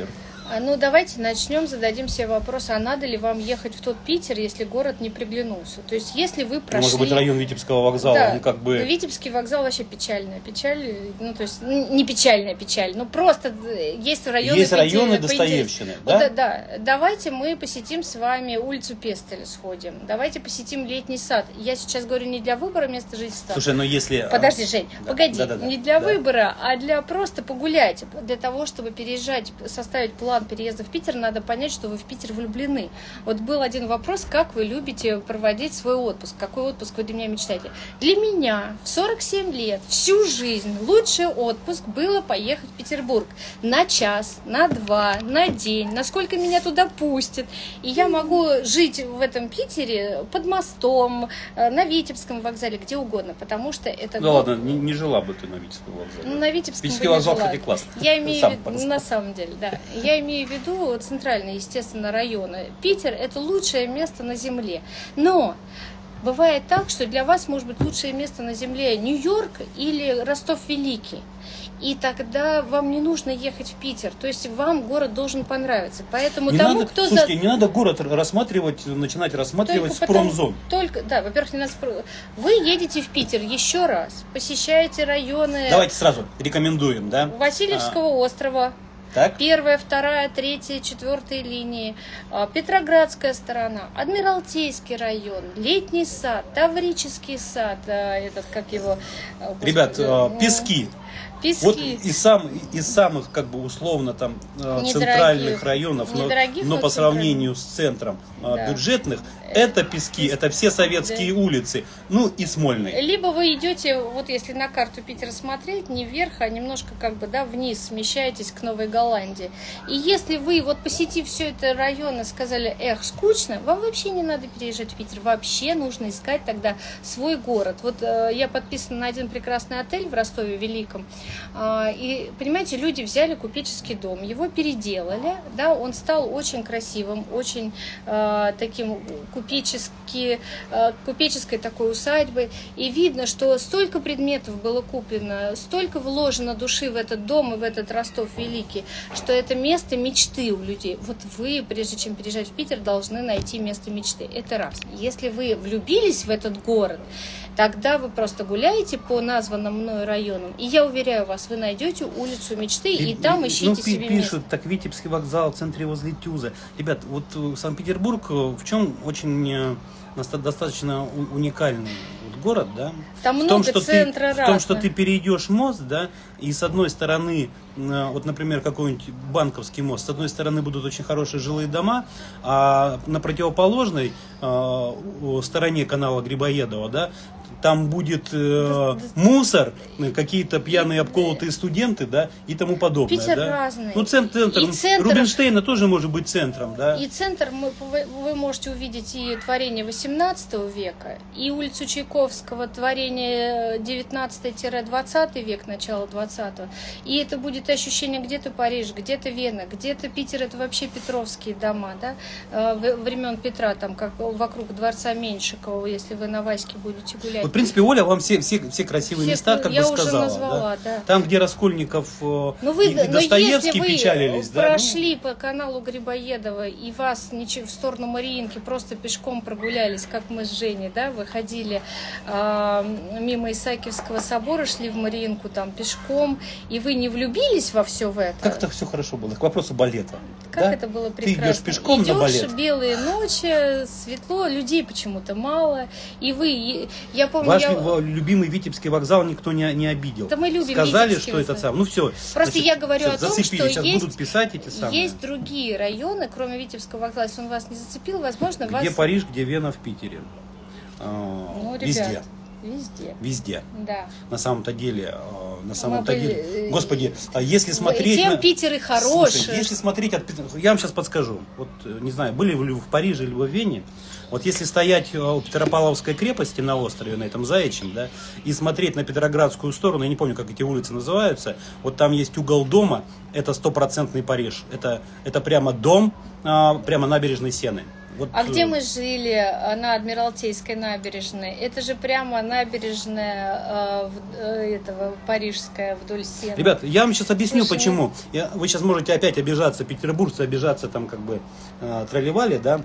Ну, давайте начнем, зададим себе вопрос, а надо ли вам ехать в тот Питер, если город не приглянулся? То есть, если вы прошли... Может быть, район Витебского вокзала, да, он как бы... Витебский вокзал вообще печальная печаль, ну, то есть, не печальная печаль, ну, просто есть районы... Есть районы Достоевщины, да? Вот, да? Давайте мы посетим с вами улицу Пестеля, сходим, давайте посетим Летний сад. Я сейчас говорю не для выбора места жительства. Слушай, ну если... Подожди, Жень, да, погоди, да, да, да, не для да. выбора, а для просто погулять, для того, чтобы переезжать, составить план переезда в Питер, надо понять, что вы в Питер влюблены. Вот был один вопрос, как вы любите проводить свой отпуск, какой отпуск вы для меня мечтаете. Для меня в сорок семь лет, всю жизнь, лучший отпуск было поехать в Петербург на час, на два, на день, насколько меня туда пустят. И я могу жить в этом Питере под мостом, на Витебском вокзале, где угодно, потому что это... Ну ладно, не, не жила бы ты на Витебском вокзале. Ну, на Витебском Витебский вокзал, жила. кстати, классно. Я имею в виду, на Сам самом деле, да. Я имею в виду центральные, естественно, районы. Питер – это лучшее место на земле. Но бывает так, что для вас может быть лучшее место на земле Нью-Йорк или Ростов-Великий. И тогда вам не нужно ехать в Питер. То есть вам город должен понравиться. Поэтому не тому, надо, кто... слушайте, за... не надо город рассматривать, начинать рассматривать Только с промзон. Потому, только, да, во-первых, не надо... спро- Вы едете в Питер еще раз, посещаете районы... Давайте сразу рекомендуем, да? Васильевского а... острова. Так? Первая, вторая, третья, четвертая линии, Петроградская сторона, Адмиралтейский район, Летний сад, Таврический сад, этот, как его... Господи, ребят, ну, Пески. Пески. Вот из, сам, из самых, как бы, условно, там, Недорогих. центральных районов, но, Недорогих, но но по центральных. сравнению с центром Да. бюджетных, это Пески, это все советские Да. улицы, ну и Смольный. Либо вы идете, вот если на карту Питера смотреть, не вверх, а немножко как бы, да, вниз смещаетесь к Новой Голландии. И если вы, вот посетив все это районы, сказали, эх, скучно, вам вообще не надо переезжать в Питер, вообще нужно искать тогда свой город. Вот э, я подписана на один прекрасный отель в Ростове Великом, э, и, понимаете, люди взяли купеческий дом, его переделали, да, он стал очень красивым, очень э, таким купечески, э, купеческой такой усадьбой, и видно, что столько предметов было куплено, столько вложено души в этот дом и в этот Ростов Великий, что это место мечты у людей. Вот вы, прежде чем переезжать в Питер, должны найти место мечты. Это раз. Если вы влюбились в этот город, тогда вы просто гуляете по названным мной районам, и я уверяю вас, вы найдете улицу мечты, и, и там ищите ну, себе пишут, место. Так Витебский вокзал в центре возле Тюза. Ребят, вот Санкт-Петербург в чем очень достаточно уникальный вот город, да? Там в много том, что центра ты, в том, что ты перейдешь мост, да, и с одной стороны, вот, например, какой-нибудь Банковский мост, с одной стороны будут очень хорошие жилые дома, а на противоположной э, стороне канала Грибоедова, да, там будет э, мусор, какие-то пьяные обколотые студенты, да, и тому подобное. Питер да? разный. Ну, центр, И центр... Рубинштейна тоже может быть центром, да. И центр мы, вы, вы можете увидеть и творение восемнадцатого века, и улицу Чайковского, творение девятнадцатый-двадцатый век, начало двадцатого. И это будет ощущение где-то Париж, где-то Вена, где-то Питер, это вообще петровские дома, да, времен Петра, там как вокруг дворца Меньшикова, если вы на Ваське будете гулять. В принципе, Оля вам все, все, все красивые все, места, как я бы уже сказала. назвала, да? да. Там, где Раскольников ну, вы, и, и Достоевский но печалились. Вы да, прошли ну... по каналу Грибоедова, и вас в сторону Мариинки просто пешком прогулялись, как мы с Женей, да, выходили э, мимо Исаакиевского собора, шли в Мариинку там пешком, и вы не влюбились во все в это? Как это все хорошо было? К вопросу балета. Как да? это было прекрасно. Ты идешь пешком Идешь, на балет. белые ночи, светло, людей почему-то мало. И вы, я помню... Ваш я... любимый Витебский вокзал никто не, не обидел. Да мы любим Сказали, Витебский что вокзал. это сам. Ну все. Просто значит, я говорю о том, зацепили. что Сейчас есть, будут писать эти самые. есть другие районы, кроме Витебского вокзала. Если он вас не зацепил, возможно, где вас... Где Париж, где Вена в Питере. Ну, ребят, везде. Везде. Везде. Да. На самом-то деле, на самом-то Мы деле, были... Господи, если смотреть... Тем на... Питер и хороший. Слушай, если смотреть, от... я вам сейчас подскажу. Вот, не знаю, были вы в Париже или в Вене, вот если стоять у Петропавловской крепости на острове, на этом Заячьем, да, и смотреть на Петроградскую сторону, я не помню, как эти улицы называются, вот там есть угол дома, это стопроцентный Париж. Это, это прямо дом, прямо набережной Сены. Вот, а где мы жили на Адмиралтейской набережной? Это же прямо набережная э, э, этого парижская вдоль Сены. Ребят, я вам сейчас объясню, Слушай, почему. Я, вы сейчас можете опять обижаться, петербуржцы обижаться там как бы э, тролливали, да?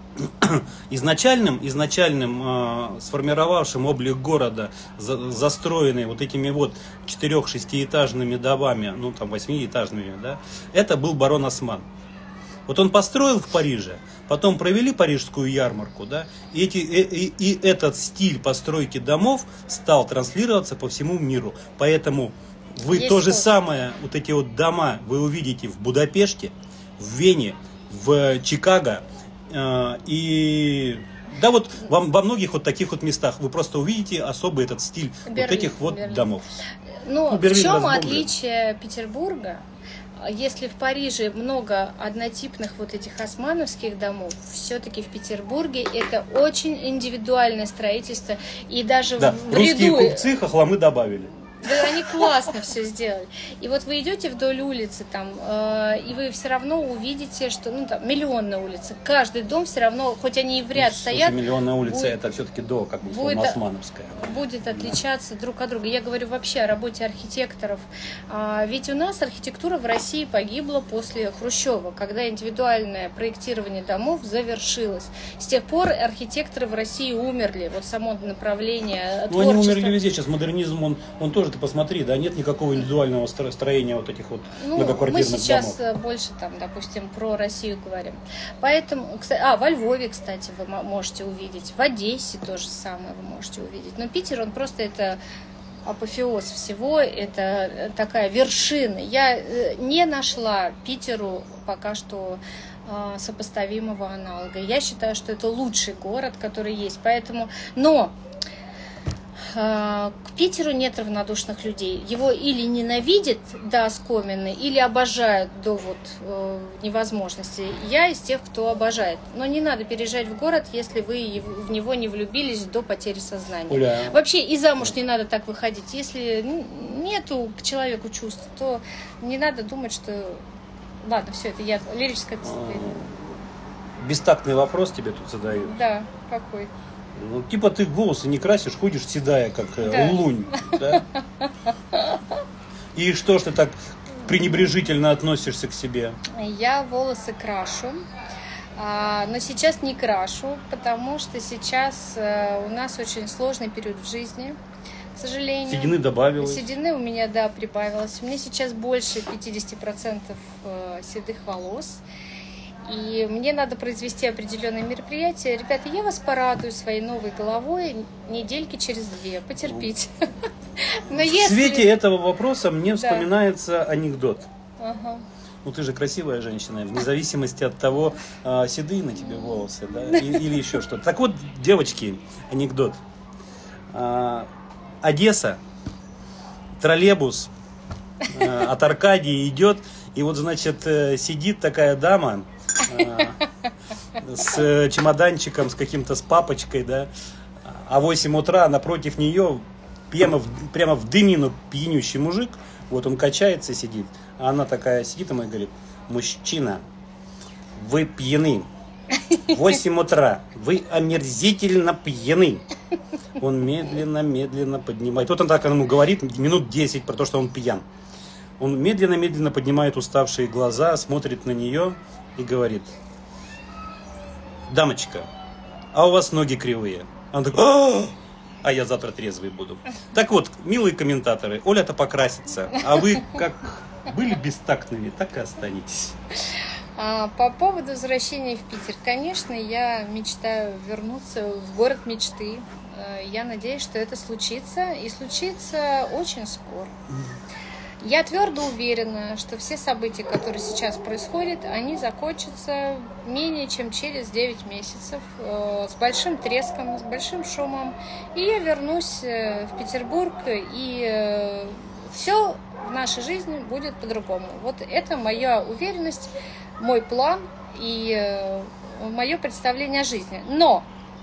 Изначальным, изначальным э, сформировавшим облик города, за, застроенный вот этими вот четырех-шестиэтажными домами, ну там восьмиэтажными, да, это был барон Осман. Вот он построил в Париже, потом провели парижскую ярмарку, да, и, эти, и, и, и этот стиль постройки домов стал транслироваться по всему миру. Поэтому вы Есть то же способ. самое, вот эти вот дома вы увидите в Будапеште, в Вене, в Чикаго, э, и да, вот во, во многих вот таких вот местах вы просто увидите особый этот стиль Берлин, вот этих вот Берлин. домов. Ну, Ну, в Берлин чем разбомблен. отличие Петербурга? Если в Париже много однотипных вот этих османовских домов, все-таки в Петербурге это очень индивидуальное строительство. И даже Да, в русские ряду... купцы хохломы добавили. Да, они классно все сделали. И вот вы идете вдоль улицы, там, э, и вы все равно увидите, что, ну, там, миллионная улица. Каждый дом все равно, хоть они и в ряд Слушай, стоят, миллионная улица, будет- это все-таки до, как бы, будет- условно, Османовская. будет отличаться друг от друга. Я говорю вообще о работе архитекторов. А, ведь у нас архитектура в России погибла после Хрущева, когда индивидуальное проектирование домов завершилось. С тех пор архитекторы в России умерли. Вот само направление Ну, они творчества. умерли везде. Сейчас модернизм, он, он тоже, ты посмотри, да, нет никакого индивидуального стро- строения вот этих вот Ну, мы многоквартирных сейчас домов. э, больше там, допустим, про Россию говорим. Поэтому, кстати, а, во Львове, кстати, вы мо- можете увидеть. В Одессе то же самое вы можете увидеть. Но Питер, он просто это апофеоз всего, это э, такая вершина. Я э, не нашла Питеру пока что э, сопоставимого аналога. Я считаю, что это лучший город, который есть. Поэтому, но к Питеру нет равнодушных людей. Его или ненавидят до оскомины, или обожают до вот э, невозможности. Я из тех, кто обожает. Но не надо переезжать в город, если вы его- в него не влюбились до потери сознания. Оля, Вообще и замуж не надо так выходить. Если н- нету к человеку чувств, то не надо думать, что... Ладно, все, это я лирическое отступление. бестактный вопрос тебе тут задают. Да, какой? Ну, типа ты волосы не красишь, ходишь седая, как э, Да. лунь. Да? И что ж ты так пренебрежительно относишься к себе? Я волосы крашу, а, но сейчас не крашу, потому что сейчас э, у нас очень сложный период в жизни, к сожалению. Седины добавилось. Седины у меня, да, прибавилось. У меня сейчас больше пятьдесят процентов э, седых волос. И мне надо произвести определенные мероприятия. Ребята, я вас порадую своей новой головой недельки через две. Потерпите. Но В если... свете этого вопроса мне Да. вспоминается анекдот. Ага. Ну ты же красивая женщина, вне зависимости от того, а, седые на тебе волосы, да, и- или еще что-то. Так вот, девочки, анекдот. А, Одесса, троллейбус а, от Аркадии идет, и вот, значит, э, сидит такая дама а, с э, чемоданчиком, с каким-то, с папочкой, да, а в восемь утра напротив нее прямо в, прямо в дымину пьянющий мужик, вот он качается, сидит, а она такая сидит ему и говорит: мужчина, вы пьяны. восемь утра, вы омерзительно пьяны. Он медленно-медленно поднимает. Вот он так ему говорит минут десять про то, что он пьян. Он медленно-медленно поднимает уставшие глаза, смотрит на нее и говорит: дамочка, а у вас ноги кривые. Она такая: «А, а я завтра трезвый буду. Так вот, милые комментаторы, Оля-то покрасится, а вы как были бестактными, так и останетесь. А, по поводу возвращения в Питер, конечно, я мечтаю вернуться в город мечты. Э, Я надеюсь, что это случится, и случится очень скоро. Я твердо уверена, что все события, которые сейчас происходят, они закончатся менее чем через девять месяцев, э, с большим треском, с большим шумом. И я вернусь э, в Петербург, и все в нашей жизни будет по-другому. Вот это моя уверенность, мой план и мое представление о жизни. Но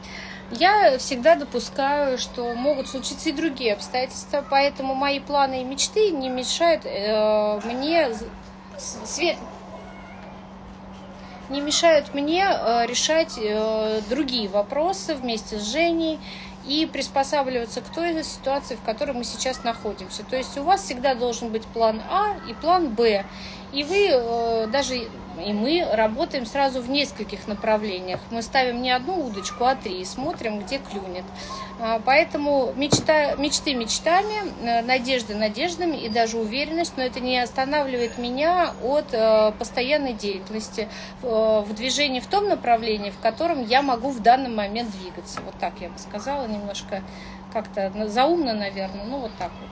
я всегда допускаю, что могут случиться и другие обстоятельства, поэтому мои планы и мечты не мешают э, мне... Свет, не мешают мне э, решать э, другие вопросы вместе с Женей и приспосабливаться к той ситуации, в которой мы сейчас находимся. То есть у вас всегда должен быть план А и план Б. И вы, э, даже и мы, работаем сразу в нескольких направлениях. Мы ставим не одну удочку, а три и смотрим, где клюнет. Поэтому мечта, мечты мечтами, надежды надеждами и даже уверенность, но это не останавливает меня от э, постоянной деятельности э, в движении в том направлении, в котором я могу в данный момент двигаться. Вот так я бы сказала, немножко как-то заумно, наверное, ну вот так вот.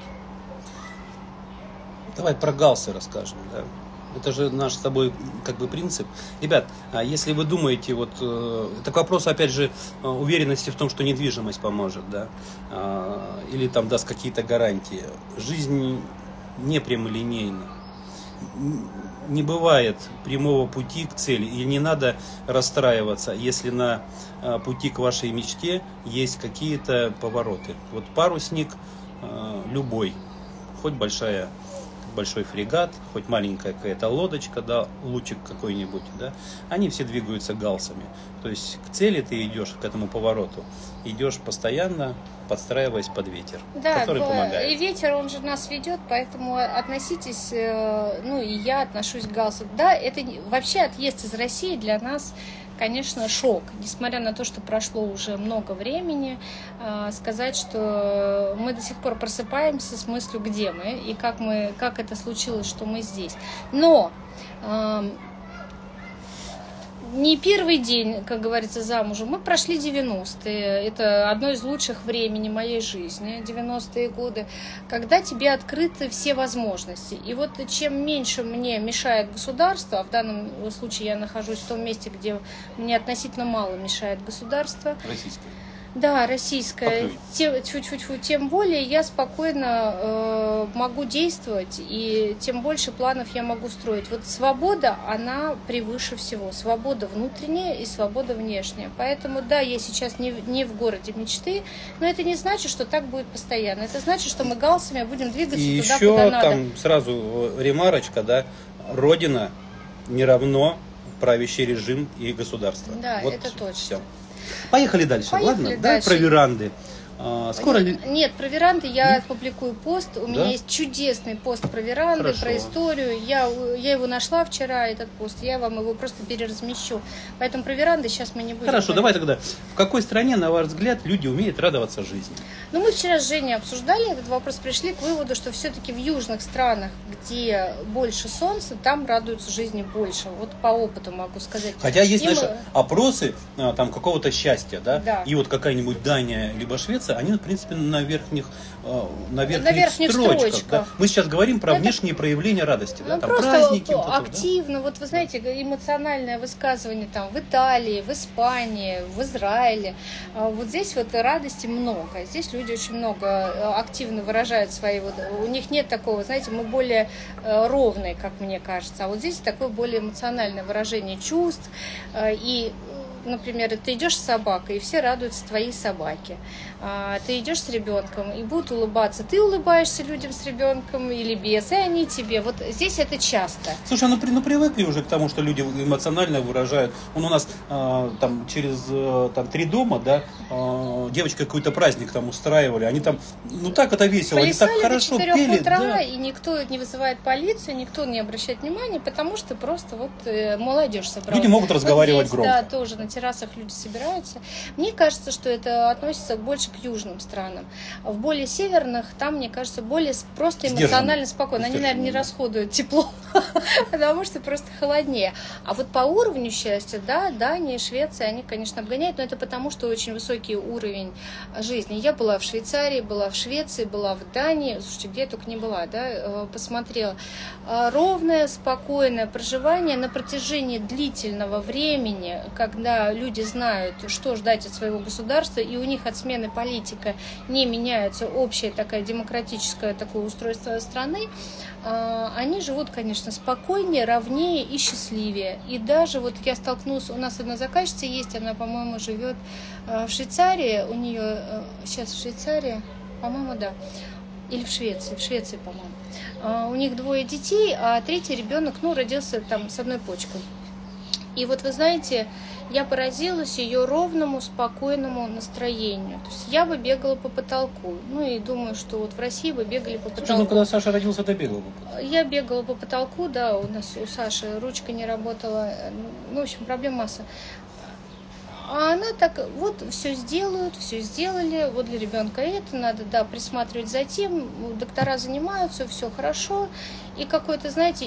Давай про галсы расскажем, да. Это же наш с тобой как бы принцип. Ребят, если вы думаете, вот это к вопросу, опять же, уверенности в том, что недвижимость поможет, да, или там даст какие-то гарантии. Жизнь не прямолинейна. Не бывает прямого пути к цели, и не надо расстраиваться, если на пути к вашей мечте есть какие-то повороты. Вот парусник любой, хоть большая большой фрегат, хоть маленькая какая-то лодочка, да, лучик какой-нибудь, да, они все двигаются галсами. То есть к цели ты идешь, к этому повороту, идешь постоянно, подстраиваясь под ветер, да, который помогает. И ветер, он же нас ведет, поэтому относитесь, ну и я отношусь к галсу. Да, это вообще отъезд из России для нас, конечно, шок. Несмотря на то, что прошло уже много времени, сказать, что мы до сих пор просыпаемся с мыслью, где мы и как, мы, как это случилось, что мы здесь. Но не первый день, как говорится, замужем. Мы прошли девяностые. Это одно из лучших времени моей жизни, девяностые годы, когда тебе открыты все возможности. И вот чем меньше мне мешает государство, а в данном случае я нахожусь в том месте, где мне относительно мало мешает государство. Российское. Да, российская. Тем, тьфу-тьфу-тьфу, тем более я спокойно э, могу действовать, и тем больше планов я могу строить. Вот свобода, она превыше всего. Свобода внутренняя и свобода внешняя. Поэтому, да, я сейчас не, не в городе мечты, но это не значит, что так будет постоянно. Это значит, что мы галсами будем двигаться и туда, еще куда надо. Там сразу ремарочка, да, Родина не равно правящий режим и государство. Да, вот это точно. Все. Поехали дальше, Поехали ладно? дальше. Да, про веранды. А, скоро ли? Нет, про веранды я Нет? публикую пост. У да? меня есть чудесный пост про веранды, Хорошо. про историю. Я, я его нашла вчера, этот пост. Я вам его просто переразмещу. Поэтому про веранды сейчас мы не будем. Хорошо, говорить. Давай тогда. В какой стране, на ваш взгляд, люди умеют радоваться жизни? Ну, мы вчера с Женей обсуждали этот вопрос, пришли к выводу, что все-таки в южных странах, где больше солнца, там радуются жизни больше. Вот по опыту могу сказать. Хотя есть, И знаешь, мы... опросы там какого-то счастья, да? да. И вот какая-нибудь Дания либо Швеция, они, в принципе, на верхних, на верхних, на верхних строчках. строчках. Да? Мы сейчас говорим про Это... внешние проявления радости. Да? Ну, Там просто праздники. активно. Вот, да? вот вы знаете, эмоциональное высказывание там в Италии, в Испании, в Израиле. Вот здесь вот радости много. Здесь люди очень много активно выражают свои... Вот, у них нет такого, знаете, мы более ровные, как мне кажется. А вот здесь такое более эмоциональное выражение чувств. И, например, ты идешь с собакой, и все радуются твоей собаке. Ты идешь с ребенком и будут улыбаться. Ты улыбаешься людям с ребенком или без, и они тебе. Вот здесь это часто. Слушай, ну, при, ну привыкли уже к тому, что люди эмоционально выражают. Он у нас э, там через э, там, три дома, да, э, девочка какой-то праздник там устраивали. Они там, ну так это весело, Плясали они так хорошо до четырёх пели. утра, Да. И никто не вызывает полицию, никто не обращает внимания, потому что просто вот э, молодежь собралась. Люди могут разговаривать вот здесь, громко. Да, тоже на террасах люди собираются. Мне кажется, что это относится больше к южным странам. В более северных, там, мне кажется, более просто эмоционально спокойно. Они, наверное, не расходуют тепло, потому что просто холоднее. А вот по уровню счастья, да, Дания, Швеция, они, конечно, обгоняют, но это потому, что очень высокий уровень жизни. Я была в Швейцарии, была в Швеции, была в Дании. Слушайте, где я только не была, да, посмотрела. Ровное, спокойное проживание на протяжении длительного времени, когда люди знают, что ждать от своего государства, и у них от смены политики не меняется общее такое демократическое такое устройство страны, они живут, конечно, спокойнее, ровнее и счастливее. И даже вот я столкнулась, у нас одна заказчица есть, она, по-моему, живет в Швейцарии, у нее сейчас в Швейцарии, по-моему, да, или в Швеции, в Швеции, по-моему. У них двое детей, а третий ребенок, ну, родился там с одной почкой. И вот вы знаете, я поразилась ее ровному, спокойному настроению. То есть я бы бегала по потолку. Ну и думаю, что вот в России бы бегали по потолку. Слушай, ну когда Саша родился, ты бегала по потолку? Я бегала по потолку, да, у нас у Саши ручка не работала. Ну, в общем, проблем масса. А она так, вот все сделают, все сделали, вот для ребенка это надо, да, присматривать за тем, доктора занимаются, все хорошо. И какой-то, знаете,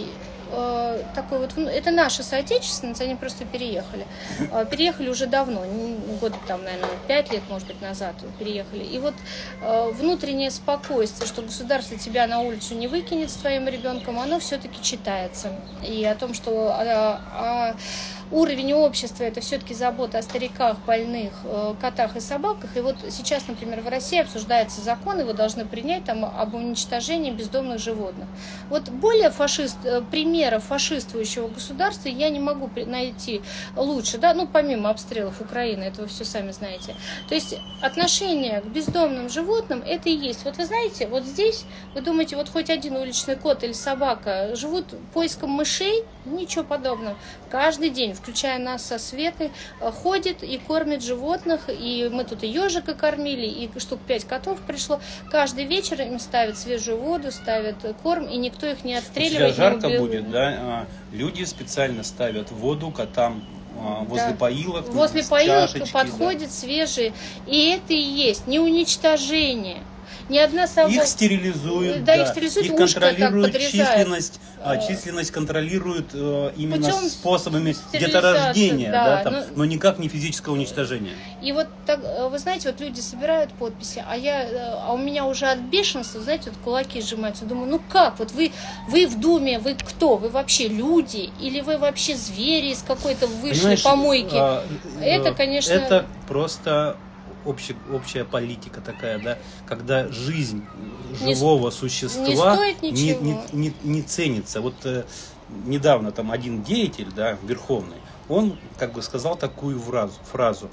э, такой вот, ну, это наши соотечественницы, они просто переехали. Э, переехали уже давно, года там, наверное, пять лет, может быть, назад переехали. И вот э, внутреннее спокойствие, что государство тебя на улицу не выкинет с твоим ребенком, оно все-таки читается. И о том, что... Э, э, уровень общества – это все-таки забота о стариках, больных, котах и собаках. И вот сейчас, например, в России обсуждается закон, его должны принять там, об уничтожении бездомных животных. Вот более фашист, примеров фашистующего государства я не могу найти лучше, да, ну, помимо обстрелов Украины, это вы все сами знаете. То есть отношение к бездомным животным – это и есть. Вот вы знаете, вот здесь, вы думаете, вот хоть один уличный кот или собака живут поиском мышей? Ничего подобного. Каждый день, включая нас со Светой, ходит и кормит животных, и мы тут и ежика кормили, и штук пять котов пришло. Каждый вечер им ставят свежую воду, ставят корм, и никто их не отстреливает. Сейчас жарко будет, да? Люди специально ставят воду котам возле да. поилок. Возле поилок подходят да. свежие, и это и есть не уничтожение. Ни одна собака... Их стерилизуют, да, да. их, стерилизуют, их контролируют численность, а, численность контролируют э, именно путем способами деторождения, да, да, там, но... но никак не физического уничтожения. И вот так, вы знаете, вот люди собирают подписи, а я, а у меня уже от бешенства, знаете, вот кулаки сжимаются. Думаю, ну как, вот вы, вы в Думе, вы кто? Вы вообще люди или вы вообще звери из какой-то высшей Понимаешь, помойки? А, это, конечно, это просто Общая, общая политика такая, да, когда жизнь не живого существа не, не, не, не, не ценится. Вот э, недавно там один деятель, да, верховный, он как бы сказал такую фразу, фразу: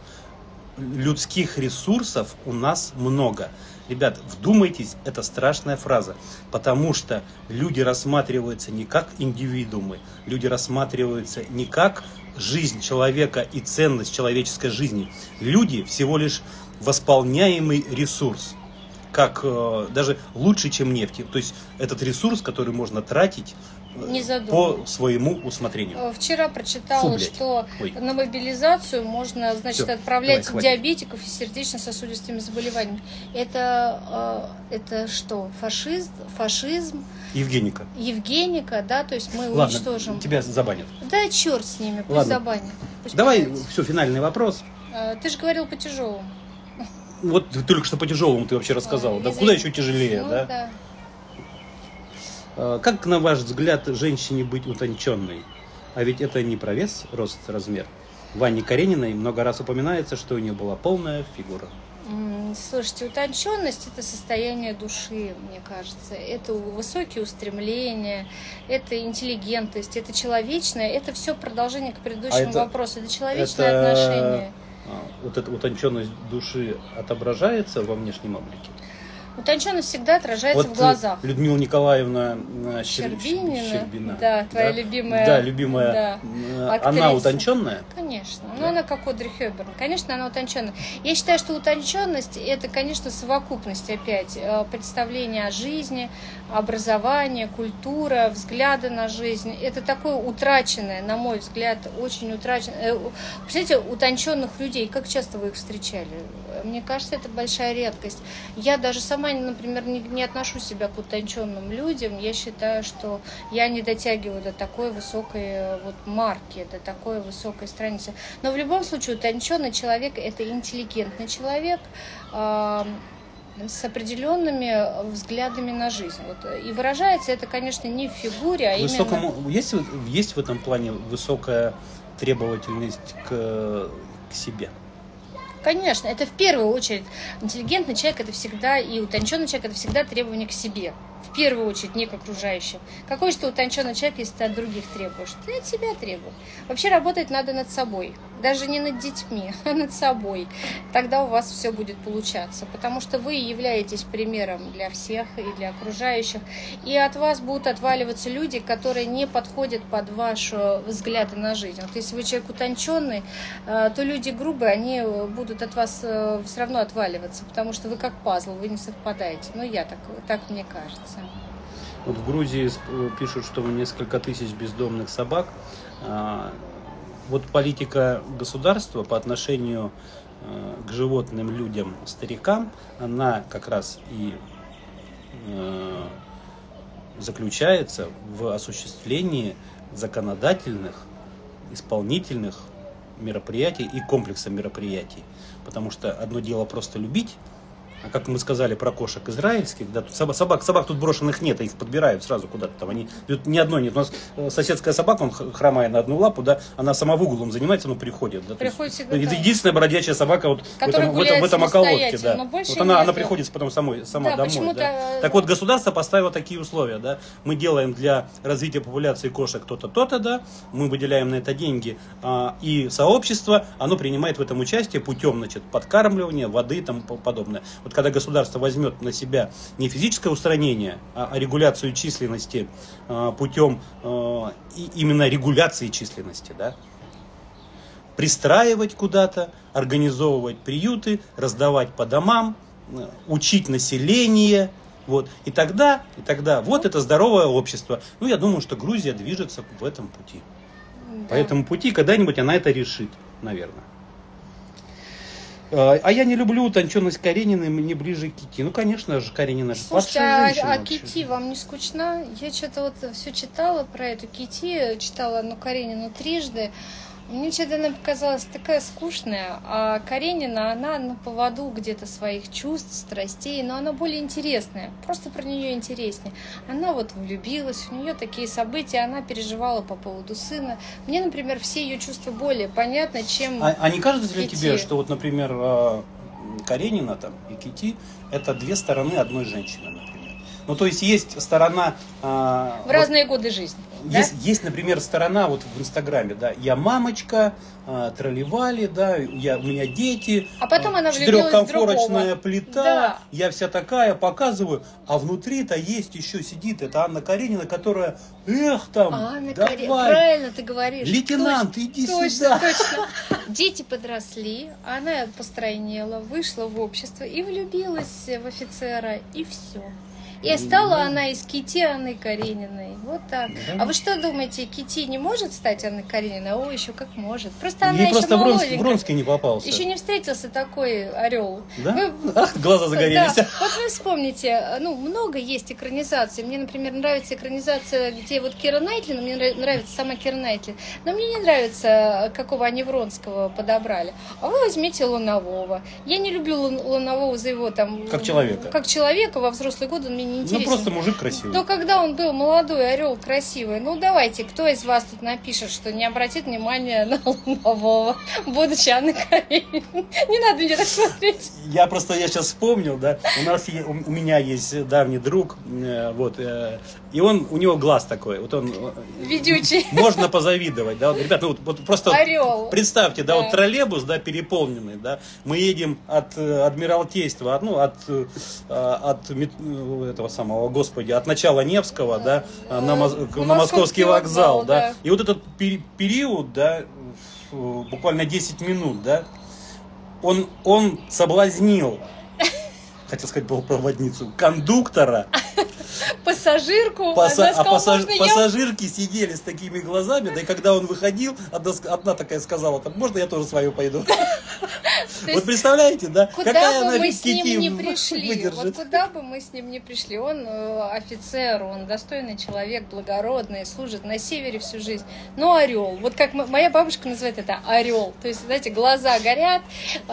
людских ресурсов у нас много. Ребят, вдумайтесь, это страшная фраза, потому что люди рассматриваются не как индивидуумы, люди рассматриваются не как жизнь человека и ценность человеческой жизни. Люди всего лишь восполняемый ресурс, как э, даже лучше, чем нефть. То есть этот ресурс, который можно тратить по своему усмотрению. Вчера прочитала, Фу, что Ой. на мобилизацию можно, значит, Все, отправлять давай, диабетиков и сердечно-сосудистыми заболеваниями. Это, э, это что? Фашизм? Фашизм? Евгеника. Евгеника, да, то есть мы Ладно, уничтожим. Тебя забанят. Да, черт с ними, пусть Ладно. забанят. Пусть давай, понимаете. все, финальный вопрос. Ты же говорил по тяжелому. Вот только что по тяжелому ты вообще рассказала. Да куда еще тяжелее, ну, да? да? Как, на ваш взгляд, женщине быть утонченной? А ведь это не про вес, рост, размер. Ване Карениной много раз упоминается, что у нее была полная фигура. Слушайте, утонченность – это состояние души, мне кажется. Это высокие устремления, это интеллигентность, это человечное. Это все продолжение к предыдущему а это, вопросу. Это человечное это, отношение. Вот эта утонченность души отображается во внешнем облике? Утонченность всегда отражается вот в глазах. Людмила Николаевна Щербинина, Щербина, да, твоя да? любимая, да, любимая да, она утонченная? Конечно, да. но она как Одри Хёбберн, конечно, она утонченная. Я считаю, что утонченность – это, конечно, совокупность опять представления о жизни, образования, культура, взгляда на жизнь. Это такое утраченное, на мой взгляд, очень утраченное. Представляете, утонченных людей, как часто вы их встречали? Мне кажется, это большая редкость. Я даже сама, например, не, не отношу себя к утонченным людям. Я считаю, что я не дотягиваю до такой высокой вот марки, до такой высокой страницы. Но в любом случае утонченный человек – это интеллигентный человек э, с определенными взглядами на жизнь. Вот. И выражается это, конечно, не в фигуре, а Высокому, именно… Есть, есть в этом плане высокая требовательность к, к себе? Конечно, это в первую очередь интеллигентный человек, это всегда, и утонченный человек, это всегда требование к себе. В первую очередь, не к окружающим. Какой же ты утонченный человек, если ты от других требуешь? Ты от себя требуешь. Вообще работать надо над собой. даже не над детьми, а над собой. Тогда у вас все будет получаться, потому что вы являетесь примером для всех и для окружающих, и от вас будут отваливаться люди, которые не подходят под ваши взгляды на жизнь. Вот если вы человек утонченный, то люди грубые, они будут от вас все равно отваливаться, потому что вы как пазл, вы не совпадаете. Ну, я так, так мне кажется. Вот в Грузии пишут, что несколько тысяч бездомных собак. Вот политика государства по отношению к животным, людям, старикам, она как раз и заключается в осуществлении законодательных, исполнительных мероприятий и комплекса мероприятий. Потому что одно дело просто любить, а как мы сказали про кошек израильских, да, тут собак, собак, собак тут брошенных нет, их подбирают сразу куда-то там. Они, тут ни одной нет. У нас соседская собака, он хромая на одну лапу, да, она сама в угол занимается, но приходит. Да, приходит есть, это единственная бродячая собака вот в этом, в этом, в этом околотке. Да. Вот она, она приходит потом самой, сама да, домой. Да. Так вот, государство поставило такие условия. Да. Мы делаем для развития популяции кошек то-то, то-то, да, мы выделяем на это деньги, а, и сообщество, оно принимает в этом участие путем, значит, подкармливания, воды и тому подобное. Вот когда государство возьмет на себя не физическое устранение, а регуляцию численности э, путем э, именно регуляции численности, да, пристраивать куда-то, организовывать приюты, раздавать по домам, э, учить население, вот, и тогда, и тогда вот это здоровое общество. Ну, я думаю, что Грузия движется в этом пути. Да. По этому пути когда-нибудь она это решит, наверное. А я не люблю утонченность Карениной, мне ближе к Кити. Ну, конечно же, Каренина же падшая женщина. А, а Кити вам не скучна? Я что-то вот все читала про эту Кити, читала одну Каренину трижды. Мне что-то она показалась такая скучная, а Каренина, она на поводу где-то своих чувств, страстей, но она более интересная, просто про нее интереснее. Она вот влюбилась, у нее такие события, она переживала по поводу сына. Мне, например, все ее чувства более понятны, чем А, а не кажется ли тебе, что вот, например, Каренина там и Кити – это две стороны одной женщины, например? Ну, то есть есть сторона... В вот, разные годы жизни. Есть, да? есть, например, сторона вот в Инстаграме, да, я мамочка, э, тролливали, да, я, у меня дети, а потом она влюбилась в четырехкомфорочная плита, да. Я вся такая, показываю, а внутри-то есть еще сидит эта Анна Каренина, которая, эх, там, Анна давай, Каре... правильно ты говоришь. Лейтенант, точно, иди точно, сюда. Точно. Дети подросли, она постройнела, вышла в общество и влюбилась в офицера, и все. И стала да. она из Кити Анной Карениной. Вот так. Да. А вы что думаете, Кити не может стать Анной Карениной? О, еще как может. Просто она Ей еще просто молоденькая. Вронский не попался. Еще не встретился такой орел. Да? Вы... Ах, глаза загорелись. Да. Вот вы вспомните, ну, много есть экранизаций. Мне, например, нравится экранизация, где вот Кира Найтли, но мне нравится сама Кира Найтли. Но мне не нравится, какого они Вронского подобрали. А вы возьмите Лунового. Я не люблю Лунового за его там... Как человека. Как человека во взрослые годы он мне интересен. Ну, просто мужик красивый. Но когда он был молодой, орел красивый, ну, давайте, кто из вас тут напишет, что не обратит внимания на Лунового, будучи Анной Карениной? Не надо мне так смотреть. Я просто, я сейчас вспомнил, да, у нас, у меня есть давний друг, вот, и он, у него глаз такой, вот он... Ведючий. Можно позавидовать, да, вот, ребят, ну, вот, вот просто... Орел. Представьте, да, да, вот троллейбус, да, переполненный, да, мы едем от Адмиралтейства, ну, от, от этого самого, господи, от начала Невского, да, на, на Московский, Московский вокзал, вокзал, да. да, и вот этот период, да, буквально десять минут, да, он, он соблазнил, хотел сказать полпроводницу, кондуктора, пассажирку, Паса- а пассаж- пассажирки сидели с такими глазами, да и когда он выходил, одна, одна такая сказала, так можно я тоже с вами пойду? Вот представляете, да? Куда бы мы с ним не пришли, вот куда бы мы с ним не пришли, он офицер, он достойный человек, благородный, служит на севере всю жизнь, но орел, вот как моя бабушка называет это орел, то есть, знаете, глаза горят,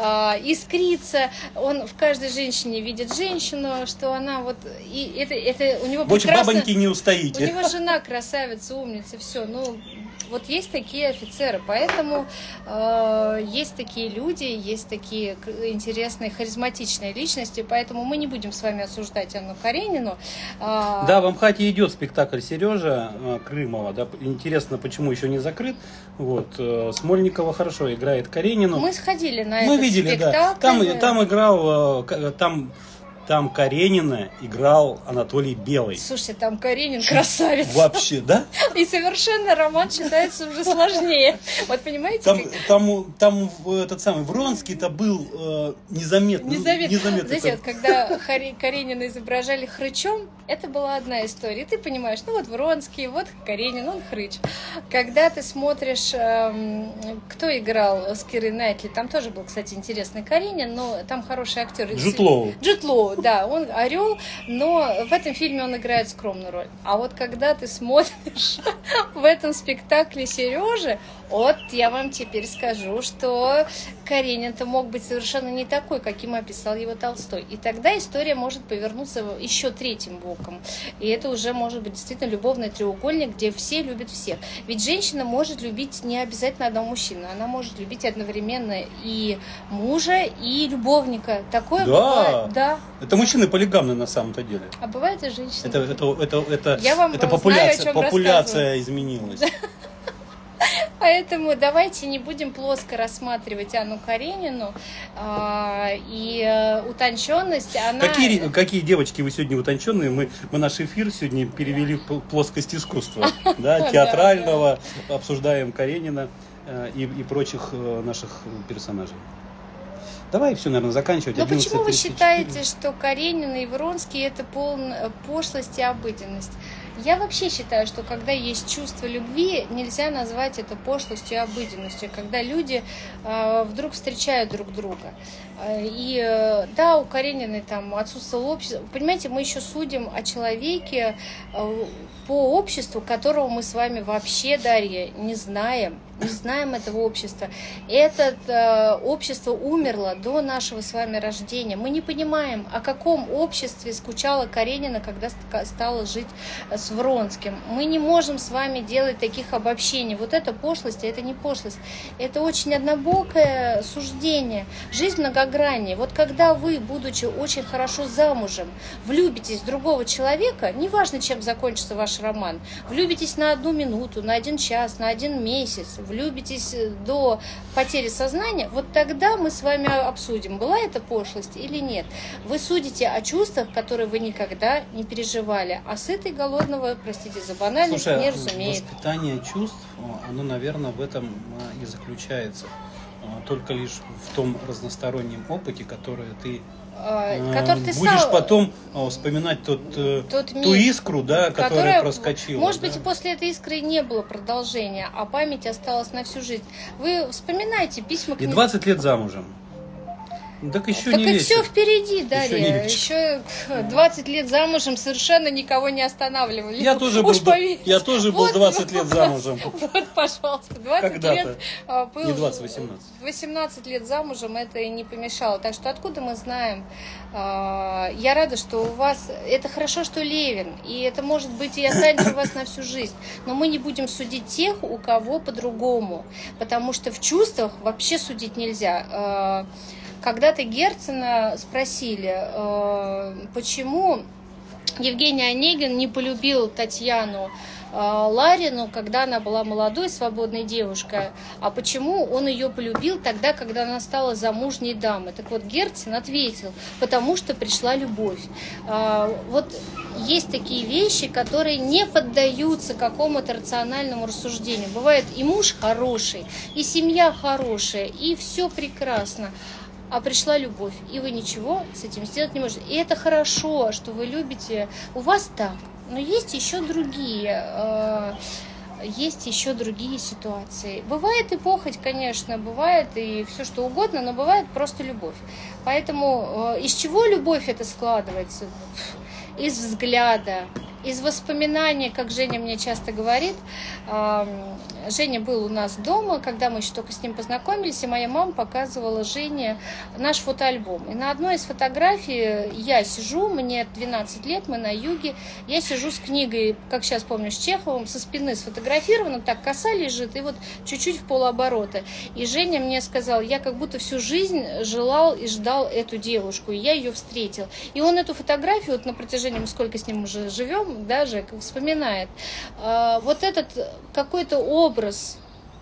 искрится, он в каждой женщине видит женщину, что она вот, и это, это у него прекрасно... Больше бабоньки не устоите. У него жена красавица, умница, все, ну... Вот есть такие офицеры, поэтому э, есть такие люди, есть такие интересные, харизматичные личности, поэтому мы не будем с вами осуждать Анну Каренину. Э, да, в Амхате идет спектакль Сережа э, Крымова, да, интересно, почему еще не закрыт. Вот, э, Смольникова хорошо играет Каренину. Мы сходили на мы этот видели, спектакль. Да. Там, там играл, э, там... Там Каренина играл Анатолий Белый. Слушай, там Каренин красавец. Вообще, да? И совершенно роман считается уже сложнее. Вот понимаете? Там, как... там, там этот самый Вронский-то был э, незаметный. Незаметно. незаметный. Знаете, вот когда Хари, Каренина изображали хрычом, это была одна история. И ты понимаешь, ну вот Вронский, вот Каренин, он хрыч. Когда ты смотришь, э, кто играл с Кирой Найтли, там тоже был, кстати, интересный Каренин, но там хороший актер. Джуд Лоу. Джуд Лоу. Да, он орел, но в этом фильме он играет скромную роль. А вот когда ты смотришь в этом спектакле Сережи, вот я вам теперь скажу, что Каренин-то мог быть совершенно не такой, каким описал его Толстой. И тогда история может повернуться еще третьим боком. И это уже может быть действительно любовный треугольник, где все любят всех. Ведь женщина может любить не обязательно одного мужчину. Она может любить одновременно и мужа, и любовника. Такое да. бывает. Да. Это мужчины полигамны на самом-то деле. А бывает и женщины. Это, это, это, это, я вам это знаю, популяция, популяция изменилась. Поэтому давайте не будем плоско рассматривать Анну Каренину. А, и а, утонченность, она... Какие, какие девочки вы сегодня утонченные? Мы, мы наш эфир сегодня перевели в плоскость искусства, да, театрального, обсуждаем Каренина и, и прочих наших персонажей. Давай все, наверное, заканчивать. Но почему вы считаете, что Каренина и Вронский это полная пошлость и обыденность? Я вообще считаю, что когда есть чувство любви, нельзя назвать это пошлостью и обыденностью, когда люди э, вдруг встречают друг друга. И э, да, у Карениной там отсутствовало общество. Понимаете, мы еще судим о человеке э, по обществу, которого мы с вами вообще, Дарья, не знаем. Не знаем этого общества. Это э, общество умерло до нашего с вами рождения. Мы не понимаем, о каком обществе скучала Каренина, когда стала жить с Вронским. Мы не можем с вами делать таких обобщений. Вот это пошлость, а это не пошлость. Это очень однобокое суждение. Жизнь многограннее. Вот когда вы, будучи очень хорошо замужем, влюбитесь в другого человека, неважно, чем закончится ваш роман, влюбитесь на одну минуту, на один час, на один месяц, влюбитесь до потери сознания, вот тогда мы с вами обсудим, была это пошлость или нет. Вы судите о чувствах, которые вы никогда не переживали, а сытый голодного, простите за банальность, Слушай, не разумеет. Воспитание чувств, оно, наверное, в этом и заключается. Только лишь в том разностороннем опыте, который ты который ты будешь сам... потом вспоминать тот, тот ту искру, да, которая, которая проскочила. Может да? быть, после этой искры не было продолжения, а память осталась на всю жизнь. Вы вспоминайте письма к И двадцать лет замужем. Так еще так не и вечер. все впереди, Дарья. Еще, еще двадцать лет замужем совершенно никого не останавливали. Я тоже был, я тоже был вот, двадцать лет замужем. Вот, пожалуйста, двадцать Когда-то. лет был... Не двадцать, восемнадцать. восемнадцать лет замужем, это и не помешало. Так что откуда мы знаем? Я рада, что у вас... Это хорошо, что Левин, и это, может быть, и останется у вас на всю жизнь. Но мы не будем судить тех, у кого по-другому. Потому что в чувствах вообще судить нельзя. Когда-то Герцена спросили, почему Евгений Онегин не полюбил Татьяну Ларину, когда она была молодой, свободной девушкой, а почему он ее полюбил тогда, когда она стала замужней дамой. Так вот, Герцен ответил, потому что пришла любовь. Вот есть такие вещи, которые не поддаются какому-то рациональному рассуждению. Бывает и муж хороший, и семья хорошая, и все прекрасно. А пришла любовь, и вы ничего с этим сделать не можете. И это хорошо, что вы любите. У вас так. Но есть еще другие, э, есть еще другие ситуации. Бывает и похоть, конечно, бывает и все что угодно, но бывает просто любовь. Поэтому э, из чего любовь это складывается? Из взгляда, из воспоминаний, как Женя мне часто говорит, э, Женя был у нас дома, когда мы еще только с ним познакомились, и моя мама показывала Жене наш фотоальбом. И на одной из фотографий я сижу, мне двенадцать лет, мы на юге, я сижу с книгой, как сейчас помню, с Чеховым, со спины сфотографирована, так коса лежит, и вот чуть-чуть в полуоборота. И Женя мне сказал, я как будто всю жизнь желал и ждал эту девушку, и я ее встретил. И он эту фотографию, вот на протяжении, сколько с ним уже живем, даже вспоминает. Вот этот какой-то образ,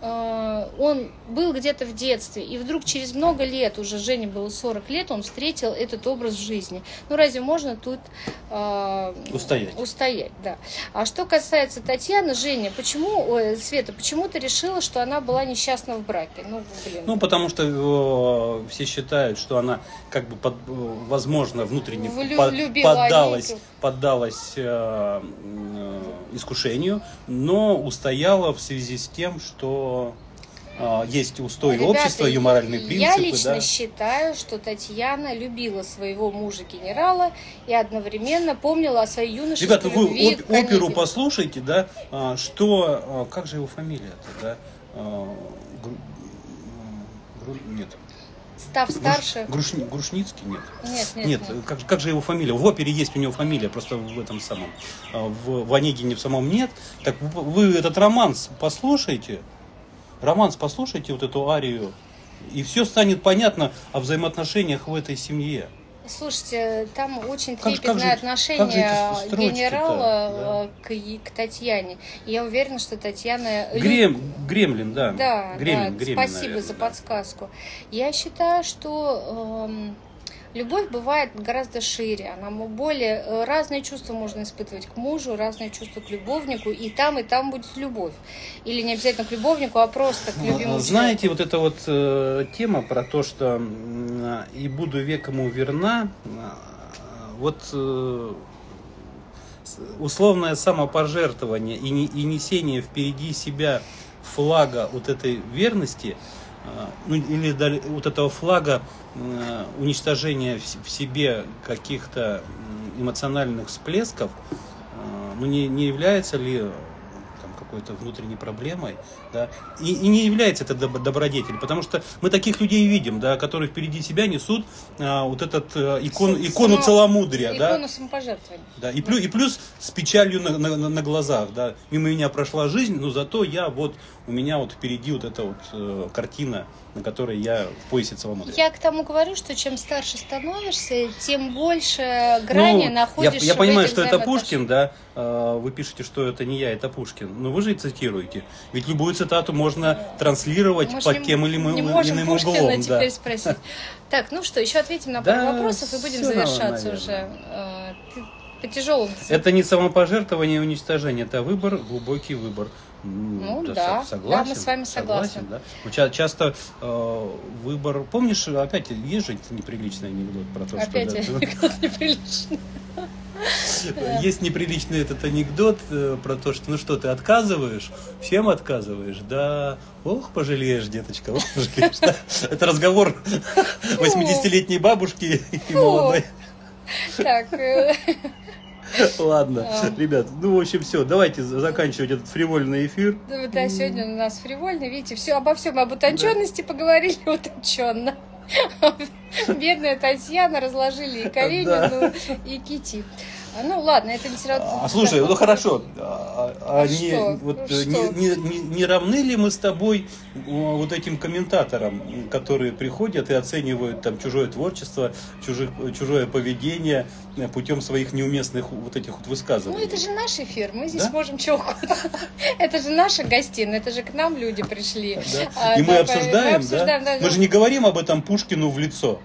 он был где-то в детстве, и вдруг через много лет, уже Жене было сорок лет, он встретил этот образ в жизни. Ну, разве можно тут э, устоять? Устоять, да. А что касается Татьяны, Женя, почему, ой, Света, почему ты решила, что она была несчастна в браке? Ну, блин. Ну, потому что э, все считают, что она, как бы, под, возможно, внутренне Влю- под, поддалась, Анику. поддалась э, э, искушению, но устояла в связи с тем, что есть устои Ребята, общества, ее моральные принципы. Я лично да. считаю, что Татьяна любила своего мужа-генерала и одновременно помнила о своей юношеской Ребята, вы любви оп- к Онегину. оперу послушайте, да, что, как же его фамилия-то, да? Гру- Гру- Нет. Став старше. Груш, Груш, Грушницкий? Нет. Нет, нет, Нет, нет. Как, как же его фамилия? В опере есть у него фамилия, просто в этом самом. В, в Онегине в самом нет. Так вы этот романс послушайте. Романс послушайте, вот эту арию, и все станет понятно о взаимоотношениях в этой семье. Слушайте, там очень Как же- трепетное как же- отношение как же эти строчки-то, генерала к, к Татьяне. И я уверена, что Татьяна... люб- Грем, Гремлин, да. Да, Гремлин, да, Гремлин, спасибо наверное, за да. подсказку. Я считаю, что эм, любовь бывает гораздо шире. Она мо- более э, разные чувства можно испытывать к мужу, разные чувства к любовнику, и там, и там будет любовь. Или не обязательно к любовнику, а просто к любимому Знаете, человеку. вот эта вот э, тема про то, что м, и буду век ему верна, э, вот э, с- условное самопожертвование и, не, и несение впереди себя флага вот этой верности, э, ну или дали- вот этого флага э, уничтожения в, с- в себе каких-то м, эмоциональных всплесков, э, ну не, не является ли там какой-то внутренней проблемой, да, и, и не является это доб- добродетель, потому что мы таких людей видим, да, которые впереди себя несут а, вот этот а, икон, Само- икону целомудрия, Икону да, самопожертвования. да, и плюс, и плюс с печалью на, на, на- на глазах, да, мимо меня прошла жизнь, но зато я вот, у меня вот впереди вот эта вот э, картина, на которой я в поясе целомудрия. Я к тому говорю, что чем старше становишься, тем больше грани Ну, находишь. я, я в понимаю, этих что это взаимоотношениях. Пушкин, да, э, вы пишете, что это не я, это Пушкин, но вы же и цитируете, ведь любую цитату можно транслировать Мы ж под не- тем или иным, не можем иным Пушкина углом, теперь да. спросить. Так, ну что, еще ответим на Да, пару вопросов и будем всё, завершаться наверное. уже. Э, ты по тяжелым. Это не самопожертвование и уничтожение, это выбор, глубокий выбор. М, Ну со- да, согласен, да, мы с вами согласны. согласен, да. Ну, ча- часто э, выбор, помнишь, опять есть же неприличный анекдот про то, Опять что да, анекдот неприличный. есть неприличный этот анекдот э, про то, что ну что, ты отказываешь, всем отказываешь, да, ох, пожалеешь, деточка, ох, пожалеешь. Да. Это разговор восьмидесятилетней бабушки и молодой. Так, э, Ладно, А. ребят, ну, в общем, все, давайте заканчивать этот фривольный эфир. да, да, сегодня у нас фривольно, видите, все обо всем, об утонченности поговорили утонченно. Бедная Татьяна, разложили и Каренину, и Кити. Ну ладно, это литература. А, слушай, ну хорошо, а, а А не, что? вот, Ну, не, что? не, не, не равны ли мы с тобой о, вот этим комментаторам, которые приходят и оценивают там чужое творчество, чужих, чужое поведение э, путем своих неуместных вот этих вот Ну, высказываний? это же наш эфир, мы здесь Да? можем чего угодно. Это же наша гостиная, это же к нам люди пришли. Да? А, И мы да, обсуждаем, мы обсуждаем, да? да, Мы же не говорим об этом Пушкину в лицо.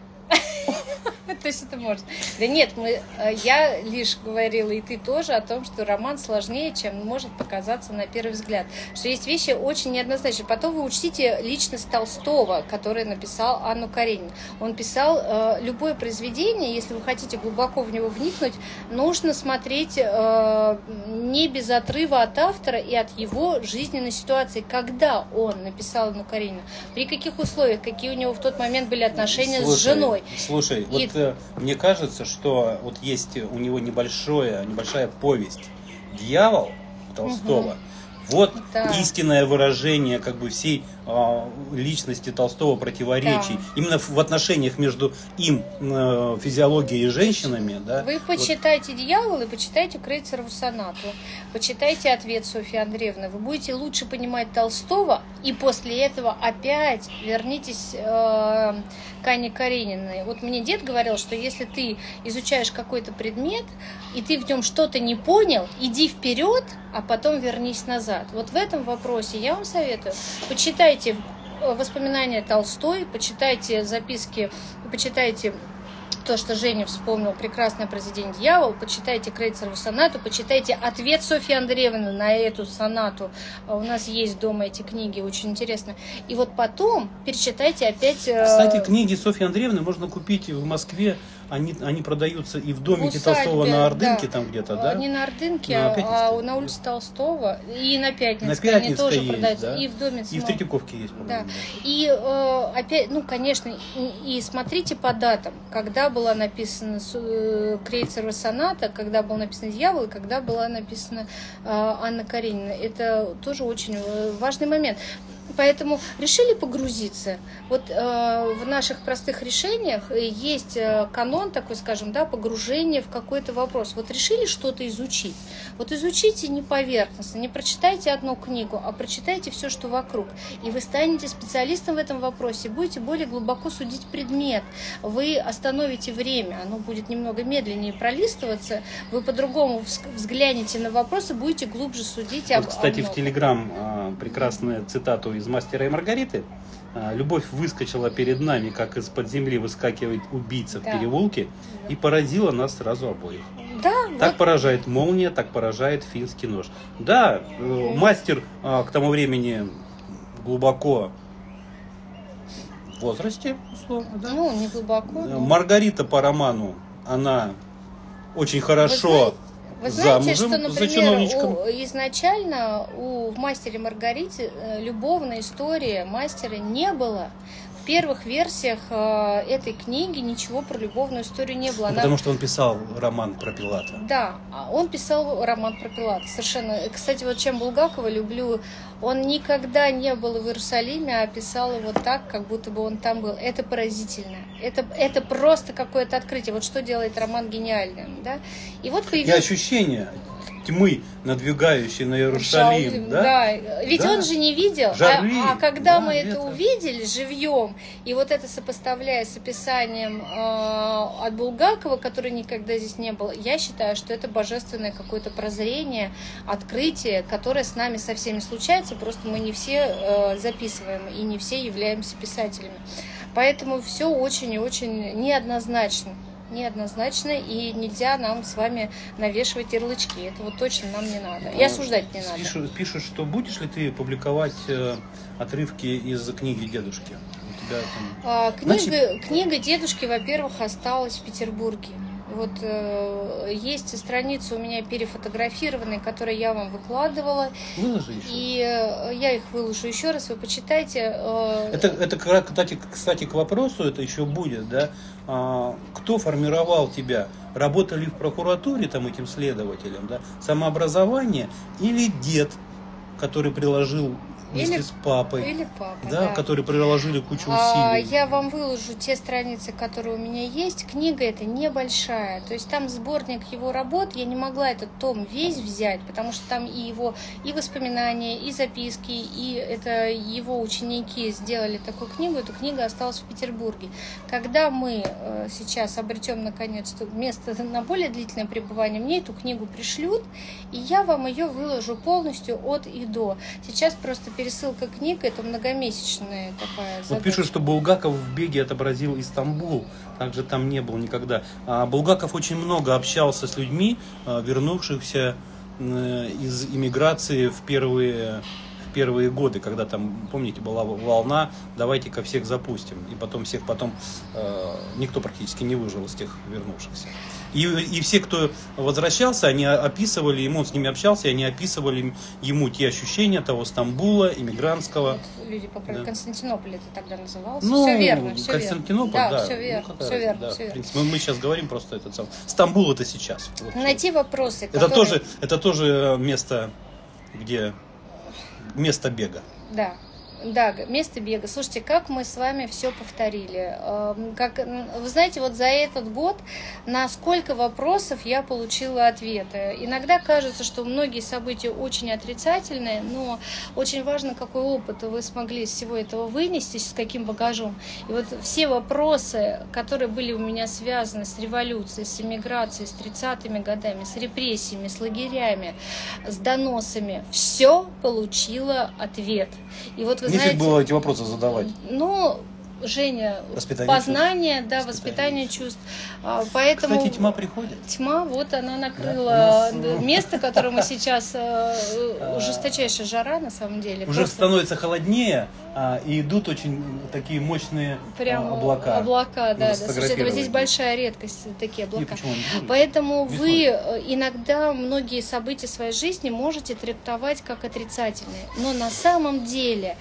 То есть это можно. Да нет, мы, э, я лишь говорила, и ты тоже, о том, что роман сложнее, чем может показаться на первый взгляд. Что есть вещи очень неоднозначные. Потом вы учтите личность Толстого, который написал Анну Каренину. Он писал э, любое произведение, если вы хотите глубоко в него вникнуть, нужно смотреть э, не без отрыва от автора и от его жизненной ситуации. Когда он написал Анну Каренину, при каких условиях, какие у него в тот момент были отношения Слушай, с женой. Слушай, И- вот э, мне кажется, что вот есть у него небольшое, небольшая повесть «Дьявол» Толстого. Мгм. Вот да. истинное выражение как бы всей э, личности Толстого, противоречий. Да. Именно в, в отношениях между им, э, физиологией и женщинами. Да, Вы почитайте вот. «Дьявол» и почитайте Крейцерову сонату. Почитайте «Ответ» Софьи Андреевны. Вы будете лучше понимать Толстого, и после этого опять вернитесь э, к Анне Карениной. Вот мне дед говорил, что если ты изучаешь какой-то предмет, и ты в нем что-то не понял, иди вперед, а потом вернись назад. Вот в этом вопросе я вам советую. Почитайте воспоминания Толстой, почитайте записки, почитайте то, что Женя вспомнил, прекрасное произведение «Дьявол», почитайте Крейцерову сонату, почитайте «Ответ» Софьи Андреевны на эту сонату. У нас есть дома эти книги, очень интересно. И вот потом перечитайте опять... Кстати, книги Софьи Андреевны можно купить в Москве. Они, они продаются и в домике в усадьбе, Толстого на Ордынке, да. Там где-то, да? Не на Ордынке, на а на улице Толстого. И на Пятницкой. На они тоже есть, продаются. Да? И в доме. И в Третьяковке есть, да. И э, опять, ну, конечно, и, и смотрите по датам, когда была написана э, Крейцерова соната, когда был написан «Дьявол», и когда была написана э, Анна Каренина. Это тоже очень важный момент. Поэтому решили погрузиться. Вот э, в наших простых решениях есть э, канон такой, скажем, да, погружение в какой-то вопрос. Вот решили что-то изучить. Вот изучите не поверхностно, не прочитайте одну книгу, а прочитайте все, что вокруг. И вы станете специалистом в этом вопросе, будете более глубоко судить предмет. Вы остановите время, оно будет немного медленнее пролистываться, вы по-другому взглянете на вопрос и будете глубже судить. Вот, об, кстати, об в Телеграм э, прекрасная цитата из «Мастера и Маргариты». Любовь выскочила перед нами, как из-под земли выскакивает убийца да. в переулке, и поразила нас сразу обоих. Да, так вот. Поражает молния, так поражает финский нож. Да, э, мастер э, к тому времени глубоко в возрасте, условно. Да? Ну, не глубоко. Но... Маргарита по роману, она очень хорошо... Вы знаете, замужем, что, например, у, изначально у в «Мастере и Маргарите» любовной истории мастера не было. В первых версиях э, этой книги ничего про любовную историю не было. Она... Потому что он писал роман про Пилата. Да, он писал роман про Пилата, совершенно. Кстати, вот чем Булгакова люблю, он никогда не был в Иерусалиме, а писал его так, как будто бы он там был. Это поразительно. Это, это просто какое-то открытие. Вот что делает роман гениальным, да? И вот появился... И ощущение тьмы, надвигающей на Иерусалим, Шаулим, да? да? Ведь да. он же не видел. Жары, а, а когда да, мы ветра. это увидели живьем, и вот это сопоставляя с описанием э, от Булгакова, который никогда здесь не был, я считаю, что это божественное какое-то прозрение, открытие, которое с нами со всеми случается, просто мы не все э, записываем и не все являемся писателями. Поэтому все очень и очень неоднозначно. неоднозначно, и нельзя нам с вами навешивать ярлычки. Это вот точно нам не надо. И осуждать не надо. Пишут, пишут, что будешь ли ты публиковать э, отрывки из книги дедушки? У тебя там... а, книга, Значит... книга дедушки, во-первых, осталась в Петербурге. Вот э, есть страницы у меня перефотографированные, которые я вам выкладывала. Выложи еще. И э, я их выложу еще раз, вы почитайте. Э... Это, это кстати, кстати, к вопросу, это еще будет, да? А, кто формировал тебя? Работали в прокуратуре там этим следователем, да? Самообразование или дед, который приложил вместе или, с папой, или папа, да, да. которые приложили кучу усилий. А, я вам выложу те страницы, которые у меня есть. Книга эта небольшая, то есть там сборник его работ. Я не могла этот том весь взять, потому что там и его и воспоминания, и записки, и это его ученики сделали такую книгу. Эта книга осталась в Петербурге. Когда мы э, сейчас обретем наконец-то место на более длительное пребывание, мне эту книгу пришлют, и я вам ее выложу полностью от и до. Сейчас просто пересылка книг, это многомесячная такая задача. Вот пишут, что Булгаков в «Беге» отобразил Истамбул, также там не был никогда. А Булгаков очень много общался с людьми, вернувшихся из иммиграции в первые, в первые годы, когда там, помните, была волна, давайте-ка всех запустим. И потом всех потом э, никто практически не выжил из тех вернувшихся. И, и все, кто возвращался, они описывали ему, он с ними общался, и они описывали ему те ощущения того Стамбула, иммигрантского. Вот люди поправили, да. Константинополь это тогда назывался. Ну, все верно, все Константинополь, верно. да. Да, все верно, ну, все верно, да, все верно. мы, мы сейчас говорим просто этот сам. Стамбул это сейчас. Вот. Найти вопросы, это которые... тоже, это тоже место, где место бега. Да. Да, место бега. Слушайте, как мы с вами все повторили. Как, вы знаете, вот за этот год на сколько вопросов я получила ответы. Иногда кажется, что многие события очень отрицательные, но очень важно, какой опыт вы смогли из всего этого вынести, с каким багажом. И вот все вопросы, которые были у меня связаны с революцией, с эмиграцией, с тридцатыми годами, с репрессиями, с лагерями, с доносами, все получило ответ. И вот вы Нефиг знаете, было эти вопросы задавать. Ну, Женя, Воспитание познание, чувств. да, Воспитание воспитание чувств. А, Поэтому Кстати, тьма приходит. Тьма, вот она накрыла Да, у нас, место, которое мы сейчас, э, жесточайшая жара на самом деле. Уже Просто становится холоднее, а, и идут очень такие мощные прям а, облака. Облака, да, да. Слушайте, это вот здесь Сфотографировать. большая редкость, такие И облака. почему они- Поэтому весной. вы э, иногда многие события своей жизни можете трактовать как отрицательные. Но на самом деле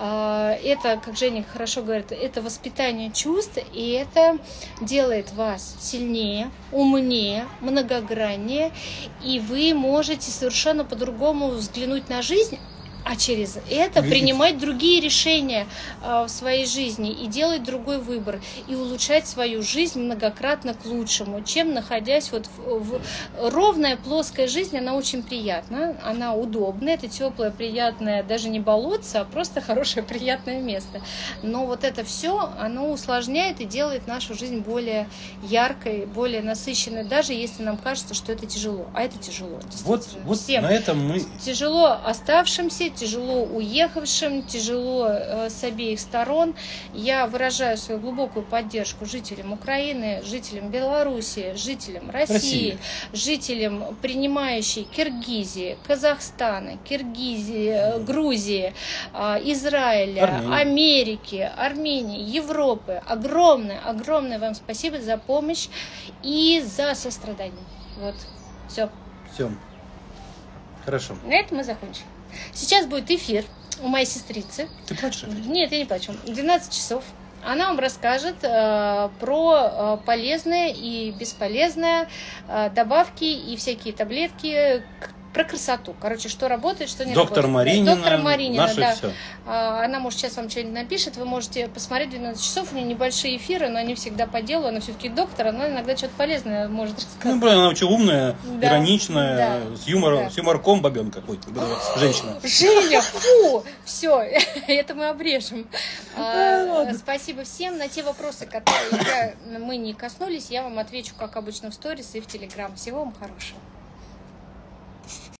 э, это, как Женя хорошо говорит, это воспитание чувств, и это делает вас сильнее, умнее, многограннее, и вы можете совершенно по-другому взглянуть на жизнь, а через это Видите? принимать другие решения э, в своей жизни и делать другой выбор, и улучшать свою жизнь многократно к лучшему, чем находясь вот в, в ровная плоская жизнь. Она очень приятна, она удобная, это теплое, приятное, даже не болотце, а просто хорошее, приятное место. Но вот это все, оно усложняет и делает нашу жизнь более яркой, более насыщенной, даже если нам кажется, что это тяжело. А это тяжело. Вот, вот Всем. на этом мы... Тяжело оставшимся, тяжело уехавшим, тяжело э, с обеих сторон. Я выражаю свою глубокую поддержку жителям Украины, жителям Белоруссии, жителям России, России. жителям принимающей Киргизии, Казахстана, Киргизии, э, Грузии, э, Израиля, Армении. Америки, Армении, Европы. Огромное, огромное вам спасибо за помощь и за сострадание. Вот, все. Все. Хорошо. На этом мы закончим. Сейчас будет эфир у моей сестрицы. Ты плачешь? Нет, я не плачу. двенадцать часов. Она вам расскажет э, про э, полезные и бесполезные э, добавки и всякие таблетки, к- про красоту. Короче, что работает, что не Доктор работает. Маринина, Доктор Маринина, наше да. все. А, Она, может, сейчас вам что-нибудь напишет, вы можете посмотреть двенадцать часов, у нее небольшие эфиры, но они всегда по делу, она все-таки доктор, она иногда что-то полезное может Ну, рассказать. блин, она очень умная, Да, ироничная, да, с юмором, да. с юморком бабенка. Ой, женщина. Женя, фу! Все, это мы обрежем. А, ладно. Спасибо всем. На те вопросы, которые я- мы не коснулись, я вам отвечу, как обычно, в сторис и в Телеграм. Всего вам хорошего.